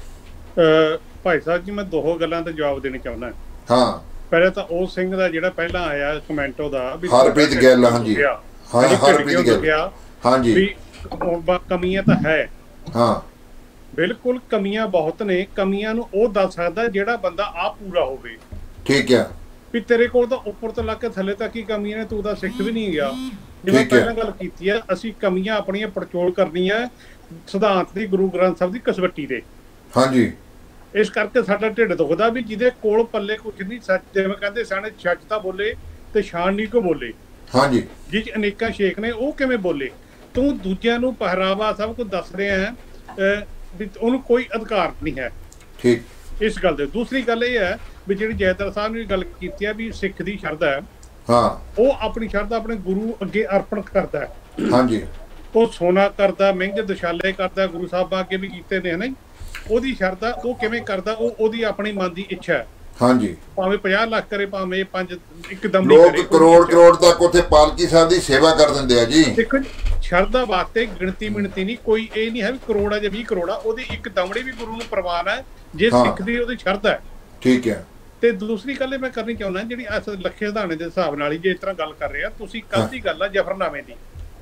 ਭਾਈ ਸਾਹਿਬ ਜੀ ਮੈਂ ਦੋ ਗੱਲਾਂ ਦਾ ਜਵਾਬ ਦੇਣਾ ਚਾਹੁੰਦਾ। ਹਾਂ, ਪਹਿਲਾਂ ਤਾਂ ਉਹ ਸਿੰਘ ਦਾ ਜਿਹੜਾ ਪਹਿਲਾਂ ਆਇਆ ਕਮੈਂਟ ਉਹਦਾ ਵੀ ਹਰਪ੍ਰੀਤ ਗਿੱਲ, ਹਾਂਜੀ ਹਾਂ ਹਰਪ੍ਰੀਤ ਗਿੱਲ, ਹਾਂਜੀ ਵੀ ਕਮੀਆਂ ਤਾਂ ਹੈ, ਹਾਂ ਬਿਲਕੁਲ ਕਮੀਆਂ ਬਹੁਤ ਨੇ। ਕਮੀਆਂ ਨੂੰ ਉਹ ਦੱਸ ਸਕਦਾ ਜਿਹੜਾ ਬੰਦਾ ਆਪ ਪੂਰਾ ਹੋਵੇ। ਠੀਕ ਹੈ, ਵੀ ਤੇਰੇ ਕੋਲ ਤਾਂ ਉੱਪਰ ਤੋਂ ਲੱਗ ਕੇ ਥੱਲੇ ਤੱਕ ਹੀ ਕਮੀਆਂ ਨੇ, ਤੂੰ ਤਾਂ ਸਿੱਖ ਵੀ ਨਹੀਂ ਗਿਆ। ਜਿਵੇਂ ਪਹਿਲਾਂ ਗੱਲ ਕੀਤੀ ਹੈ, ਅਸੀਂ ਕਮੀਆਂ ਆਪਣੀਆਂ ਪੜਚੋਲ ਕਰਨੀਆਂ ਸਿਧਾਂਤ ਦੀ, ਗੁਰੂ ਗ੍ਰੰਥ ਸਾਹਿਬ ਦੀ ਕਸਵੱਟੀ ਦੇ। ਹਾਂਜੀ, ਇਸ ਕਰਕੇ ਸਾਡਾ ਢਿੱਡ ਦੁਖਦਾ ਵੀ ਜਿਹਦੇ ਕੋਲ ਪੱਲੇ ਕੁਝ ਨਹੀਂ, ਸੱਚ ਜਿਵੇਂ ਕਹਿੰਦੇ ਸਾਨੇ ਸੱਚ ਤਾਂ ਬੋਲੇ ਤੇ ਸ਼ਾਨ ਨਹੀਂ ਕੋ ਬੋਲੇ। ਹਾਂਜੀ, ਜਿਹ ਅਨੇਕਾਂ ਸ਼ੇਖ ਨੇ ਉਹ ਕਿਵੇਂ ਬੋਲੇ? ਤੂੰ ਦੂਜਿਆਂ ਨੂੰ ਪਹਿਰਾਵਾ ਸਭ ਕੁਝ ਦੱਸ ਰਿਹਾ ਹੈ ਵੀ ਉਹਨੂੰ ਕੋਈ ਅਧਿਕਾਰ ਨਹੀਂ ਹੈ। ਠੀਕ, ਇਸ ਗੱਲ ਦੇ। ਦੂਸਰੀ ਗੱਲ ਇਹ ਹੈ ਵੀ ਜਿਹੜੀ ਜੈਦਰ ਸਾਹਿਬ ਨੇ ਗੱਲ ਕੀਤੀ ਹੈ ਵੀ ਸਿੱਖ ਦੀ ਸ਼ਰਧਾ ਹੈ, ਹਾਂ ਉਹ ਆਪਣੀ ਸ਼ਰਧਾ ਆਪਣੇ ਗੁਰੂ ਅੱਗੇ ਅਰਪਣ ਕਰਦਾ ਹੈ। ਹਾਂਜੀ, ਉਹ ਸੋਨਾ ਕਰਦਾ, ਮਹਿੰਗੇ ਦਸ਼ਾਲੇ ਕਰਦਾ, ਗੁਰੂ ਸਾਹਿਬਾਂ ਅੱਗੇ ਵੀ ਕੀਤੇ ਨੇ, ਹੈ ਨਾ। ਉਹਦੀ ਸ਼ਰਧਾ ਉਹ ਕਿਵੇਂ ਕਰਦਾ, ਉਹ ਉਹਦੀ ਆਪਣੀ ਮਨ ਦੀ ਇੱਛਾ ਹੈ। ਹਾਂਜੀ, ਭਾਵੇਂ ਪੰਜਾਹ ਲੱਖ ਕਰੇ ਭਾਵੇਂ ਪੰਜ ਇੱਕਦਮ ਲੋਕ ਕਰੋੜ ਕਰੋੜ ਤੱਕ ਉੱਥੇ ਪਾਲਕੀ ਸਾਹਿਬ ਦੀ ਸੇਵਾ ਕਰ ਦਿੰਦੇ ਆ ਜੀ। ਦੇਖੋ ਸ਼ਰਧਾ ਵਾਸਤੇ ਗਿਣਤੀ ਮਿਣਤੀ ਨਹੀਂ, ਕੋਈ ਇਹ ਨਹੀਂ ਹੈ ਵੀ ਕਰੋੜ ਆ ਜਾਂ ਵੀਹ ਕਰੋੜ ਆ, ਉਹਦੀ ਇੱਕ ਦਮੜੀ ਵੀ ਗੁਰੂ ਨੂੰ ਪ੍ਰਵਾਨ ਹੈ ਜੇ ਸਿੱਖ ਦੀ ਉਹਦੀ ਸ਼ਰਧਾ ਹੈ। ਠੀਕ ਹੈ। ਤੇ ਦੂਸਰੀ ਗੱਲ ਮੈਂ ਕਰਨੀ ਚਾਹੁੰਦਾ ਜਿਹੜੀ ਲੱਖੇ ਸਿਧਾਣੇ ਦੇ ਹਿਸਾਬ ਨਾਲ ਹੀ ਜੇ ਇਸ ਤਰ੍ਹਾਂ ਗੱਲ ਕਰ ਰਹੇ ਆ ਤੁਸੀਂ, ਕੱਲ ਦੀ ਗੱਲ ਆ ਜਫਰਨਾਮੇ ਦੀ।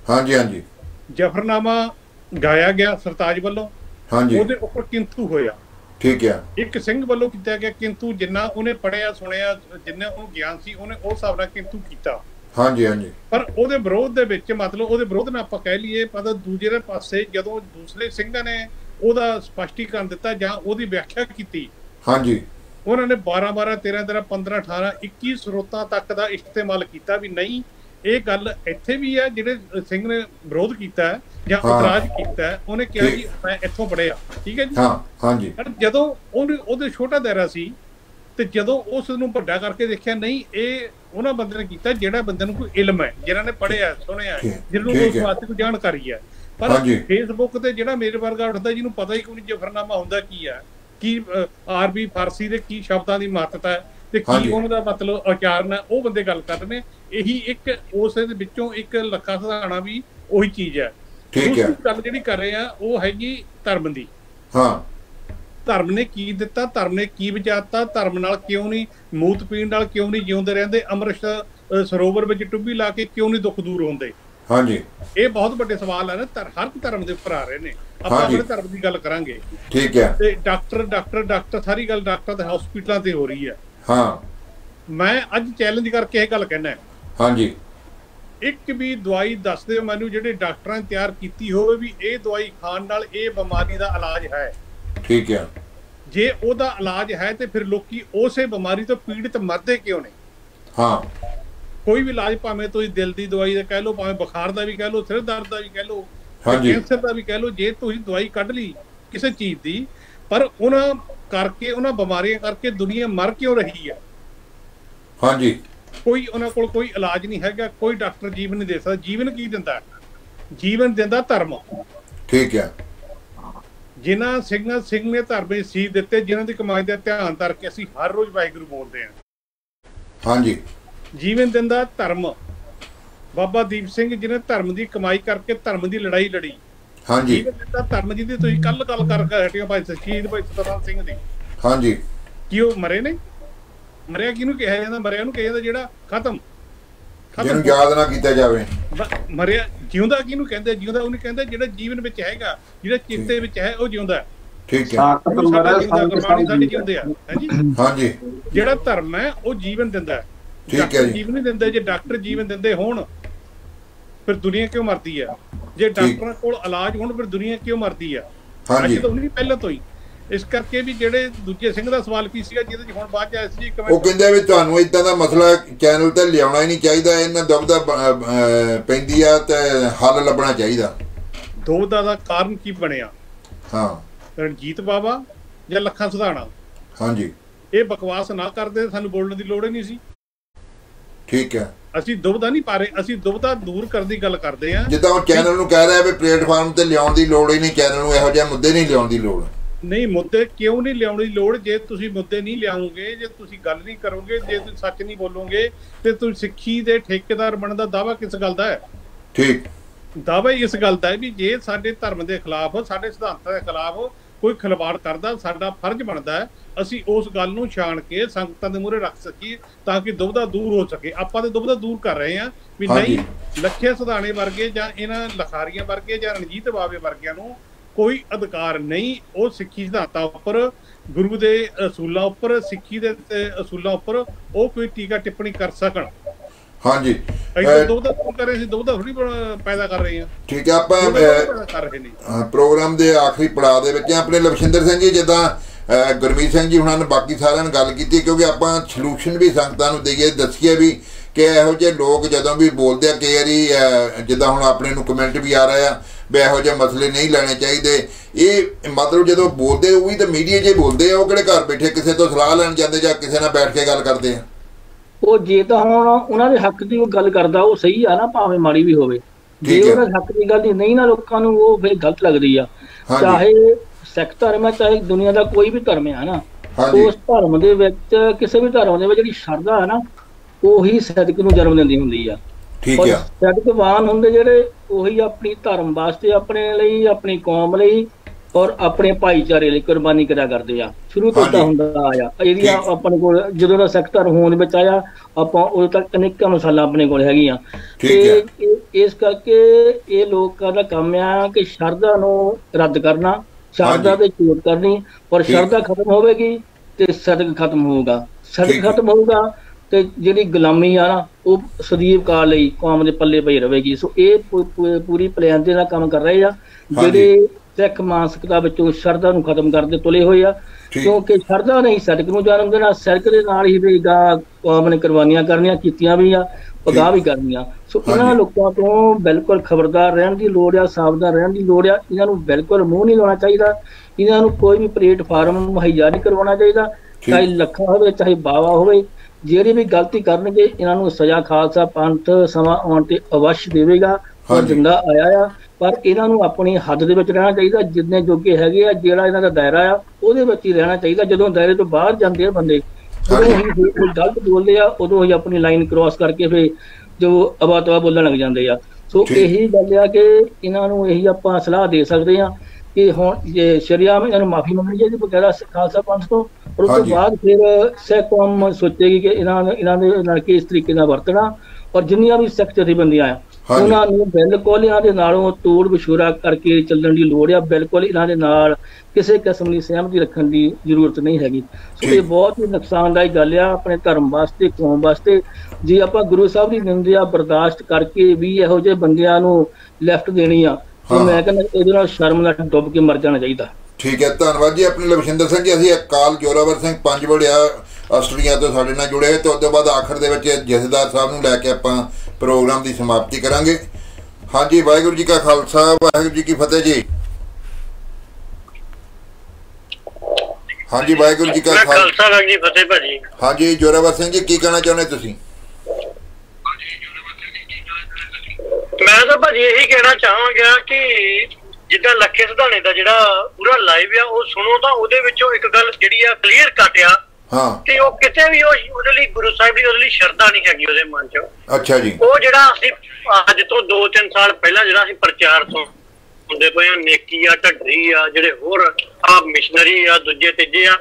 ਹਾਂਜੀ ਹਾਂਜੀ ਜਫਰਨਾਮਾ ਗਾਇਆ ਗਿਆ ਸਰਤਾਜ ਵੱਲੋਂ, ਹਾਂਜੀ ਉਹਦੇ ਉੱਪਰ ਕਿੰਤੂ ਹੋਇਆ। ਠੀਕ ਹੈ। ਇੱਕ ਸਿੰਘ ਵੱਲੋਂ ਕੀਤਾ ਗਿਆ ਕਿੰਤੂ, ਜਿੰਨਾ ਉਹਨੇ ਪੜਿਆ ਸੁਣਿਆ, ਜਿੰਨਾ ਉਹਨੂੰ ਗਿਆਨ ਸੀ, ਉਹਨੇ ਉਸ ਹਿਸਾਬ ਨਾਲ ਕਿੰਤੂ ਕੀਤਾ। ਹਾਂਜੀ ਹਾਂਜੀ ਪਰ ਉਹਦੇ ਵਿਰੋਧ ਦੇ ਵਿੱਚ, ਮਤਲਬ ਉਹਦੇ ਵਿਰੋਧ ਨਾਲ ਆਪਾਂ ਕਹਿ ਲਈਏ, ਪਰ ਦੂਜੇ ਦੇ ਪਾਸੇ ਜਦੋਂ ਦੂਸਰੇ ਸਿੰਘਾਂ ਨੇ ਉਹਦਾ ਸਪਸ਼ਟੀਕਰਨ ਦਿੱਤਾ ਜਾਂ ਉਹਦੀ ਵਿਆਖਿਆ ਕੀਤੀ, ਹਾਂਜੀ, ਉਹਨਾਂ ਨੇ ਬਾਰਾਂ ਬਾਰਾਂ ਤੇਰਾਂ ਤੇਰਾਂ ਪੰਦਰਾਂ ਅਠਾਰਾਂ ਇੱਕੀ ਸਰੋਤਾਂ ਤੱਕ ਦਾ ਇਸਤੇਮਾਲ ਕੀਤਾ ਵੀ ਨਹੀਂ ਇਹ ਗੱਲ ਇੱਥੇ ਵੀ ਹੈ। ਜਿਹੜੇ ਸਿੰਘ ਨੇ ਵਿਰੋਧ ਕੀਤਾ ਜਾਂ ਇਤਰਾਜ਼ ਕੀਤਾ, ਉਹਨੇ ਕਿਹਾ ਜੀ ਮੈਂ ਇੱਥੋਂ ਪੜਿਆ, ਠੀਕ ਹੈ ਜੀ। ਹਾਂ ਹਾਂਜੀ। ਜਦੋਂ ਉਹਨੇ ਉਹਦੇ ਛੋਟਾ ਦਾਇਰਾ ਸੀ ਤੇ ਜਦੋਂ ਉਸ ਨੂੰ ਵੱਡਾ ਕਰਕੇ ਦੇਖਿਆ, ਨਹੀਂ ਇਹ ਉਹਨਾਂ ਬੰਦੇ ਨੇ ਕੀਤਾ ਜਿਹੜਾ ਬੰਦੇ ਨੂੰ ਕੋਈ ਇਲਮ ਹੈ, ਜਿਹਨਾਂ ਨੇ ਪੜ੍ਹਿਆ ਸੁਣਿਆ, ਜਿਹਨੂੰ ਉਸ ਵਾਸਤੇ ਕੋਈ ਜਾਣਕਾਰੀ ਹੈ। ਪਰ ਫੇਸਬੁੱਕ ਤੇ ਜਿਹੜਾ ਮੇਰੇ ਵਰਗਾ ਉੱਠਦਾ ਜਿਹਨੂੰ ਪਤਾ ਹੀ ਕੋਈ ਨਹੀਂ ਜਫਰਨਾਮਾ ਹੁੰਦਾ ਕੀ ਹੈ, ਕੀ ਆਰਬੀ ਫਾਰਸੀ ਦੇ ਕੀ ਸ਼ਬਦਾਂ ਦੀ ਮਹੱਤਤਾ ਹੈ ਤੇ ਕੀ ਉਹਨਾਂ ਦਾ ਮਤਲਬ ਉਚਾਰਨ ਹੈ, ਉਹ ਬੰਦੇ ਗੱਲ ਕਰ ਰਹੇ ਨੇ। ਇਹੀ ਇੱਕ ਉਸ ਦੇ ਵਿੱਚੋਂ ਇੱਕ ਲੱਖਾ ਸਧਾਣਾ ਵੀ ਉਹੀ ਚੀਜ਼ ਹੈ। ਦੂਸਰੀ ਗੱਲ ਜਿਹੜੀ ਕਰ ਰਹੇ ਆ ਉਹ ਹੈਗੀ ਧਰਮ ਦੀ। ਹਾਂ, ਧਰਮ ਨੇ ਕੀ ਦਿੱਤਾ, ਧਰਮ ਨੇ ਕੀ ਬਚਾਤਾ, ਧਰਮ ਨਾਲ ਕਿਉਂ ਨਹੀਂ ਮੂਤ ਪੀਣ ਨਾਲ ਕਿਉਂ ਨਹੀਂ ਜਿਉਂਦੇ ਰਹਿੰਦੇ, ਅੰਮ੍ਰਿਤ ਸਰੋਵਰ ਵਿੱਚ ਟੁੱਬੀ ਲਾ ਕੇ ਕਿਉਂ ਨਹੀਂ ਦੁੱਖ ਦੂਰ ਹੁੰਦੇ। ਹਾਂਜੀ, ਇਹ ਬਹੁਤ ਵੱਡੇ ਸਵਾਲ ਹੈ ਨਾ, ਹਰ ਧਰਮ ਦੇ ਉੱਪਰ ਆ ਰਹੇ ਨੇ। ਆਪਾਂ ਆਪਣੇ ਧਰਮ ਦੀ ਗੱਲ ਕਰਾਂਗੇ, ਠੀਕ ਹੈ। ਤੇ ਡਾਕਟਰ ਡਾਕਟਰ ਡਾਕਟਰ ਸਾਰੀ ਗੱਲ ਡਾਕਟਰ ਤੇ ਹਸਪੀਟਲਾਂ ਤੇ ਹੋ ਰਹੀ ਹੈ। ਹਾਂ, ਮੈਂ ਅੱਜ ਚੈਲੰਜ ਕਰਕੇ ਇਹ ਗੱਲ ਕਹਿਣਾ। ਹਾਂਜੀ, ਇੱਕ ਵੀ ਦਵਾਈ ਦੱਸ ਦਿਓ ਮੈਨੂੰ ਜਿਹੜੇ ਡਾਕਟਰਾਂ ਨੇ ਤਿਆਰ ਕੀਤੀ ਹੋਵੇ ਵੀ ਇਹ ਦਵਾਈ ਖਾਣ ਨਾਲ ਇਹ ਬਿਮਾਰੀ ਦਾ ਇਲਾਜ ਹੈ। ਠੀਕ ਹੈ। ਜੇ ਉਹਦਾ ਇਲਾਜ ਹੈ ਤੇ ਫਿਰ ਲੋਕੀ ਉਸੇ ਬਿਮਾਰੀ ਤੋਂ ਪੀੜਿਤ ਮਰਦੇ ਕਿਉਂ ਨੇ? ਹਾਂ, ਕੋਈ ਵੀ ਇਲਾਜ, ਭਾਵੇਂ ਤੁਸੀਂ ਦਿਲ ਦੀ ਦਵਾਈ ਦਾ ਕਹਿ ਲਓ, ਭਾਵੇਂ ਬੁਖਾਰ ਦਾ ਵੀ ਕਹਿ ਲਓ, ਸਿਰ ਦਰਦ ਦਾ ਵੀ ਕਹਿ ਲਓ, ਕੈਂਸਰ ਦਾ ਵੀ ਕਹਿ ਲਓ, ਜੇ ਤੁਸੀਂ ਦਵਾਈ ਕੱਢ ਲਈ ਕਿਸੇ ਚੀਜ਼ ਦੀ, ਪਰ ਉਹਨਾਂ ਕਰਕੇ ਉਹਨਾਂ ਬਿਮਾਰੀਆਂ ਕਰਕੇ ਦੁਨੀਆ ਮਰ ਕਿਉਂ ਰਹੀ ਹੈ? ਹਾਂਜੀ, ਕੋਈ ਉਹਨਾਂ ਕੋਲ ਕੋਈ ਇਲਾਜ ਨਹੀਂ ਹੈਗਾ, ਕੋਈ ਡਾਕਟਰ ਜੀਵਨ ਨਹੀਂ ਦੇ ਸਕਦਾ। ਜੀਵਨ ਕੀ ਦਿੰਦਾ? ਜੀਵਨ ਦਿੰਦਾ ਧਰਮ। ਠੀਕ ਹੈ। ਜਿਨ੍ਹਾਂ ਸਿੰਘਾਂ ਸਿੰਘ ਨੇ ਧਰਮ ਦੇ ਸੀਸ ਦਿੱਤੇ, ਜਿਨ੍ਹਾਂ ਦੀ ਕਮਾਈ ਦਾ ਧਿਆਨ ਧਰ ਕੇ ਅਸੀਂ ਹਰ ਰੋਜ਼ ਵਾਹਿਗੁਰੂ ਬੋਲਦੇ ਹਾਂ। ਹਾਂਜੀ, ਜੀਵਨ ਦਿੰਦਾ ਧਰਮ। ਬਾਬਾ ਦੀਪ ਸਿੰਘ ਜਿਹਨੇ ਧਰਮ ਦੀ ਕਮਾਈ ਕਰਕੇ ਧਰਮ ਦੀ ਲੜਾਈ ਲੜੀ। ਹਾਂਜੀ, ਜੀਵਨ ਦਿੰਦਾ ਧਰਮ ਜੀ ਦੀ ਤੁਸੀਂ ਕੱਲ ਗੱਲ ਕਰਕੇ ਹਟਿਓ ਭਾਈ ਸ਼ਹੀਦ ਭਾਈ ਸਤਨਾਮ ਸਿੰਘ ਦੀ। ਹਾਂਜੀ, ਕੀ ਉਹ ਮਰੇ ਨੇ? ਮਰਿਆ ਕਿਹਨੂੰ ਕਿਹਾ ਜਾਂਦਾ? ਮਰਿਆ ਨੂੰ ਕਿਹਾ ਜਾਂਦਾ ਜਿਹੜਾ ਖਤਮ, ਜਿਹਨੂੰ ਯਾਦ ਨਾ ਕੀਤਾ ਜਾਵੇ। ਮਰਿਆ ਜਿਉਂਦਾ ਕਿਹਨੂੰ ਕਹਿੰਦੇ? ਜਿਉਂਦਾ ਉਹਨੂੰ ਕਹਿੰਦੇ ਜਿਹੜਾ ਜੀਵਨ ਵਿੱਚ ਹੈਗਾ, ਜਿਹੜਾ ਚਿੱਤੇ ਵਿੱਚ ਹੈ ਉਹ ਜਿਉਂਦਾ। ਠੀਕ ਹੈ। ਸਾਡੇ ਜਿਉਂਦੇ ਆ। ਹਾਂਜੀ ਹਾਂਜੀ, ਜਿਹੜਾ ਧਰਮ ਹੈ ਉਹ ਜੀਵਨ ਦਿੰਦਾ। ਠੀਕ ਹੈ ਜੀ। ਜੀਵਨ ਨਹੀਂ ਦਿੰਦੇ। ਜੇ ਡਾਕਟਰ ਜੀਵਨ ਦਿੰਦੇ ਹੋਣ ਫਿਰ ਦੁਨੀਆ ਕਿਉਂ ਮਰਦੀ ਆ? ਜੇ ਡਾਕਟਰਾਂ ਕੋਲ ਇਲਾਜ ਹੋਣ ਫਿਰ ਦੁਨੀਆ ਕਿਉਂ ਮਰਦੀ ਆ? ਹਾਂਜੀ, ਤਾਂ ਨਹੀਂ ਪਹਿਲਾਂ ਤੋਂ ਹੀ। ਇਸ ਕਰਕੇ ਵੀ ਜਿਹੜੇ ਦੂਜੇ ਸਿੰਘ ਦਾ ਸਵਾਲ ਕੀ ਸੀਗਾ ਜਿਹਦੇ ਚ ਹੁਣ ਬਾਅਦ ਚ ਆਇਆ ਸੀ, ਉਹ ਕਹਿੰਦੇ ਵੀ ਤੁਹਾਨੂੰ ਇਦਾਂ ਦਾ ਮਸਲਾ ਚੈਨਲ ਤੇ ਲਿਆਉਣਾ ਹੀ ਨਹੀਂ ਚਾਹੀਦਾ, ਇਹਨਾਂ ਦੁਬਦਾ ਪੈਂਦੀ ਆ ਤੇ ਹੱਲ ਲੱਭਣਾ ਚਾਹੀਦਾ। ਦੁਬਦਾ ਦਾ ਕਾਰਨ ਕੀ ਬਣਿਆ? ਹਾਂ, ਰਣਜੀਤ ਬਾਵਾ ਜਾਂ ਲੱਖਾ ਸਧਾਣਾ? ਹਾਂਜੀ, ਇਹ ਬਕਵਾਸ ਨਾ ਕਰਦੇ ਸਾਨੂੰ ਬੋਲਣ ਦੀ ਲੋੜ ਹੀ ਨਹੀਂ ਸੀ। ਠੀਕ ਹੈ। ਅਸੀਂ ਦੁਬਦਾ ਨਹੀਂ ਪਾ ਰਹੇ, ਅਸੀਂ ਦੁਬਦਾ ਦੂਰ ਕਰਨ ਦੀ ਗੱਲ ਕਰਦੇ ਆ। ਜਿੱਦਾਂ ਉਹ ਚੈਨਲ ਨੂੰ ਕਹਿ ਰਿਹਾ ਵੀ ਪਲੇਟਫਾਰਮ ਤੇ ਲਿਆਉਣ ਦੀ ਲੋੜ ਹੀ ਨਹੀਂ, ਚੈਨਲ ਨੂੰ ਇਹੋ ਜਿਹੇ ਮੁੱਦੇ ਨਹੀਂ ਲਿਆਉਣ ਦੀ ਲੋੜ। ਨਹੀਂ, ਮੁੱਦੇ ਕਿਉਂ ਨਹੀਂ ਲਿਆਉਣ ਦੀ ਲੋੜ? ਜੇ ਤੁਸੀਂ ਮੁੱਦੇ ਨਹੀਂ ਲਿਆਓਗੇ, ਜੇ ਤੁਸੀਂ ਗੱਲ ਨਹੀਂ ਕਰੋਗੇ, ਜੇ ਤੁਸੀਂ ਸੱਚ ਨਹੀਂ ਬੋਲੋਗੇ, ਤੇ ਤੁਸੀਂ ਸਿੱਖੀ ਦੇ ਠੇਕੇਦਾਰ ਬਣਨ ਦਾ ਦਾਅਵਾ ਕਿਸ ਗੱਲ ਦਾ ਹੈ? ਠੀਕ, ਦਾਅਵਾ ਇਸ ਗੱਲ ਦਾ ਹੈ ਵੀ ਜੇ ਸਾਡੇ ਧਰਮ ਦੇ ਖਿਲਾਫ, ਸਾਡੇ ਸਿਧਾਂਤਾਂ ਦੇ ਖਿਲਾਫ ਕੋਈ ਖਿਲਵਾੜ ਕਰਦਾ, ਸਾਡਾ ਫਰਜ਼ ਬਣਦਾ ਹੈ ਅਸੀਂ ਉਸ ਗੱਲ ਨੂੰ ਛਾਣ ਕੇ ਸੰਗਤਾਂ ਦੇ ਮੂਹਰੇ ਰੱਖ ਸਕੀਏ ਤਾਂ ਕਿ ਦੁਬਦਾ ਦੂਰ ਹੋ ਸਕੇ। ਆਪਾਂ ਤੇ ਦੁਬਦਾ ਦੂਰ ਕਰ ਰਹੇ ਹਾਂ ਵੀ ਨਹੀਂ, ਲੱਖੇ ਸਧਾਣੇ ਵਰਗੇ ਜਾਂ ਇਹਨਾਂ ਲਖਾਰੀਆਂ ਵਰਗੇ ਜਾਂ ਰਣਜੀਤ ਬਾਵੇ ਵਰਗਿਆਂ ਨੂੰ ਕੋਈ ਅਧਿਕਾਰ ਨਹੀਂ ਉਹ ਸਿੱਖੀ ਸਿਧਾਂਤਾਂ ਉੱਪਰ, ਗੁਰੂ ਦੇ ਅਸੂਲਾਂ ਉੱਪਰ, ਸਿੱਖੀ ਦੇ ਅਸੂਲਾਂ ਉੱਪਰ ਉਹ ਕੋਈ ਟੀਕਾ ਟਿੱਪਣੀ ਕਰ ਸਕਣ। ਹਾਂਜੀ, ਦੁਬਦਾ ਕਰ ਰਹੇ ਸੀ, ਦੁਬਦਾ ਥੋੜੀ ਪੈਦਾ ਕਰ ਰਹੇ ਹਾਂ। ਠੀਕ ਹੈ। ਆਪਾਂ ਕਰ ਰਹੇ ਨੇ ਪ੍ਰੋਗਰਾਮ ਦੇ ਆਖਰੀ ਪੜਾਅ ਦੇ ਵਿੱਚ ਆਪਣੇ ਲਵਿੰਦਰ ਸਿੰਘ ਜੀ, ਜਿੱਦਾਂ ਗੁਰਮੀਤ ਸਿੰਘ ਜੀ ਹੁਣਾਂ ਨੇ ਬਾਕੀ ਸਾਰਿਆਂ ਨਾਲ ਗੱਲ ਕੀਤੀ, ਕਿਉਂਕਿ ਆਪਾਂ ਸਲੂਸ਼ਨ ਵੀ ਸੰਗਤਾਂ ਨੂੰ ਦੇਈਏ, ਦੱਸੀਏ ਵੀ ਕਿ ਇਹੋ ਜਿਹੇ ਲੋਕ ਜਦੋਂ ਵੀ ਬੋਲਦੇ ਆ, ਕਈ ਵਾਰੀ ਜਿੱਦਾਂ ਹੁਣ ਆਪਣੇ ਨੂੰ ਕਮੈਂਟ ਵੀ ਆ ਰਹੇ ਆ ਵੀ ਇਹੋ ਜਿਹੇ ਮਸਲੇ ਨਹੀਂ ਲੈਣੇ ਚਾਹੀਦੇ। ਇਹ ਮਤਲਬ ਜਦੋਂ ਬੋਲਦੇ ਉਹ ਵੀ ਤਾਂ ਮੀਡੀਆ 'ਚ ਹੀ ਬੋਲਦੇ ਆ, ਉਹ ਕਿਹੜੇ ਘਰ ਬੈਠੇ ਕਿਸੇ ਤੋਂ ਸਲਾਹ ਲੈਣ ਜਾਂਦੇ ਜਾਂ ਕਿਸੇ ਨਾਲ ਬੈਠ ਕੇ ਗੱਲ ਕਰਦੇ ਆ। ਉਹ ਜੇ ਤਾਂ ਹੁਣ ਉਹਨਾਂ ਦੇ ਹੱਕ ਦੀ ਉਹ ਗੱਲ ਕਰਦਾ ਉਹ ਸਹੀ ਆ ਨਾ, ਭਾਵੇਂ ਮਾੜੀ ਵੀ ਹੋਵੇ। ਜੇ ਉਹਨਾਂ ਦੇ ਹੱਕ ਦੀ ਗੱਲ ਨਹੀਂ ਨਾ ਲੋਕਾਂ ਨੂੰ, ਉਹ ਫਿਰ ਗਲਤ ਲੱਗਦੀ ਆ। ਚਾਹੇ ਸਿੱਖ ਧਰਮ ਹੈ, ਚਾਹੇ ਦੁਨੀਆ ਦਾ ਕੋਈ ਵੀ ਧਰਮ ਹੈ ਨਾ, ਉਸ ਧਰਮ ਦੇ ਵਿੱਚ, ਕਿਸੇ ਵੀ ਧਰਮ ਦੇ ਵਿੱਚ ਜਿਹੜੀ ਸ਼ਰਧਾ ਹੈ ਨਾ, ਉਹੀ ਸਿੱਧਕ ਨੂੰ ਜਨਮ ਦਿੰਦੀ ਹੁੰਦੀ ਆ। ਠੀਕ ਹੈ। ਸਿੱਧਕਵਾਨ ਹੁੰਦੇ ਜਿਹੜੇ ਉਹੀ ਆਪਣੀ ਧਰਮ ਵਾਸਤੇ, ਆਪਣੇ ਲਈ, ਆਪਣੀ ਕੌਮ ਲਈ ਔਰ ਆਪਣੇ ਭਾਈਚਾਰੇ ਲਈ ਕੁਰਬਾਨੀ ਕਰਿਆ ਕਰਦੇ ਆ। ਸ਼ੁਰੂ ਤੋਂ ਤਾਂ ਹੁੰਦਾ ਆਇਆ। ਇਹਦੀਆਂ ਆਪਣੇ ਕੋਲ ਜਦੋਂ ਦਾ ਸਿੱਖ ਧਰਮ ਹੋਂਦ ਵਿੱਚ ਆਇਆ ਆਪਾਂ ਉਦੋਂ ਤੱਕ ਅਨੇਕਾਂ ਮਿਸਾਲਾਂ ਆਪਣੇ ਕੋਲ ਹੈਗੀਆਂ। ਤੇ ਇਸ ਕਰਕੇ ਇਹ ਲੋਕਾਂ ਦਾ ਕੰਮ ਆ ਕਿ ਸ਼ਰਧਾ ਨੂੰ ਰੱਦ ਕਰਨਾ, ਸ਼ਰਧਾ ਤੇ ਚੋਟ ਕਰਨੀ। ਪਰ ਸ਼ਰਧਾ ਖਤਮ ਹੋਵੇਗੀ ਤੇ ਸਦਕ ਖਤਮ ਹੋਊਗਾ। ਸਦਕ ਖਤਮ ਹੋਊਗਾ ਤੇ ਜਿਹੜੀ ਗੁਲਾਮੀ ਆ ਨਾ ਉਹ ਸਦੀਵ ਕਾਲ ਲਈ ਕੌਮ ਦੇ ਪੱਲੇ ਪਈ ਰਹੇਗੀ। ਸੋ ਇਹ ਪੂਰੀ ਪਲਾਨ ਦੇ ਨਾਲ ਕੰਮ ਕਰ ਰਹੇ ਆ ਜਿਹੜੇ ਸਿੱਖ ਮਾਨਸਿਕਤਾ ਵਿੱਚੋਂ ਸ਼ਰਧਾ ਨੂੰ ਖਤਮ ਕਰਦੇ ਤੁਲੇ ਹੋਏ ਆ। ਕਿਉਂਕਿ ਸ਼ਰਧਾ ਨਹੀਂ ਸਦਕ ਨੂੰ ਜਨਮ ਦੇਣਾ, ਸਦਕ ਦੇ ਨਾਲ ਹੀ ਵੀ ਕੌਮ ਨੇ ਕੁਰਬਾਨੀਆਂ ਕਰਨੀਆਂ ਕੀਤੀਆਂ ਵੀ ਆ, ਪਗਾਹ ਵੀ ਕਰਨੀਆਂ। ਸੋ ਇਹਨਾਂ ਲੋਕਾਂ ਤੋਂ ਬਿਲਕੁਲ ਖਬਰਦਾਰ ਰਹਿਣ ਦੀ ਲੋੜ ਆ, ਸਾਵਧਾਨ ਰਹਿਣ ਦੀ ਲੋੜ ਆ। ਇਹਨਾਂ ਨੂੰ ਬਿਲਕੁਲ ਮੂੰਹ ਨਹੀਂ ਲਾਉਣਾ ਚਾਹੀਦਾ। ਇਹਨਾਂ ਨੂੰ ਕੋਈ ਵੀ ਪਲੇਟਫਾਰਮ ਮੁਹੱਈਆ ਨਹੀਂ ਕਰਵਾਉਣਾ ਚਾਹੀਦਾ, ਚਾਹੇ ਲੱਖਾ ਹੋਵੇ ਚਾਹੇ ਬਾਵਾ ਹੋਵੇ। ਜਿਹੜੀ ਵੀ ਗਲਤੀ ਕਰਨਗੇ ਇਹਨਾਂ ਨੂੰ ਸਜ਼ਾ ਖਾਲਸਾ ਪੰਥ ਸਮਾਂ ਆਉਣ ਤੇ ਅਵਸ਼ ਦੇਵੇਗਾ ਔਰ ਦਿੰਦਾ ਆਇਆ ਆ। ਪਰ ਇਹਨਾਂ ਨੂੰ ਆਪਣੀ ਹੱਦ ਦੇ ਵਿੱਚ ਰਹਿਣਾ ਚਾਹੀਦਾ, ਜਿੰਨੇ ਜੋਗੇ ਹੈਗੇ ਆ। ਜਿਹੜਾ ਇਹਨਾਂ ਦਾ ਦਾਇਰਾ ਆ ਉਹਦੇ ਵਿੱਚ ਹੀ ਰਹਿਣਾ ਚਾਹੀਦਾ। ਜਦੋਂ ਦਾਇਰੇ ਤੋਂ ਬਾਹਰ ਜਾਂਦੇ ਆ ਬੰਦੇ, ਉਦੋਂ ਹੀ ਗਲਤ ਬੋਲਦੇ ਆ, ਉਦੋਂ ਹੀ ਆਪਣੀ ਲਾਈਨ ਕ੍ਰੋਸ ਕਰਕੇ ਫਿਰ ਜੋ ਅਵਾ ਤਵਾ ਬੋਲਣ ਲੱਗ ਜਾਂਦੇ ਆ। ਸੋ ਇਹੀ ਗੱਲ ਆ ਕਿ ਇਹਨਾਂ ਨੂੰ ਇਹੀ ਆਪਾਂ ਸਲਾਹ ਦੇ ਸਕਦੇ ਆ ਕਿ ਹੁਣ ਜੇ ਸ਼ਰੀਆ ਇਹਨਾਂ ਨੂੰ ਮਾਫੀ ਮੰਗਣੀ ਚਾਹੀਦੀ ਬਕਾਇਦਾ ਖਾਲਸਾ ਪੰਥ ਤੋਂ। ਔਰ ਉਸ ਤੋਂ ਬਾਅਦ ਫਿਰ ਸਿੱਖ ਕੌਮ ਸੋਚੇਗੀ ਕਿ ਇਹਨਾਂ ਇਹਨਾਂ ਦੇ ਨਾਲ ਕਿਸ ਤਰੀਕੇ ਨਾਲ ਵਰਤਣਾ। ਔਰ ਜਿੰਨੀਆਂ ਵੀ ਸਿੱਖ ਜਥੇਬੰਦੀਆਂ ਆ ਉਹਨਾਂ ਨੂੰ ਬਿਲਕੁਲ ਇਹਨਾਂ ਦੇ ਨਾਲੋਂ ਤੋੜ ਵਿਛੋੜਾ ਕਰਕੇ ਚੱਲਣ ਦੀ ਲੋੜ ਆ। ਬਿਲਕੁਲ ਇਹਨਾਂ ਦੇ ਨਾਲ ਕਿਸੇ ਕਿਸਮ ਦੀ ਸਹਿਮਤੀ ਰੱਖਣ ਦੀ ਜ਼ਰੂਰਤ ਨਹੀਂ ਹੈਗੀ। ਸੋ ਇਹ ਬਹੁਤ ਹੀ ਨੁਕਸਾਨਦਾਇਕ ਗੱਲ ਆ ਆਪਣੇ ਧਰਮ ਵਾਸਤੇ, ਕੌਮ ਵਾਸਤੇ। ਜੇ ਆਪਾਂ ਗੁਰੂ ਸਾਹਿਬ ਦੀ ਨਿੰਦਿਆ ਬਰਦਾਸ਼ਤ ਕਰਕੇ ਵੀ ਇਹੋ ਜਿਹੇ ਬੰਦਿਆਂ ਨੂੰ ਲੈਫਟ ਦੇਣੀ ਆ ਤਾਂ ਮੈਂ ਕਹਿੰਦਾ ਇਹਦੇ ਨਾਲ ਸ਼ਰਮ ਨਾਲ ਡੁੱਬ ਕੇ ਮਰ ਜਾਣਾ ਚਾਹੀਦਾ। ਠੀਕ ਹੈ, ਧੰਨਵਾਦ ਜੀ ਆਪਣੇ ਲਵਿੰਦਰ ਸਿੰਘ ਜੀ। ਅਸੀਂ ਅਕਾਲ ਜੋਰਾਵਰ ਸਿੰਘ ਪੰਜ ਵੜਿਆ ਆਸਟ੍ਰੇਲੀਆ ਤੋਂ ਸਾਡੇ ਨਾਲ ਜੁੜੇ ਹੋਏ ਤੇ ਉਸ ਤੋਂ ਬਾਅਦ ਆਖਰ ਦੇ ਵਿੱਚ ਜਥੇਦਾਰ ਸਾਹਿਬ ਨੂੰ ਲੈ ਕੇ ਆਪਾਂ ਪ੍ਰੋਗਰਾਮ ਦੀ ਸਮਾਪਤੀ ਕਰਾਂਗੇ। ਹਾਂਜੀ, ਵਾਹਿਗੁਰੂ ਜੀ ਕਾ ਖਾਲਸਾ, ਵਾਹਿਗੁਰੂ ਜੀ ਕੀ ਫਤਿਹ ਜੀ। ਹਾਂਜੀ, ਵਾਹਿਗੁਰੂ ਜੀ ਕਾ ਖਾਲਸਾ, ਵਾਹਿਗੁਰੂ ਜੀ ਫਤਿਹ ਭਾਜੀ। ਹਾਂਜੀ, ਜੋਰਾਵਰ ਸਿੰਘ ਜੀ ਕੀ ਕਹਿਣਾ ਚਾਹੁੰਦੇ ਤੁਸੀਂ? ਮੈਂ ਤਾਂ ਭਾਜੀ ਇਹੀ ਕਹਿਣਾ ਚਾਹਾਂਗਾ ਕਿ ਜਿੱਦਾਂ ਲੱਖੇ ਸਿਧਾਣੇ ਦਾ ਜਿਹੜਾ ਪੂਰਾ ਲਾਈਵ ਆ ਉਹ ਸੁਣੋ ਤਾਂ ਉਹਦੇ ਵਿੱਚੋਂ ਇੱਕ ਗੱਲ ਜਿਹੜੀ ਆ ਕਲੀਅਰ ਕੱਟ ਆ ਕਿ ਉਹ ਕਿਤੇ ਵੀ ਉਹਦੇ ਲਈ ਗੁਰੂ ਸਾਹਿਬ ਦੀ ਉਹਦੇ ਲਈ ਸ਼ਰਧਾ ਨਹੀਂ ਹੈਗੀ ਉਹਦੇ ਮਨ ਚ। ਅੱਛਾ ਜੀ। ਉਹ ਜਿਹੜਾ ਅਸੀਂ ਅੱਜ ਤੋਂ ਦੋ ਤਿੰਨ ਸਾਲ ਪਹਿਲਾਂ ਜਿਹੜਾ ਅਸੀਂ ਪ੍ਰਚਾਰ ਤੋਂ ਹੁੰਦੇ ਪਏ ਆ, ਨੇਕੀ ਆ, ਢੱਡਰੀ ਆ, ਜਿਹੜੇ ਹੋਰ ਆ ਮਿਸ਼ਨਰੀ ਆ, ਦੂਜੇ ਤੀਜੇ ਆ,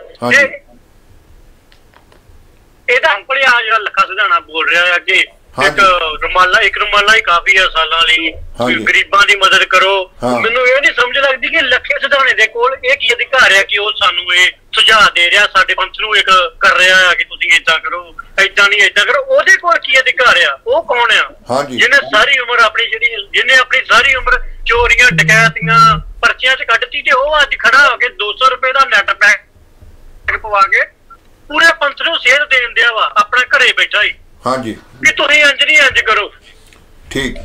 ਇਹਦਾ ਅੰਪੜਿਆ ਜਿਹੜਾ ਲੱਖਾ ਸਿਧਾਣਾ ਬੋਲ ਰਿਹਾ ਆ ਕਿ ਇੱਕ ਰੁਮਾਲਾ ਇੱਕ ਰੁਮਾਲਾ ਹੀ ਕਾਫੀ ਆ ਸਾਲਾਂ ਲਈ, ਗਰੀਬਾਂ ਦੀ ਮਦਦ ਕਰੋ। ਮੈਨੂੰ ਇਹ ਨੀ ਸਮਝ ਲੱਗਦੀ ਕਿ ਲੱਖੇ ਸਿਧਾਣੇ ਦੇ ਕੋਲ ਇਹ ਕੀ ਅਧਿਕਾਰ ਆ ਕਿ ਉਹ ਸਾਨੂੰ ਇਹ ਸੁਝਾਅ ਦੇ ਰਿਹਾ, ਸਾਡੇ ਪੰਥ ਨੂੰ ਇੱਕ ਕਰ ਰਿਹਾ ਆ ਕਿ ਤੁਸੀਂ ਏਦਾਂ ਕਰੋ, ਏਦਾਂ ਨਹੀਂ ਏਦਾਂ ਕਰੋ। ਉਹਦੇ ਕੋਲ ਕੀ ਅਧਿਕਾਰ ਆ? ਉਹ ਕੌਣ ਆ ਜਿਹਨੇ ਸਾਰੀ ਉਮਰ ਆਪਣੀ ਜਿਹੜੀ ਜਿਹਨੇ ਆਪਣੀ ਸਾਰੀ ਉਮਰ ਚੋਰੀਆਂ ਡਕੈਤੀਆਂ ਪਰਚੀਆਂ ਚ ਕੱਢਤੀ ਤੇ ਉਹ ਅੱਜ ਖੜਾ ਹੋ ਕੇ ਦੋ ਸੌ ਰੁਪਏ ਦਾ ਨੈਟ ਪੈਕ ਪਵਾ ਕੇ ਪੂਰੇ ਪੰਥ ਨੂੰ ਸੇਧ ਦੇਣ ਦਿਆ ਵਾ ਆਪਣੇ ਘਰੇ ਬੈਠਾ ਹੀ। ਹਾਂਜੀ, ਕਿ ਤੁਸੀਂ ਇੰਜ ਨਹੀਂ ਇੰਜ ਕਰੋ। ਠੀਕ।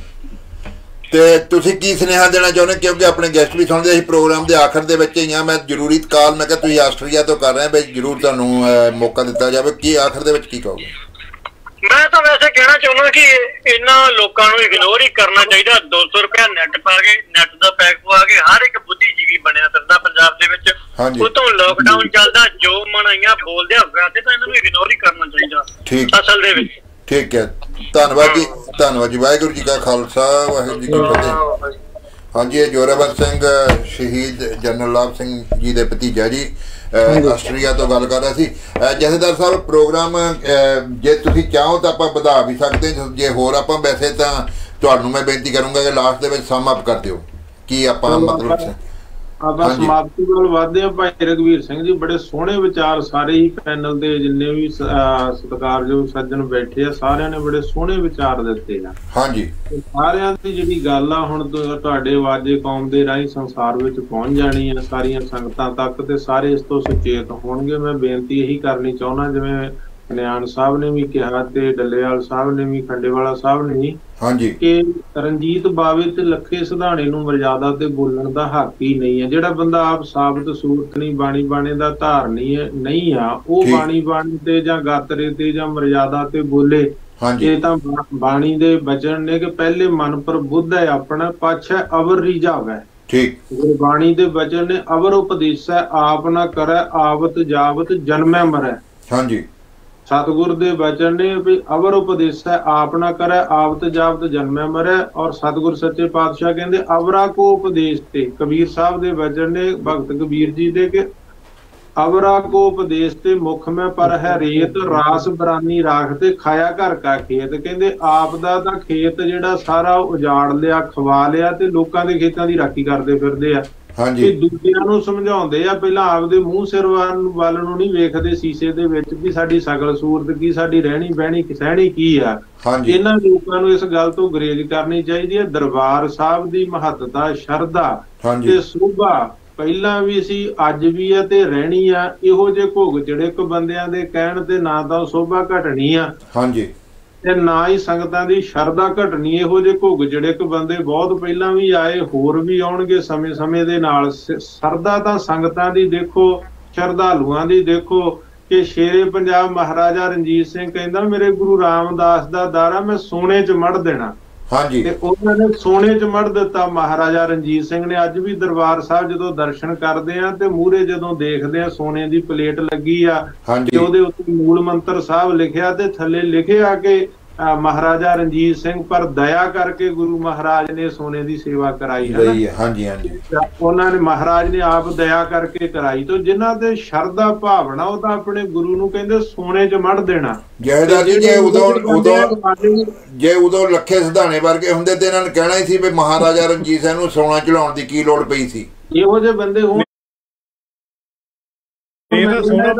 ਤੇ ਤੁਸੀਂ ਕੀ ਸੁਨੇਹਾ ਦੇਣਾ ਚਾਹੁੰਦੇ? ਕਿਉਂਕਿ ਆਪਣੇ ਗੈਸਟ ਵੀ ਸੁਣਦੇ ਅਸੀਂ ਪ੍ਰੋਗਰਾਮ ਦੇ ਆਖਰ ਦੇ ਵਿੱਚ ਹੀ ਆ। ਮੈਂ ਜ਼ਰੂਰੀ ਕਾਲ ਮੈਂ ਕਿਹਾ ਤੁਸੀਂ ਆਸਟ੍ਰੇਲੀਆ ਤੋਂ ਕਰ ਰਹੇ ਬਈ ਜ਼ਰੂਰ ਤੁਹਾਨੂੰ ਮੌਕਾ ਦਿੱਤਾ ਜਾਵੇ। ਕੀ ਆਖਰ ਦੇ ਵਿੱਚ ਕੀ ਕਹੋਗੇ? ਮੈਂ ਤਾਂ ਵੈਸੇ ਕਹਿਣਾ ਚਾਹੁੰਦਾ ਕਿ ਇਹਨਾਂ ਲੋਕਾਂ ਨੂੰ ਇਗਨੋਰ ਹੀ ਕਰਨਾ ਚਾਹੀਦਾ। ਦੋ ਸੌ ਰੁਪਇਆ ਨੈਟ ਪਾ ਕੇ ਨੈਟ ਦਾ ਪੈਕ ਪਵਾ ਕੇ ਹਰ ਇੱਕ ਬੁੱਧੀਜੀਵੀ ਬਣਿਆ ਫਿਰਦਾ ਪੰਜਾਬ ਦੇ ਵਿੱਚ। ਉਤੋਂ ਲੋਕਡਾਊਨ ਚੱਲਦਾ, ਜੋ ਮਨਾਈਆਂ ਬੋਲਦੇ ਆ ਵੈਸੇ ਤਾਂ ਇਹਨਾਂ ਨੂੰ ਇਗਨੋਰ ਹੀ ਕਰਨਾ ਚਾਹੀਦਾ ਅਸਲ ਦੇ ਵਿੱਚ। ਠੀਕ ਹੈ, ਧੰਨਵਾਦ ਜੀ, ਧੰਨਵਾਦ ਜੀ। ਵਾਹਿਗੁਰੂ ਜੀ ਕਾ ਖਾਲਸਾ, ਵਾਹਿਗੁਰੂ ਜੀ ਕੀ ਫਤਿਹ। ਹਾਂਜੀ, ਇਹ ਜੋਰਾਵਰ ਸਿੰਘ ਸ਼ਹੀਦ ਜਨਰਲ ਲਾਭ ਸਿੰਘ ਜੀ ਦੇ ਭਤੀਜਾ ਜੀ ਆਸਟ੍ਰੇਲੀਆ ਤੋਂ ਗੱਲ ਕਰ ਰਿਹਾ ਸੀ। ਜਥੇਦਾਰ ਸਾਹਿਬ, ਪ੍ਰੋਗਰਾਮ ਜੇ ਤੁਸੀਂ ਚਾਹੋ ਤਾਂ ਆਪਾਂ ਵਧਾ ਵੀ ਸਕਦੇ, ਜੇ ਹੋਰ ਆਪਾਂ ਵੈਸੇ ਤਾਂ ਤੁਹਾਨੂੰ ਮੈਂ ਬੇਨਤੀ ਕਰੂੰਗਾ ਕਿ ਲਾਸਟ ਦੇ ਵਿੱਚ ਸਮ ਅਪ ਕਰ ਦਿਓ ਕੀ ਆਪਾਂ ਮਤਲਬ ਆਪਾਂ ਸਮਾਪਤੀ ਵੱਲ ਵਧਦੇ ਆ। ਭਾਈ ਰਘਵੀਰ ਸਿੰਘ ਜੀ, ਬੜੇ ਸੋਹਣੇ ਵਿਚਾਰ ਸਾਰੇ ਹੀ ਪੈਨਲ ਦੇ ਜਿੰਨੇ ਵੀ ਸਤਿਕਾਰਯੋਗ ਸੱਜਣ ਬੈਠੇ ਆ ਸਾਰਿਆਂ ਨੇ ਬੜੇ ਸੋਹਣੇ ਵਿਚਾਰ ਦਿੱਤੇ ਆ। ਹਾਂਜੀ, ਸਾਰਿਆਂ ਦੀ ਜਿਹੜੀ ਗੱਲ ਆ ਹੁਣ ਤੁਹਾਡੇ ਵਾਜੇ ਕੌਮ ਦੇ ਰਾਹੀਂ ਸੰਸਾਰ ਵਿੱਚ ਪਹੁੰਚ ਜਾਣੀ ਆ ਸਾਰੀਆਂ ਸੰਗਤਾਂ ਤੱਕ ਤੇ ਸਾਰੇ ਇਸ ਤੋਂ ਸੁਚੇਤ ਹੋਣਗੇ। ਮੈਂ ਬੇਨਤੀ ਇਹੀ ਕਰਨੀ ਚਾਹੁੰਦਾ ਜਿਵੇਂ ਕਨਿਆਣ ਸਾਹਿਬ ਨੇ ਵੀ ਕਿਹਾ ਤੇ ਡੱਲੇਵਾਲ ਸਾਹਿਬ ਨੇ ਵੀ, ਖੰਡੇਵਾਲਾ ਸਾਹਿਬ ਨੇ ਵੀ, ਹਾਂਜੀ, ਕਿ ਰਣਜੀਤ ਬਾਵੇ ਤੇ ਲੱਖੇ ਸਿਧਾਣੇ ਨੂੰ ਮਰਜ਼ਾਦਾ ਤੇ ਬੋਲਣ ਦਾ ਹੱਕ ਹੀ ਨਹੀਂ ਹੈ। ਜਿਹੜਾ ਬੰਦਾ ਆਪ ਸਾਬਤ ਸੂਰਤ ਨਹੀਂ ਬਾਣੀ ਬਾਣੇ ਦਾ ਧਾਰਨੀ ਹੈ ਨਹੀਂ ਆ, ਉਹ ਬਾਣੀ ਬਾਣੀ ਤੇ ਜਾਂ ਗਾਤਰੇ ਤੇ ਜਾਂ ਮਰਜ਼ਾਦਾ ਤੇ ਬੋਲੇ। ਇਹ ਤਾਂ ਬਾਣੀ ਦੇ ਬਚਨ ਨੇ ਕਿ ਪਹਿਲੇ ਮਨ ਪਰ ਬੁੱਧ ਹੈ ਆਪਣਾ, ਪਾਛੈ ਅਵਰ ਰੀਝਾਵੈ। ਠੀਕ, ਗੁਰਬਾਣੀ ਦੇ ਬਚਨ ਨੇ ਅਵਰ ਉਪਦੇਸੈ ਆਪ ਨਾ ਕਰੈ ਆਵਤ ਜਾਵਤ ਜਨਮੈ ਮਰੈ। ਹਾਂਜੀ, सतगुर दे बचन ने भी अवर उपदेश है आप ना करे आवत जावत जन्मे मरे। और सतगुर सच्चे पातशाह कहते अवरा को उपदेश ते कबीर साहब दे बचन ने भगत कबीर जी दे के अवरा को उपदेश ते मुख में पर है रेत रास बरानी राखते खाया घर का खेत। कहते आप दा तां खेत जिहड़ा सारा उजाड़ लिया खवा लिया ते लोकां दे खेतां दी राखी करदे फिरदे आ। ਹਾਂਜੀ ਦੂਜਿਆਂ ਨੂੰ ਸਮਝਾਉਂਦੇ ਆ ਪਹਿਲਾਂ ਆਪਦੇ ਮੂੰਹ ਸਿਰ ਵੱਲ ਨੂੰ ਨਹੀਂ ਵੇਖਦੇ ਸ਼ੀਸ਼ੇ ਦੇ ਵਿੱਚ ਵੀ ਸਾਡੀ ਸ਼ਕਲ ਸੂਰਤ ਕੀ ਸਾਡੀ ਰਹਿਣੀ ਬਹਿਣੀ ਸਹਿਣੀ ਕੀ ਆ। ਇਹਨਾਂ ਲੋਕਾਂ ਨੂੰ ਇਸ ਗੱਲ ਤੋਂ ਗੁਰੇਜ਼ ਕਰਨੀ ਚਾਹੀਦੀ ਹੈ। ਦਰਬਾਰ ਸਾਹਿਬ ਦੀ ਮਹੱਤਤਾ ਸ਼ਰਧਾ ਤੇ ਸੋਭਾ ਪਹਿਲਾਂ ਵੀ ਸੀ ਅੱਜ ਵੀ ਆ ਤੇ ਰਹਿਣੀ ਆ। ਇਹੋ ਜਿਹੇ ਘੁੱਗ ਚੜਿਕ ਬੰਦਿਆਂ ਦੇ ਕਹਿਣ ਤੇ ਨਾ ਤਾਂ ਸੋਭਾ ਘਟਣੀ ਆ ਹਾਂਜੀ ਤੇ ਨਾ ਹੀ ਸੰਗਤਾਂ ਦੀ ਸ਼ਰਧਾ ਘਟਣੀ। ਇਹੋ ਜਿਹੇ ਘੁੱਗ ਜਿਹੜੇ ਬੰਦੇ ਬਹੁਤ ਪਹਿਲਾਂ ਵੀ ਆਏ ਹੋਰ ਵੀ ਆਉਣਗੇ ਸਮੇਂ ਸਮੇਂ ਦੇ ਨਾਲ। ਸ਼ਰਧਾ ਤਾਂ ਸੰਗਤਾਂ ਦੀ ਦੇਖੋ ਸ਼ਰਧਾਲੂਆਂ ਦੀ ਦੇਖੋ ਕਿ ਸ਼ੇਰੇ ਪੰਜਾਬ ਮਹਾਰਾਜਾ ਰਣਜੀਤ ਸਿੰਘ ਕਹਿੰਦਾ ਮੇਰੇ ਗੁਰੂ ਰਾਮਦਾਸ ਦਾ ਦਾਰਾ ਮੈਂ ਸੋਨੇ 'ਚ ਮੜ ਦੇਣਾ ਹਾਂਜੀ ਤੇ ਉਹਨਾਂ ਨੇ ਸੋਨੇ 'ਚ ਮੜ ਦਿੱਤਾ ਮਹਾਰਾਜਾ ਰਣਜੀਤ ਸਿੰਘ ਨੇ। ਅੱਜ ਵੀ ਦਰਬਾਰ ਸਾਹਿਬ ਜਦੋਂ ਦਰਸ਼ਨ ਕਰਦੇ ਆ ਤੇ ਮੂਹਰੇ ਜਦੋਂ ਦੇਖਦੇ ਆ ਸੋਨੇ ਦੀ ਪਲੇਟ ਲੱਗੀ ਆ ਤੇ ਉਹਦੇ ਉੱਤੇ ਮੂਲ ਮੰਤਰ ਸਾਹਿਬ ਲਿਖਿਆ ਤੇ ਥੱਲੇ ਲਿਖਿਆ ਕਿ ਮਹਾਰਾਜਾ ਰਣਜੀਤ ਸਿੰਘ ਪਰ ਦਇਆ ਕਰਕੇ ਗੁਰੂ ਮਹਾਰਾਜ ਨੇ ਸੋਨੇ ਦੀ ਸੇਵਾ ਕਰਾਈ ਹੈ ਹਾਂਜੀ ਹਾਂਜੀ ਉਹਨਾਂ ਨੇ ਮਹਾਰਾਜ ਨੇ ਆਪ ਦਇਆ ਕਰਕੇ ਕਰਾਈ। ਤੋਂ ਜਿਨ੍ਹਾਂ ਦੇ ਸ਼ਰਧਾ ਭਾਵਨਾ ਉਹ ਤਾਂ ਆਪਣੇ ਗੁਰੂ ਨੂੰ ਕਹਿੰਦੇ ਸੋਨੇ 'ਚ ਮੜ ਦੇਣਾ। ਜੈਦਾ ਜੀ ਜੇ ਉਦੋਂ ਉਦੋਂ ਜੇ ਉਦੋਂ ਲੱਖੇ ਸਿਧਾਣੇ ਵਰਗੇ ਹੁੰਦੇ ਤੇ ਇਹਨਾਂ ਨੇ ਕਹਿਣਾ ਹੀ ਸੀ ਵੀ ਮਹਾਰਾਜਾ ਰਣਜੀਤ ਸਿੰਘ ਨੂੰ ਸੋਨਾ ਚੜਾਉਣ ਦੀ ਕੀ ਲੋੜ ਪਈ ਸੀ। ਇਹੋ ਜਿਹੇ ਬੰਦੇ ਹੋਣ ਸੋਨੇ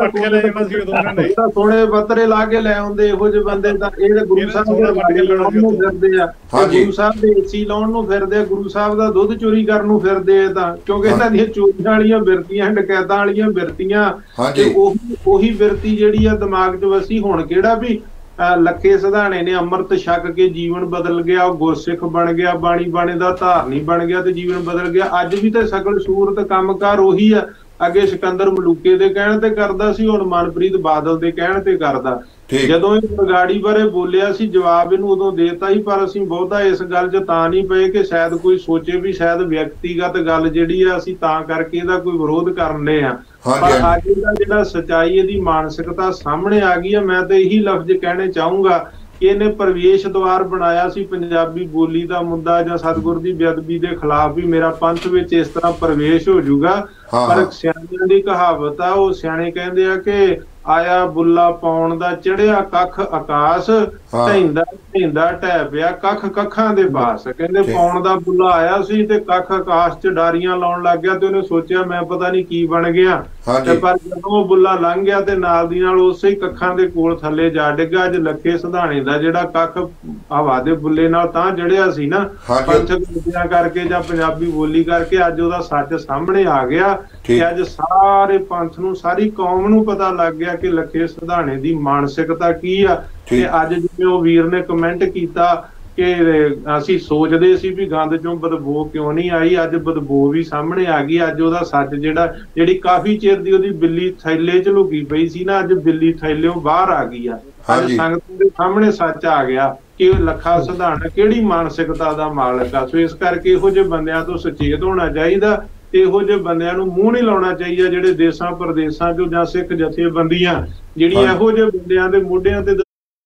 ਪੱਤਰੇ ਲਾ ਕੇ ਲੈ ਆਉਂਦੇ ਇਹੋ ਜਿਹੇ ਬੰਦੇ ਤਾਂ ਇਹ ਗੁਰੂ ਸਾਹਿਬ ਨੂੰ ਫਿਰਦੇ ਆ ਗੁਰੂ ਸਾਹਿਬ ਦੇ ਏਸੀ ਲਾਉਣ ਨੂੰ ਫਿਰਦੇ ਆ ਗੁਰੂ ਸਾਹਿਬ ਦਾ ਦੁੱਧ ਚੋਰੀ ਕਰਨ ਨੂੰ ਫਿਰਦੇ ਆ ਤਾਂ ਕਿਉਂਕਿ ਇਹਨਾਂ ਦੀਆਂ ਚੋਰੀਆਂ ਵਾਲੀਆਂ ਬਿਰਤੀਆਂ ਡਕੈਤਾਂ ਵਾਲੀਆਂ ਬਿਰਤੀਆਂ ਤੇ ਉਹੀ ਉਹੀ ਬਿਰਤੀ ਜਿਹੜੀ ਆ ਦਿਮਾਗ 'ਚ ਵਸੀ। ਹੁਣ ਕਿਹੜਾ ਵੀ ਲੱਖੇ ਸਿਧਾਣੇ ਨੇ ਅੰਮ੍ਰਿਤ ਛਕ ਕੇ ਜੀਵਨ ਬਦਲ ਗਿਆ ਉਹ ਗੁਰਸਿੱਖ ਬਣ ਗਿਆ ਬਾਣੀ ਬਾਣੇ ਦਾ ਧਾਰਨੀ ਬਣ ਗਿਆ ਤੇ ਜੀਵਨ ਬਦਲ ਗਿਆ। ਅੱਜ ਵੀ ਤਾਂ ਸਕਲ ਸੂਰਤ ਕੰਮਕਾਰ ਉਹੀ ਆ। ਅੱਗੇ ਸਿਕੰਦਰ ਮਲੂਕੇ ਦੇ ਕਹਿਣ ਤੇ ਕਰਦਾ ਸੀ ਹੁਣ ਮਨਪ੍ਰੀਤ ਬਾਦਲ ਦੇ ਕਹਿਣ ਤੇ ਕਰਦਾ। ਜਦੋਂ ਇਹ ਬਗਾੜੀ ਬਾਰੇ ਬੋਲਿਆ ਸੀ ਜਵਾਬ ਇਹਨੂੰ ਉਦੋਂ ਦੇਤਾ ਸੀ ਪਰ ਅਸੀਂ ਬਹੁਤਾ ਇਸ ਗੱਲ 'ਚ ਤਾਂ ਨਹੀਂ ਪਏ ਕਿ ਸ਼ਾਇਦ ਕੋਈ ਸੋਚੇ ਵੀ ਸ਼ਾਇਦ ਵਿਅਕਤੀਗਤ ਗੱਲ ਜਿਹੜੀ ਆ ਅਸੀਂ ਤਾਂ ਕਰਕੇ ਇਹਦਾ ਕੋਈ ਵਿਰੋਧ ਕਰਨ ਦੇ ਆ। ਪਰ ਅੱਜ ਦਾ ਜਿਹੜਾ ਸੱਚਾਈ ਇਹਦੀ ਮਾਨਸਿਕਤਾ ਸਾਹਮਣੇ ਆ ਗਈ ਆ। ਮੈਂ ਤਾਂ ਇਹੀ ਲਫ਼ਜ਼ ਕਹਿਣੇ ਚਾਹੂੰਗਾ ਕਿ ਇਹਨੇ ਪ੍ਰਵੇਸ਼ ਦੁਆਰ ਬਣਾਇਆ ਸੀ ਪੰਜਾਬੀ ਬੋਲੀ ਦਾ ਮੁੱਦਾ ਜਾਂ ਸਤਿਗੁਰ ਦੀ ਬੇਅਦਬੀ ਦੇ ਖਿਲਾਫ ਵੀ ਮੇਰਾ ਪੰਥ ਵਿੱਚ ਇਸ ਤਰ੍ਹਾਂ ਪ੍ਰਵੇਸ਼ ਹੋ ਜਾਊਗਾ। ਪਰ ਸਿਆਣਿਆਂ ਦੀ ਕਹਾਵਤ ਆ ਉਹ ਸਿਆਣੇ ਕਹਿੰਦੇ ਆ ਕਿ ਆਇਆ ਬੁੱਲਾ ਪਾਉਣ ਦਾ ਚੜਿਆ ਕੱਖ ਆਕਾਸ਼ ਢੈਂਦਾ ਢੈਂਦਾ ਢਹਿ ਪਿਆ ਕੱਖ ਕੱਖਾਂ ਦੇ ਪਾਸ। ਕਹਿੰਦੇ ਪਾਉਣ ਦਾ ਬੁੱਲਾ ਆਇਆ ਸੀ ਤੇ ਕੱਖ ਆਕਾਸ਼ 'ਚ ਡਾਰੀਆਂ ਲਾਉਣ ਲੱਗ ਗਿਆ ਤੇ ਉਹਨੇ ਸੋਚਿਆ ਮੈਂ ਪਤਾ ਨਹੀਂ ਕੀ ਬਣ ਗਿਆ ਤੇ ਪਰ ਜਦੋਂ ਉਹ ਬੁੱਲਾ ਲੰਘ ਗਿਆ ਤੇ ਨਾਲ ਦੀ ਨਾਲ ਉਸੇ ਹੀ ਕੱਖਾਂ ਦੇ ਕੋਲ ਥੱਲੇ ਜਾ ਡਿੱਗਾ। ਅੱਜ ਲੱਖੇ ਸਿਧਾਣੇ ਦਾ ਜਿਹੜਾ ਕੱਖ ਹਵਾ ਦੇ ਬੁੱਲੇ ਨਾਲ ਤਾਂ ਜੜਿਆ ਸੀ ਨਾ ਪੰਥਕ ਮੁੱਦਿਆਂ ਕਰਕੇ ਜਾਂ ਪੰਜਾਬੀ ਬੋਲੀ ਕਰਕੇ ਅੱਜ ਉਹਦਾ ਸੱਚ ਸਾਹਮਣੇ ਆ ਗਿਆ ਕਿ ਅੱਜ ਸਾਰੇ ਪੰਥ ਨੂੰ ਸਾਰੀ ਕੌਮ ਨੂੰ ਪਤਾ ਲੱਗ ਗਿਆ ਕਿ ਲੱਖੇ ਸਿਧਾਣੇ ਦੀ ਮਾਨਸਿਕਤਾ ਕੀ ਆ। ਤੇ ਅੱਜ ਜਿਵੇਂ ਉਹ ਵੀਰ ਨੇ ਕਮੈਂਟ ਕੀਤਾ ਕਿ ਅਸੀਂ ਸੋਚਦੇ ਸੀ ਵੀ ਗੰਦ ਚੋਂ ਬਦਬੂ ਕਿਉਂ ਨਹੀਂ ਆਈ ਅੱਜ ਬਦਬੂ ਵੀ ਸਾਹਮਣੇ ਆ ਗਈ। ਅੱਜ ਉਹਦਾ ਸੱਚ ਜਿਹੜਾ ਜਿਹੜੀ ਕਾਫੀ ਚਿਰ ਦੀ ਉਹਦੀ ਬਿੱਲੀ ਥੈਲੇ 'ਚ ਲੁਕੀ ਪਈ ਸੀ ਨਾ ਅੱਜ ਬਿੱਲੀ ਥੈਲਿਓਂ ਬਾਹਰ ਆ ਗਈ ਆ। ਅੱਜ ਸੰਗਤ ਦੇ ਸਾਹਮਣੇ ਸੱਚ ਆ ਗਿਆ ਕਿ ਉਹ ਲੱਖਾ ਸਿਧਾਣਾ ਕਿਹੜੀ ਮਾਨਸਿਕਤਾ ਦਾ ਮਾਲਕ ਆ। ਸੋ ਇਸ ਕਰਕੇ ਇਹੋ ਜਿਹੇ ਬੰਦਿਆਂ ਤੋਂ ਸੁਚੇਤ ਹੋਣਾ ਚਾਹੀਦਾ ਤੇ ਇਹੋ ਜਿਹੇ ਬੰਦਿਆਂ ਨੂੰ ਮੂੰਹ ਨਹੀਂ ਲਾਉਣਾ ਚਾਹੀਦਾ ਜਿਹੜੇ ਦੇਸਾਂ ਪ੍ਰਦੇਸਾਂ 'ਚੋਂ ਜਾਂ ਸਿੱਖ ਜਥੇਬੰਦੀਆਂ ਜਿਹੜੀਆਂ ਇਹੋ ਜਿਹੇ ਬੰਦਿਆਂ ਦੇ ਮੋਢਿਆਂ ਤੇ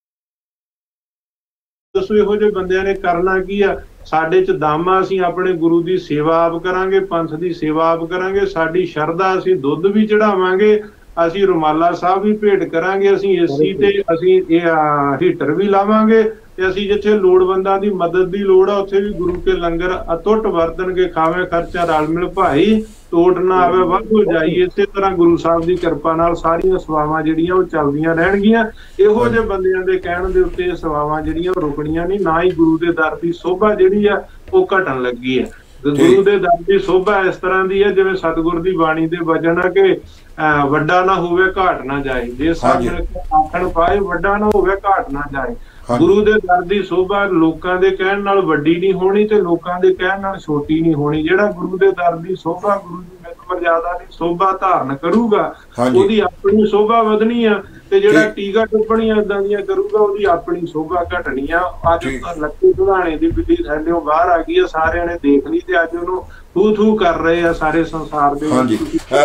ਦੱਸੋ ਇਹੋ ਜਿਹੇ ਬੰਦਿਆਂ ਨੇ ਕਰਨਾ ਕੀ ਆ। ਸਾਡੇ 'ਚ ਦਮ ਆ ਅਸੀਂ ਆਪਣੇ ਗੁਰੂ ਦੀ ਸੇਵਾ ਆਪ ਕਰਾਂਗੇ ਪੰਥ ਦੀ ਸੇਵਾ ਆਪ ਕਰਾਂਗੇ ਸਾਡੀ ਸ਼ਰਧਾ ਅਸੀਂ ਦੁੱਧ ਵੀ ਚੜਾਵਾਂਗੇ ਅਸੀਂ ਰੁਮਾਲਾ ਸਾਹਿਬ ਵੀ ਭੇਟ ਕਰਾਂਗੇ ਅਸੀਂ ਏਸੀ ਤੇ ਅਸੀਂ ਇਹ ਹੀਟਰ ਵੀ ਲਾਵਾਂਗੇ ਤੇ ਅਸੀਂ ਜਿੱਥੇ ਲੋੜਵੰਦਾਂ ਦੀ ਮਦਦ ਦੀ ਲੋੜ ਆ ਉੱਥੇ ਵੀ ਗੁਰੂ ਕੇ ਲੰਗਰ ਅਟੁੱਟ ਵਰਤਣਗੇ ਖਾਵੇਂ ਖਰਚਾ ਰਲ ਮਿਲ ਭਾਈ ਟੋਟ ਨਾ ਆਵੇ ਵਾਧੂ ਜਾਈ। ਇਸੇ ਤਰ੍ਹਾਂ ਗੁਰੂ ਸਾਹਿਬ ਦੀ ਕਿਰਪਾ ਨਾਲ ਸਾਰੀਆਂ ਸੇਵਾਵਾਂ ਜਿਹੜੀਆਂ ਉਹ ਚੱਲਦੀਆਂ ਰਹਿਣਗੀਆਂ। ਇਹੋ ਜਿਹੇ ਬੰਦਿਆਂ ਦੇ ਕਹਿਣ ਦੇ ਉੱਤੇ ਸੇਵਾਵਾਂ ਜਿਹੜੀਆਂ ਉਹ ਰੁਕਣੀਆਂ ਨਹੀਂ ਨਾ ਹੀ ਗੁਰੂ ਦੇ ਦਰ ਦੀ ਸੋਭਾ ਜਿਹੜੀ ਆ ਉਹ ਘਟਣ ਲੱਗੀ ਹੈ। ਗੁਰੂ ਦੇ ਦਰ ਦੀ ਸੋਭਾ ਇਸ ਤਰ੍ਹਾਂ ਦੀ ਹੈ ਜਿਵੇਂ ਸਤਿਗੁਰ ਦੀ ਬਾਣੀ ਦੇ ਵਚਨ ਆ ਕਿ ਵੱਡਾ ਨਾ ਹੋਵੇ ਘਾਟ ਨਾ ਜਾਏ ਜੇ ਸਾਹਮਣੇ ਆਖਣ ਪਾਏ ਵੱਡਾ ਨਾ ਹੋਵੇ ਘਾਟ ਨਾ ਜਾਏ। ਗੁਰੂ ਦੇ ਦਰ ਦੀ ਸੋਭਾ ਲੋਕਾਂ ਦੇ ਕਹਿਣ ਨਾਲ ਵੱਡੀ ਨਹੀਂ ਹੋਣੀ ਤੇ ਲੋਕਾਂ ਦੇ ਕਹਿਣ ਨਾਲ ਛੋਟੀ ਨਹੀਂ ਹੋਣੀ। ਜਿਹੜਾ ਗੁਰੂ ਦੇ ਦਰ ਦੀ ਸੋਭਾ ਗੁਰੂ ਜੀ ਮੈਨੂੰ ਮਰਜ਼ਾਦਾ ਦੀ ਸੋਭਾ ਧਾਰਨ ਕਰੂਗਾ ਉਹਦੀ ਆਪਣੀ ਸੋਭਾ ਵਧਣੀ ਆ, ਤੇ ਜਿਹੜਾ ਟੀਕਾ ਟਿੱਪਣੀਆਂ ਏਦਾਂ ਦੀਆਂ ਕਰੂਗਾ ਉਹਦੀ ਆਪਣੀ ਸੋਭਾ ਘਟਣੀ ਆ। ਅੱਜ ਲੱਕੀ ਸੁਧਾਣੇ ਦੀ ਬਿੱਲੀ ਥੱਲਿਓਂ ਬਾਹਰ ਆ ਗਈ ਆ, ਸਾਰਿਆਂ ਨੇ ਦੇਖ ਲਈ ਤੇ ਅੱਜ ਉਹਨੂੰ ਥੂ ਥੂ ਕਰ ਰਹੇ ਆ ਸਾਰੇ ਸੰਸਾਰ ਦੇ। ਹਾਂਜੀ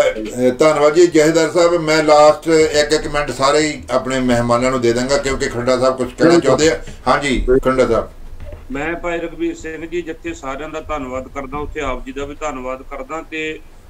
ਧੰਨਵਾਦ ਜੀ ਜਹੇਦਾਰ ਸਾਹਿਬ। ਮੈਂ ਲਾਸਟ ਇੱਕ ਇੱਕ ਮਿੰਟ ਸਾਰੇ ਹੀ ਆਪਣੇ ਮਹਿਮਾਨਾਂ ਨੂੰ ਦੇ ਦਾਂਗਾ ਕਿਉਂਕਿ ਖੰਡਾ ਸਾਹਿਬ ਕੁਝ ਕਹਿਣਾ ਚਾਹੁੰਦੇ ਆ। ਹਾਂਜੀ ਖੰਡਾ ਸਾਹਿਬ। ਮੈਂ ਭਾਈ ਰਘਬੀਰ ਸਿੰਘ ਜੀ ਜਿੱਥੇ ਸਾਰਿਆਂ ਦਾ ਧੰਨਵਾਦ ਕਰਦਾ ਉੱਥੇ ਆਪ ਜੀ ਦਾ ਵੀ ਧੰਨਵਾਦ ਕਰਦਾ। ਤੇ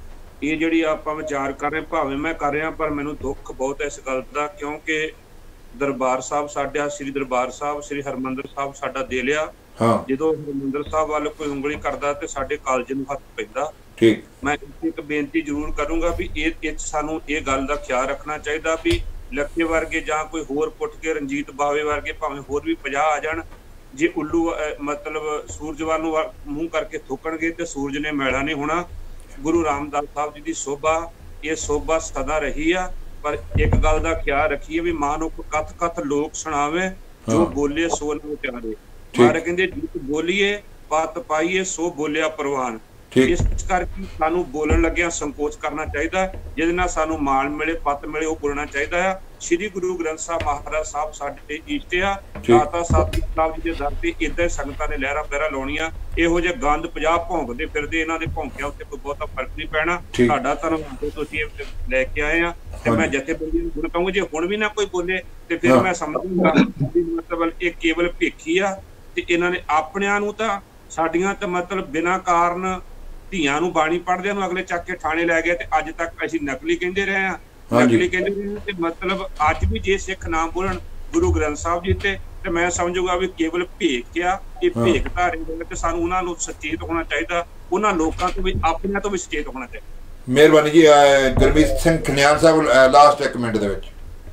ਇਹ ਜਿਹੜੀ ਆਪਾਂ ਵਿਚਾਰ ਕਰ ਰਹੇ ਭਾਵੇਂ ਮੈਂ ਕਰ ਰਿਹਾ ਪਰ ਮੈਨੂੰ ਦੁੱਖ ਬਹੁਤ ਇਸ ਗੱਲ ਦਾ, ਕਿਉਂਕਿ ਦਰਬਾਰ ਸਾਹਿਬ ਸਾਡਾ ਸ੍ਰੀ ਦਰਬਾਰ ਸਾਹਿਬ ਸ੍ਰੀ ਹਰਮੰਦਰ ਸਾਹਿਬ ਸਾਡਾ ਦੇ ਲਿਆ। ਜਦੋਂ ਹਰਮੰਦਰ ਸਾਹਿਬ ਵੱਲ ਕੋਈ ਉਂਗਲੀ ਕਰਦਾ ਤੇ ਸਾਡੇ ਕਾਲਜ ਨੂੰ ਹੱਥ ਪੈਂਦਾ। ਮੈਂ ਇੱਕ ਬੇਨਤੀ ਜ਼ਰੂਰ ਕਰੂੰਗਾ ਵੀ ਇਹ ਸਾਨੂੰ ਇਹ ਗੱਲ ਦਾ ਖਿਆਲ ਰੱਖਣਾ ਚਾਹੀਦਾ ਵੀ ਲੱਖੇ ਵਰਗੇ ਜਾਂ ਕੋਈ ਹੋਰ ਪੁੱਟ ਕੇ ਰਣਜੀਤ ਬਾਵੇ ਵਰਗੇ ਭਾਵੇਂ ਹੋਰ ਵੀ ਪੰਜਾਹ ਆ ਜਾਣ, ਜੇ ਉੱਲੂ ਮਤਲਬ ਸੂਰਜ ਵੱਲ ਨੂੰ ਮੂੰਹ ਕਰਕੇ ਥੁੱਕਣਗੇ ਤੇ ਸੂਰਜ ਨੇ ਮੈਲਾ ਨਹੀਂ ਹੋਣਾ। ਗੁਰੂ ਰਾਮਦਾਸ ਸਾਹਿਬ ਜੀ ਦੀ ਸੋਭਾ ਇਹ ਸੋਭਾ ਸਦਾ ਰਹੀ ਆ, ਪਰ ਇੱਕ ਗੱਲ ਦਾ ਖਿਆਲ ਰੱਖੀਏ ਵੀ ਮਾਨੁਖ ਕਥ ਕਥ ਲੋਕ ਸੁਣਾਵੇ ਜੋ ਬੋਲੇ ਸੋ ਨਾ ਉਚਾਰੇ। ਮਾਰੇ ਕਹਿੰਦੇ ਜਿਤ ਬੋਲੀਏ ਪਤ ਪਾਈਏ ਸੋ ਬੋਲਿਆ ਪ੍ਰਵਾਨ। ਇਸ ਕਰਕੇ ਸਾਨੂੰ ਬੋਲਣ ਲੱਗਿਆ ਸੰਕੋਚ ਕਰਨਾ ਚਾਹੀਦਾ, ਜਿਹਦੇ ਨਾਲ ਸਾਨੂੰ ਮਾਣ ਮਿਲੇ ਪਤ ਮਿਲੇ ਉਹ ਬੋਲਣਾ ਚਾਹੀਦਾ ਆ। ਸ਼੍ਰੀ ਗੁਰੂ ਗ੍ਰੰਥ ਸਾਹਿਬ ਮਹਾਰਾਜ ਸਾਹਿਬ ਸਾਡੇ ਇਸ਼ਟ ਆ। ਦਾਤਾ ਸਾਹਿਬ ਜੀ ਦੇ ਦਰ ਤੇ ਏਦਾਂ ਹੀ ਸੰਗਤਾਂ ਨੇ ਲਹਿਰਾ ਪੈਰਾ ਲਾਉਣੀਆਂ। ਇਹੋ ਜਿਹੇ ਗੰਦ ਪੰਜਾਬ ਭੌਂਕਦੇ ਫਿਰਦੇ, ਇਹਨਾਂ ਦੇ ਭੌਂਕਿਆਂ ਉੱਤੇ ਕੋਈ ਬਹੁਤਾ ਫਰਕ ਨਹੀਂ ਪੈਣਾ। ਸਾਡਾ ਧੰਨਵਾਦ ਤੁਸੀਂ ਲੈ ਕੇ ਆਏ ਆ ਤੇ ਮੈਂ ਜਥੇਬੰਦੀ ਨੂੰ ਹੁਣ ਕਹੂੰਗਾ ਜੇ ਹੁਣ ਵੀ ਨਾ ਕੋਈ ਬੋਲੇ ਤੇ ਫਿਰ ਮੈਂ ਸਮਝੂਗਾ ਮਤਲਬ ਇਹ ਕੇਵਲ ਭੇਖੀ ਆ ਤੇ ਇਹਨਾਂ ਨੇ ਆਪਣਿਆਂ ਨੂੰ ਤਾਂ ਸਾਡੀਆਂ ਤਾਂ ਮਤਲਬ ਬਿਨਾਂ ਕਾਰਨ ਧੀਆਂ ਨੂੰ ਬਾਣੀ ਪੜ੍ਹਦਿਆਂ ਨੂੰ ਅਗਲੇ ਚੱਕ ਕੇ ਥਾਣੇ ਲੈ ਗਏ ਤੇ ਅੱਜ ਤੱਕ ਅਸੀਂ ਨਕਲੀ ਕਹਿੰਦੇ ਰਹੇ ਆ ਨਕਲੀ ਕਹਿੰਦੇ ਰਹੇ ਤੇ ਮਤਲਬ ਅੱਜ ਵੀ ਜੇ ਸਿੱਖ ਨਾਮ ਬੋਲਣ ਗੁਰੂ ਗ੍ਰੰਥ ਸਾਹਿਬ ਜੀ ਤੇ ਤੇ ਮੈਂ ਸਮਝੂਗਾ ਵੀ ਕੇਵਲ ਭੇਖ ਆ। ਇਹ ਭੇਖ ਧਾਰੇ ਦੇ ਤੇ ਸਾਨੂੰ ਉਹਨਾਂ ਨੂੰ ਸੁਚੇਤ ਹੋਣਾ ਚਾਹੀਦਾ, ਉਹਨਾਂ ਲੋਕਾਂ ਤੋਂ ਵੀ ਆਪਣਿਆਂ ਤੋਂ ਵੀ ਸੁਚੇਤ ਹੋਣਾ ਚਾਹੀਦਾ। ਮਿਹਰਬਾਨੀ ਜੀ। ਗੁਰਮੀਤ ਸਿੰਘ ਖਨਿਆਲ ਸਾਹਿਬ ਲਾਸਟ ਇੱਕ ਮਿੰਟ ਦੇ ਵਿੱਚ।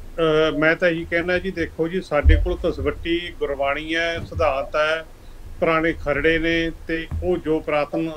ਮੈਂ ਤਾਂ ਇਹੀ ਕਹਿਣਾ ਜੀ, ਦੇਖੋ ਜੀ ਸਾਡੇ ਕੋਲ ਕਸਵੱਟੀ ਗੁਰਬਾਣੀ ਹੈ, ਸਿਧਾਂਤ ਹੈ, ਪੁਰਾਣੇ ਖਰੜੇ ਨੇ ਤੇ ਉਹ ਜੋ ਪੁਰਾਤਨ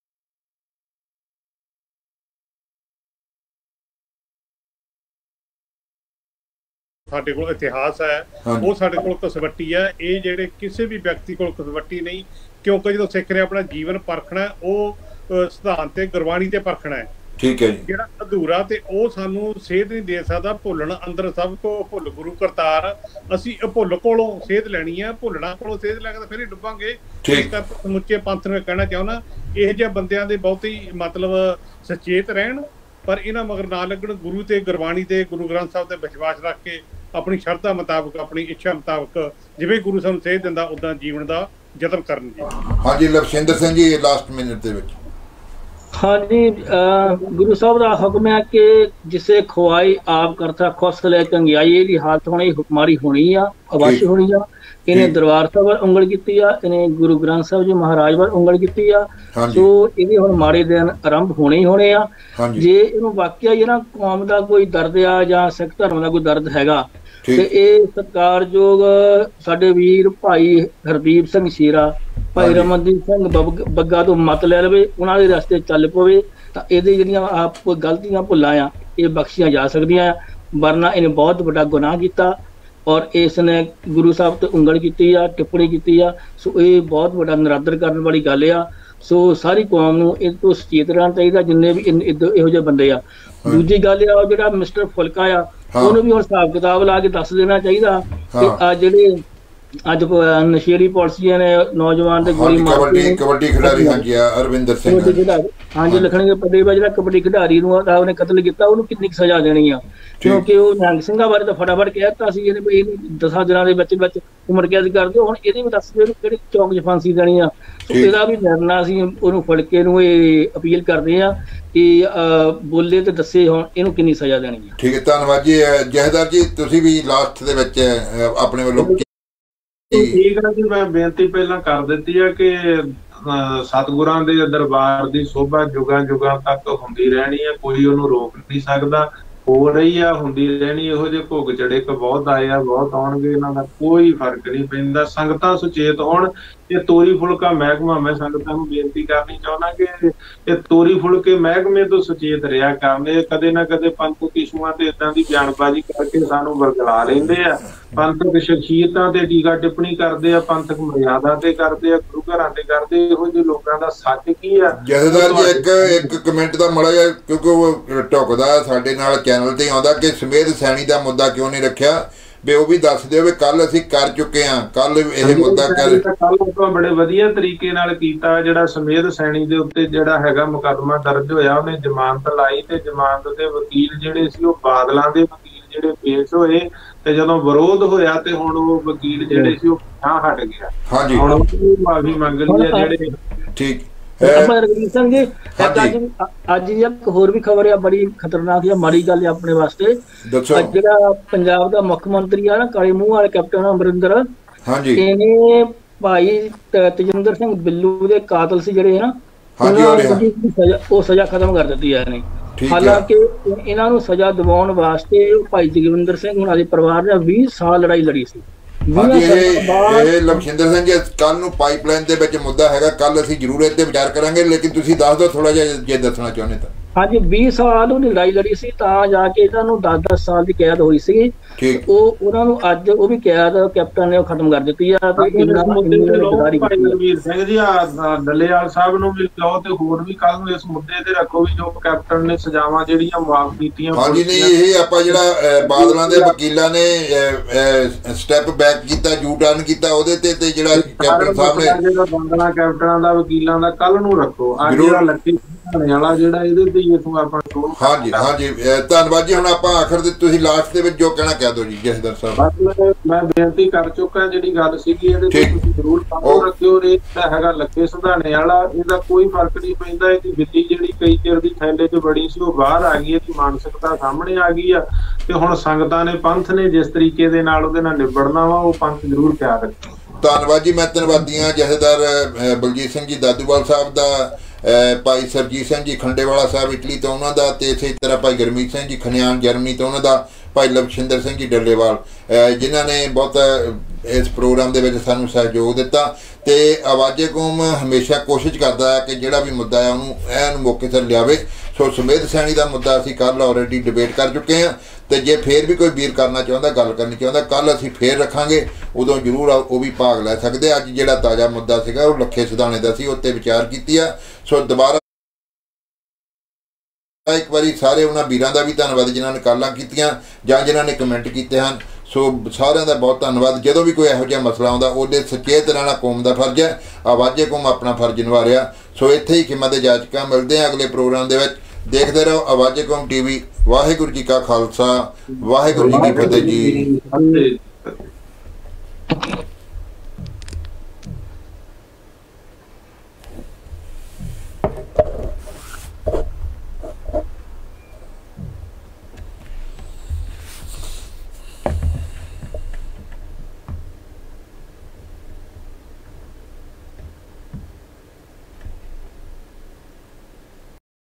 ਸਾਡੇ ਕੋਲ ਇਤਿਹਾਸ ਹੈ ਉਹ ਸਾਡੇ ਕੋਲ ਕਸਵੱਟੀ ਹੈ। ਇਹ ਜਿਹੜੇ ਕਿਸੇ ਵੀ ਵਿਅਕਤੀ ਕੋਲ ਕਸਵੱਟੀ ਨਹੀਂ, ਕਿਉਂਕਿ ਜਦੋਂ ਸਿੱਖ ਨੇ ਆਪਣਾ ਜੀਵਨ ਪਰਖਣਾ ਉਹ ਸਿਧਾਂਤ ਤੇ ਗੁਰਬਾਣੀ ਤੇ ਪਰਖਣਾ ਹੈ। ਠੀਕ ਹੈ ਜੀ। ਜਿਹੜਾ ਅਧੂਰਾ ਤੇ ਉਹ ਸਾਨੂੰ ਸੇਧ ਨਹੀਂ ਦੇ ਸਕਦਾ। ਭੁੱਲਣ ਅੰਦਰ ਸਭ ਕੋ ਭੁੱਲ ਗੁਰੂ ਕਰਤਾਰ। ਅਸੀਂ ਭੁੱਲ ਕੋਲੋਂ ਸੇਧ ਲੈਣੀ ਹੈ, ਭੁੱਲਣਾ ਕੋਲੋਂ ਸੇਧ ਲੈ ਕੇ ਤਾਂ ਫਿਰ ਹੀ ਡੁੱਬਾਂਗੇ। ਇਸ ਕਰਕੇ ਸਮੁੱਚੇ ਪੰਥ ਨੂੰ ਕਹਿਣਾ ਚਾਹੁੰਦਾ ਇਹੋ ਜਿਹੇ ਬੰਦਿਆਂ ਦੇ ਬਹੁਤੀ ਮਤਲਬ ਸੁਚੇਤ ਰਹਿਣ, ਪਰ ਇਹਨਾਂ ਮਗਰ ਨਾ ਲੱਗਣ। ਗੁਰੂ ਤੇ ਗੁਰਬਾਣੀ ਤੇ ਗੁਰੂ ਗ੍ਰੰਥ ਸਾਹਿਬ ਤੇ ਵਿਸ਼ਵਾਸ ਰੱਖ ਕੇ ਆਪਣੀ ਸ਼ਰਧਾ ਮੁਤਾਬਕ ਆਪਣੀ ਇੱਛਾ ਮੁਤਾਬਕ ਜਿਵੇਂ ਗੁਰੂ ਸਾਨੂੰ ਸੇਧ ਦਿੰਦਾ ਉਦਾਂ ਜੀਵਨ ਦਾ ਯਤਨ ਕਰਨ ਜੀ। ਹਾਂਜੀ ਲਵਸ਼ਿੰਦਰ ਸਿੰਘ ਜੀ ਲਾਸਟ ਮਿੰਟ ਦੇ ਵਿੱਚ। ਹਾਂਜੀ ਗੁਰੂ ਸਾਹਿਬ ਦਾ ਹੁਕਮ ਹੈ ਕਿ ਜਿਸੇ ਖਵਾਈ ਆਪ ਕਰਤਾ ਖੁਸ ਲੈ ਚੰਗਿਆਈ। ਇਹਦੀ ਹਾਲਤ ਹੋਣੀ ਮਾੜੀ ਹੋਣੀ ਆ, ਅਵਸ਼ ਹੋਣੀ ਆ। ਇਹਨੇ ਦਰਬਾਰ ਸਾਹਿਬ ਵੱਲ ਉਂਗਲ ਕੀਤੀ ਆ, ਇਹਨੇ ਗੁਰੂ ਗ੍ਰੰਥ ਸਾਹਿਬ ਜੀ ਮਹਾਰਾਜ ਵੱਲ ਉਂਗਲ ਕੀਤੀ ਆ। ਸੋ ਇਹਦੇ ਹੁਣ ਮਾੜੇ ਦਿਨ ਆਰੰਭ ਹੋਣੇ ਹੀ ਹੋਣੇ ਆ। ਜੇ ਇਹਨੂੰ ਵਾਕਿਆ ਹੀ ਨਾ ਕੌਮ ਦਾ ਕੋਈ ਦਰਦ ਆ ਜਾਂ ਸਿੱਖ ਧਰਮ ਦਾ ਕੋਈ ਦਰਦ ਹੈਗਾ ਤੇ ਇਹ ਸਤਿਕਾਰਯੋਗ ਸਾਡੇ ਵੀਰ ਭਾਈ ਹਰਦੀਪ ਸਿੰਘ ਸ਼ੀਰਾ, ਭਾਈ ਰਮਨਦੀਪ ਸਿੰਘ ਬੱਗਾ ਤੋਂ ਮਤ ਲੈ ਲਵੇ, ਉਹਨਾਂ ਦੇ ਰਸਤੇ ਚੱਲ ਪਵੇ ਤਾਂ ਇਹਦੇ ਜਿਹੜੀਆਂ ਆਪ ਗਲਤੀਆਂ ਭੁੱਲਾਂ ਆ ਇਹ ਬਖਸ਼ੀਆਂ ਜਾ ਸਕਦੀਆਂ ਆ। ਵਰਨਾ ਇਹਨੇ ਬਹੁਤ ਵੱਡਾ ਗੁਨਾਹ ਕੀਤਾ ਔਰ ਇਸ ਨੇ ਗੁਰੂ ਸਾਹਿਬ ਤੇ ਉਂਗਲ ਕੀਤੀ ਆ, ਟਿੱਪਣੀ ਕੀਤੀ ਆ। ਸੋ ਇਹ ਬਹੁਤ ਵੱਡਾ ਨਿਰਾਦਰ ਕਰਨ ਵਾਲੀ ਗੱਲ ਆ। ਸੋ ਸਾਰੀ ਕੌਮ ਨੂੰ ਇਹ ਤੋਂ ਸੁਚੇਤ ਰਹਿਣਾ ਚਾਹੀਦਾ ਜਿੰਨੇ ਵੀ ਇਹੋ ਜਿਹੇ ਬੰਦੇ ਆ। ਦੂਜੀ ਗੱਲ ਆ ਜਿਹੜਾ ਮਿਸਟਰ ਫੁਲਕਾ ਆ ਉਹਨੂੰ ਵੀ ਹੁਣ ਹਿਸਾਬ ਕਿਤਾਬ ਲਾ ਕੇ ਦੱਸ ਦੇਣਾ ਚਾਹੀਦਾ ਕਿ ਆ ਜਿਹੜੇ ਅੱਜ ਨਸ਼ੇੜੀ ਪਾਲਿਸੀਆਂ ਨੇ ਨੌਜਵਾਨ ਤੇ ਗੋਲੀ ਮਾਰ ਕੇ ਕਬੱਡੀ ਖਿਡਾਰੀ ਹਾਂਜੀ ਅਰਵਿੰਦਰ ਸਿੰਘ ਹਾਂਜੀ ਲਿਖਣਗੇ ਪੱਦੇ ਜਿਹੜਾ ਕਬੱਡੀ ਖਿਡਾਰੀ ਨੂੰ ਉਹਨੇ ਕਤਲ ਕੀਤਾ ਉਹਨੂੰ ਕਿੰਨੀ ਸਜ਼ਾ ਦੇਣੀ ਆ, ਕਿਉਂਕਿ ਉਹ ਨਿਹੰਗ ਸਿੰਘਾਂ ਬਾਰੇ ਤਾਂ ਫਟਾਫਟ ਕਹਿ ਦਿੱਤਾ ਸੀ ਇਹਨੇ ਵੀ ਦਸਾਂ ਦਿਨਾਂ ਦੇ ਵਿੱਚ ਵਿੱਚ ਉਮਰ ਕੈਦ ਕਰ ਦਿਓ। ਹੁਣ ਇਹਦੇ ਵੀ ਦੱਸ ਦਿਓ ਕਿਹੜੇ ਚੌਂਕ 'ਚ ਫਾਂਸੀ ਦੇਣੀ ਆ। ਇਹਦਾ ਵੀ ਨਿਰਣਾ ਅਸੀਂ ਉਹਨੂੰ ਫੜਕੇ ਨੂੰ ਇਹ ਅਪੀਲ ਕਰਦੇ ਆ ਕਿ ਬੋਲੇ ਤੇ ਦੱਸੇ ਹੁਣ ਇਹਨੂੰ ਕਿੰਨੀ ਸਜ਼ਾ ਦੇਣੀ ਆ। ਠੀਕ ਹੈ ਧੰਨਵਾਦ ਜੀ। ਜਹੇਦਾਰ ਜੀ ਤੁਸੀਂ ਵੀ ਲਾਸਟ ਦੇ ਵਿੱਚ ਆਪਣੇ ਵੱਲੋਂ ਠੀਕ ਹੈ ਜੀ। ਮੈਂ ਬੇਨਤੀ ਪਹਿਲਾਂ ਕਰ ਦਿੱਤੀ ਆ ਕਿ ਸਤਿਗੁਰਾਂ ਦੇ ਦਰਬਾਰ ਦੀ ਸੋਭਾ ਜੁਗਾਂ ਜੁਗਾਂ ਤੱਕ ਹੁੰਦੀ ਰਹਿਣੀ ਹੈ, ਕੋਈ ਉਹਨੂੰ ਰੋਕ ਨਹੀਂ ਸਕਦਾ। ਹੋ ਰਹੀ ਆ, ਹੁੰਦੀ ਰਹਿਣੀ। ਇਹੋ ਜਿਹੇ ਭੋਗ ਚੜੇ ਕ ਬਹੁਤ ਆਏ ਆ, ਬਹੁਤ ਆਉਣਗੇ, ਇਹਨਾਂ ਦਾ ਕੋਈ ਫਰਕ ਨਹੀਂ ਪੈਂਦਾ। ਸੰਗਤਾਂ ਸੁਚੇਤ ਹੋਣ ਇਹ ਤੋਰੀ ਫੁਲਕਾ ਮਹਿਕਮਾ, ਮੈਂ ਸੰਗਤਾਂ ਨੂੰ ਬੇਨਤੀ ਕਰਨੀ ਚਾਹੁੰਦਾ ਕਿ ਇਹ ਤੋਰੀ ਫੁਲਕੇ ਮਹਿਕਮੇ ਤੋਂ ਸੁਚੇਤ ਰਿਹਾ ਕਰਨੇ। ਕਦੇ ਨਾ ਕਦੇ ਪੰਥਕ ਇਸ਼ੂਆਂ ਤੇ ਇਦਾਂ ਦੀ ਬਿਆਨਬਾਜ਼ੀ ਕਰਕੇ ਸਾਨੂੰ ਵਰਗਲਾ ਲੈਂਦੇ ਆ, ਪੰਥਕ ਸ਼ਖਸੀਅਤਾਂ ਤੇ ਟੀਕਾ ਟਿੱਪਣੀ ਕਰਦੇ ਆ, ਪੰਥਕ ਮਰਿਆਦਾ ਤੇ ਕਰਦੇ ਆ, ਗੁਰੂ ਘਰਾਂ ਤੇ ਕਰਦੇ। ਇਹੋ ਜਿਹੇ ਲੋਕਾਂ ਦਾ ਸੱਚ ਕੀ ਆ? ਜਥੇਦਾਰ ਜੀ ਇੱਕ ਇੱਕ ਕਮੈਂਟ ਦਾ ਮਾੜਾ ਜਿਹਾ, ਕਿਉਂਕਿ ਉਹ ਢੁਕਦਾ ਸਾਡੇ ਨਾਲ ਚੈਨਲ ਤੇ ਆਉਂਦਾ ਕਿ ਸਮੇਧ ਸੈਣੀ ਦਾ ਮੁੱਦਾ ਕਿਉਂ ਨਹੀਂ ਰੱਖਿਆ, ਵੀ ਉਹ ਵੀ ਦੱਸ ਦਿਓ ਵੀ ਕੱਲ ਅਸੀਂ ਕਰ ਚੁੱਕੇ ਹਾਂ, ਕੱਲ ਇਹ ਮੁੱਦਾ ਕਰ ਕੱਲ ਆਪਾਂ ਬੜੇ ਵਧੀਆ ਤਰੀਕੇ ਨਾਲ ਕੀਤਾ। ਜਿਹੜਾ ਸਮੇਧ ਸੈਣੀ ਦੇ ਉੱਤੇ ਜਿਹੜਾ ਹੈਗਾ ਮੁਕੱਦਮਾ ਦਰਜ ਹੋਇਆ, ਉਹਨੇ ਜ਼ਮਾਨਤ ਲਾਈ ਤੇ ਜ਼ਮਾਨਤ ਦੇ ਵਕੀਲ ਜਿਹੜੇ ਸੀ ਉਹ ਬਾਦਲਾਂ ਦੇ ਵਕੀਲ ਜਿਹੜੇ ਪੇਸ਼ ਹੋਏ, ਤੇ ਜਦੋਂ ਵਿਰੋਧ ਹੋਇਆ ਤੇ ਹੁਣ ਉਹ ਵਕੀਲ ਜਿਹੜੇ ਸੀ ਉਹ ਨਾ ਹਟ ਗਿਆ। ਹਾਂਜੀ, ਹੁਣ ਉਹ ਮਾਫੀ ਮੰਗ ਲਈ ਆ ਜਿਹੜੇ। ਠੀਕ ਰਘਵੀਰ ਸਿੰਘ ਜੀ, ਅੱਜ ਦੀ ਇੱਕ ਹੋਰ ਵੀ ਖਬਰ ਆ, ਬੜੀ ਖਤਰਨਾਕ ਆ, ਮਾੜੀ ਗੱਲ ਆ ਆਪਣੇ ਵਾਸਤੇ। ਜਿਹੜਾ ਪੰਜਾਬ ਦਾ ਮੁੱਖ ਮੰਤਰੀ ਆ ਨਾ, ਕਾਲੇ ਮੂੰਹ ਵਾਲੇ ਕੈਪਟਨ ਅਮਰਿੰਦਰ, ਇਹਨੇ ਭਾਈ ਤੇਜਿੰਦਰ ਸਿੰਘ ਬਿੱਲੂ ਦੇ ਕਾਤਲ ਸੀ ਜਿਹੜੇ ਨਾ, ਉਹ ਸਜ਼ਾ ਖਤਮ ਕਰ ਦਿੱਤੀ ਹੈ ਇਹਨੇ। ਹਾਲਾਂਕਿ ਇਹਨਾਂ ਨੂੰ ਸਜ਼ਾ ਦਿਵਾਉਣ ਵਾਸਤੇ ਭਾਈ ਜਗਵਿੰਦਰ ਸਿੰਘ ਉਹਨਾਂ ਦੇ ਪਰਿਵਾਰ ਨੇ ਵੀਹ ਸਾਲ ਲੜਾਈ ਲੜੀ ਸੀ। ਹਾਂਜੀ, ਇਹ ਲਖਵਿੰਦਰ ਸਿੰਘ ਜੀ, ਕੱਲ ਨੂੰ ਪਾਈਪਲਾਈਨ ਦੇ ਵਿੱਚ ਮੁੱਦਾ ਹੈਗਾ, ਕੱਲ ਅਸੀਂ ਜ਼ਰੂਰ ਇਹ ਤੇ ਵਿਚਾਰ ਕਰਾਂਗੇ, ਲੇਕਿਨ ਤੁਸੀਂ ਦੱਸ ਦਿਓ ਥੋੜਾ ਜਿਹਾ ਜੇ ਦੱਸਣਾ ਚਾਹੁੰਦੇ ਤਾਂ। ਹਾਂਜੀ, ਵੀਹ ਸਾਲ ਉਹਨੇ ਲੜਾਈ ਲੜੀ ਸੀ, ਤਾਂ ਜਾ ਕੇ ਇਹਨਾਂ ਨੂੰ ਦਸ ਦਸ ਸਾਲ ਦੀ ਕੈਦ ਹੋਈ ਸੀ। ਉਹ ਉਹਨਾਂ ਨੂੰ ਅੱਜ ਉਹ ਵੀ ਕੈਦ ਕੈਪਟਨ ਨੇ ਉਹ ਖਤਮ ਕਰ ਦਿੱਤੀ ਆ। ਰਘਵੀਰ ਸਿੰਘ ਜੀ, ਡੱਲੇਵਾਲ ਸਾਹਿਬ ਨੂੰ ਵੀ ਲਓ ਤੇ ਹੋਰ ਵੀ ਕੱਲ ਨੂੰ ਇਸ ਮੁੱਦੇ ਤੇ ਰੱਖੋ ਵੀ ਜੋ ਕੈਪਟਨ ਨੇ ਸਜ਼ਾਵਾਂ ਜਿਹੜੀਆਂ ਮਾਫ ਕੀਤੀਆਂ। ਹਾਂਜੀ, ਨਹੀਂ ਇਹ ਆਪਾਂ ਜਿਹੜਾ ਬਾਦਲਾਂ ਦੇ ਵਕੀਲਾਂ ਨੇ ਸਟੈਪ ਬੈਕ ਕੀਤਾ, ਯੂ ਟਰਨ ਕੀਤਾ, ਉਹਦੇ ਤੇ ਤੇ ਜਿਹੜਾ ਕੈਪਟਨ ਸਾਹਿਬ ਨੇ ਬਾਦਲਾਂ ਕੈਪਟਨਾਂ ਦਾ ਵਕੀਲਾਂ ਦਾ ਕੱਲ ਨੂੰ ਰੱਖੋ। ਅੱਜ ਜਿਹੜਾ ਲੱਕੀ ਵਾਲਾ ਜਿਹੜਾ ਇਹਦੇ ਤੇ ਹਾਂਜੀ ਹਾਂਜੀ ਧੰਨਵਾਦ ਜੀ। ਹੁਣ ਆਪਾਂ ਆਖਰ ਦੇ ਤੁਸੀਂ ਲਾਸਟ ਦੇ ਵਿੱਚ ਜੋ ਕਹਿਣਾ ਕਹਿ ਦਿਓ ਜੀ ਜਥੇਦਾਰ ਸਾਹਿਬ। ਮੈਂ ਬੇਨਤੀ ਕਰ ਚੁੱਕਾ, ਜਿਹੜੀ ਗੱਲ ਸੀਗੀ ਇਹਦੇ ਤੇ ਤੁਸੀਂ ਜ਼ਰੂਰ ਫਾਲੋ ਰੱਖਿਓ। ਇਹ ਹੈਗਾ ਲੱਕੇ ਸੁਧਾਣੇ ਵਾਲਾ, ਇਹਦਾ ਕੋਈ ਫਰਕ ਨਹੀਂ ਪੈਂਦਾ। ਇਹਦੀ ਬਿੱਲੀ ਜਿਹੜੀ ਕਈ ਚਿਰ ਦੀ ਥੈਲੇ 'ਚ ਬੜੀ ਸੀ ਉਹ ਬਾਹਰ ਆ ਗਈ, ਇਹਦੀ ਮਾਨਸਿਕਤਾ ਸਾਹਮਣੇ ਆ ਗਈ ਆ, ਤੇ ਹੁਣ ਸੰਗਤਾਂ ਨੇ, ਪੰਥ ਨੇ ਜਿਸ ਤਰੀਕੇ ਦੇ ਨਾਲ ਉਹਦੇ ਨਾਲ ਨਿਬੜਨਾ ਵਾ, ਉਹ ਪੰਥ ਜ਼ਰੂਰ ਖਿਆਲ ਰੱਖੇ। ਧੰਨਵਾਦ ਜੀ। ਮੈਂ ਧੰਨਵਾਦੀ ਹਾਂ ਜਥੇਦਾਰ ਬਲਜੀਤ ਸਿੰਘ ਜੀ ਦਾਦੂਵਾਲ ਸਾਹਿਬ ਦਾ, ਭਾਈ ਸਰਜੀਤ ਸਿੰਘ ਜੀ ਖੰਡੇਵਾਲਾ ਸਾਹਿਬ ਇਟਲੀ ਤੋਂ ਉਹਨਾਂ ਦਾ, ਤੇ ਇਸੇ ਤਰ੍ਹਾਂ ਭਾਈ ਗੁਰਮੀਤ ਸਿੰਘ ਜੀ ਖਨਿਆਣ ਜਰਮਨੀ ਤੋਂ ਉਹਨਾਂ ਦਾ, ਭਾਈ ਲਵਿੰਦਰ ਸਿੰਘ ਜੀ ਡੱਲੇਵਾਲ, ਜਿਨ੍ਹਾਂ ਨੇ ਬਹੁਤ ਇਸ ਪ੍ਰੋਗਰਾਮ ਦੇ ਵਿੱਚ ਸਾਨੂੰ ਸਹਿਯੋਗ ਦਿੱਤਾ। ਤੇ ਆਵਾਜ਼ੇ ਕੌਮ ਹਮੇਸ਼ਾ ਕੋਸ਼ਿਸ਼ ਕਰਦਾ ਹੈ ਕਿ ਜਿਹੜਾ ਵੀ ਮੁੱਦਾ ਹੈ ਉਹਨੂੰ ਐਨ ਮੌਕੇ ਸਿਰ ਲਿਆਵੇ। ਸੋ ਸਮੇਧ ਸੈਣੀ ਦਾ ਮੁੱਦਾ ਅਸੀਂ ਕੱਲ੍ਹ ਆਲਰੇਡੀ ਡਿਬੇਟ ਕਰ ਚੁੱਕੇ ਹਾਂ, ਤੇ ਜੇ ਫੇਰ ਵੀ ਕੋਈ ਵੀਰ ਕਰਨਾ ਚਾਹੁੰਦਾ, ਗੱਲ ਕਰਨੀ ਚਾਹੁੰਦਾ, ਕੱਲ੍ਹ ਅਸੀਂ ਫੇਰ ਰੱਖਾਂਗੇ, ਉਦੋਂ ਜ਼ਰੂਰ ਉਹ ਵੀ ਭਾਗ ਲੈ ਸਕਦੇ। ਅੱਜ ਜਿਹੜਾ ਤਾਜ਼ਾ ਮੁੱਦਾ ਸੀਗਾ ਉਹ ਲੱਖੇ ਸਿਧਾਣੇ ਦਾ ਸੀ, ਉੱਤੇ ਵਿਚਾਰ ਕੀਤੀ ਆ। ਸੋ ਦੁਬਾਰਾ ਇੱਕ ਵਾਰੀ ਸਾਰੇ ਉਹਨਾਂ ਵੀਰਾਂ ਦਾ ਵੀ ਧੰਨਵਾਦ ਜਿਨ੍ਹਾਂ ਨੇ ਕਾਲਾਂ ਕੀਤੀਆਂ ਜਾਂ ਜਿਨ੍ਹਾਂ ਨੇ ਕਮੈਂਟ ਕੀਤੇ ਹਨ। ਸੋ ਸਾਰਿਆਂ ਦਾ ਬਹੁਤ ਧੰਨਵਾਦ। ਜਦੋਂ ਵੀ ਕੋਈ ਇਹੋ ਜਿਹਾ ਮਸਲਾ ਆਉਂਦਾ, ਉਹਦੇ ਸੁਚੇਤ ਰਹਿਣਾ ਕੌਮ ਦਾ ਫਰਜ਼ ਹੈ। ਆਵਾਜ਼ੇ ਕੌਮ ਆਪਣਾ ਫਰਜ਼ ਨਿਭਾ ਰਿਹਾ। ਸੋ ਇੱਥੇ ਹੀ ਖਿਮਾ ਦੇ ਜਾਚਕਾਂ ਮਿਲਦੇ ਹਾਂ ਅਗਲੇ ਪ੍ਰੋਗਰਾਮ ਦੇ ਵਿੱਚ। ਦੇਖਦੇ ਰਹੋ ਆਵਾਜ਼ੇ ਕੌਮ ਟੀਵੀ। ਵਾਹਿਗੁਰੂ ਜੀ ਕਾ ਖਾਲਸਾ, ਵਾਹਿਗੁਰੂ ਜੀ ਕੀ ਫਤਿਹ ਜੀ।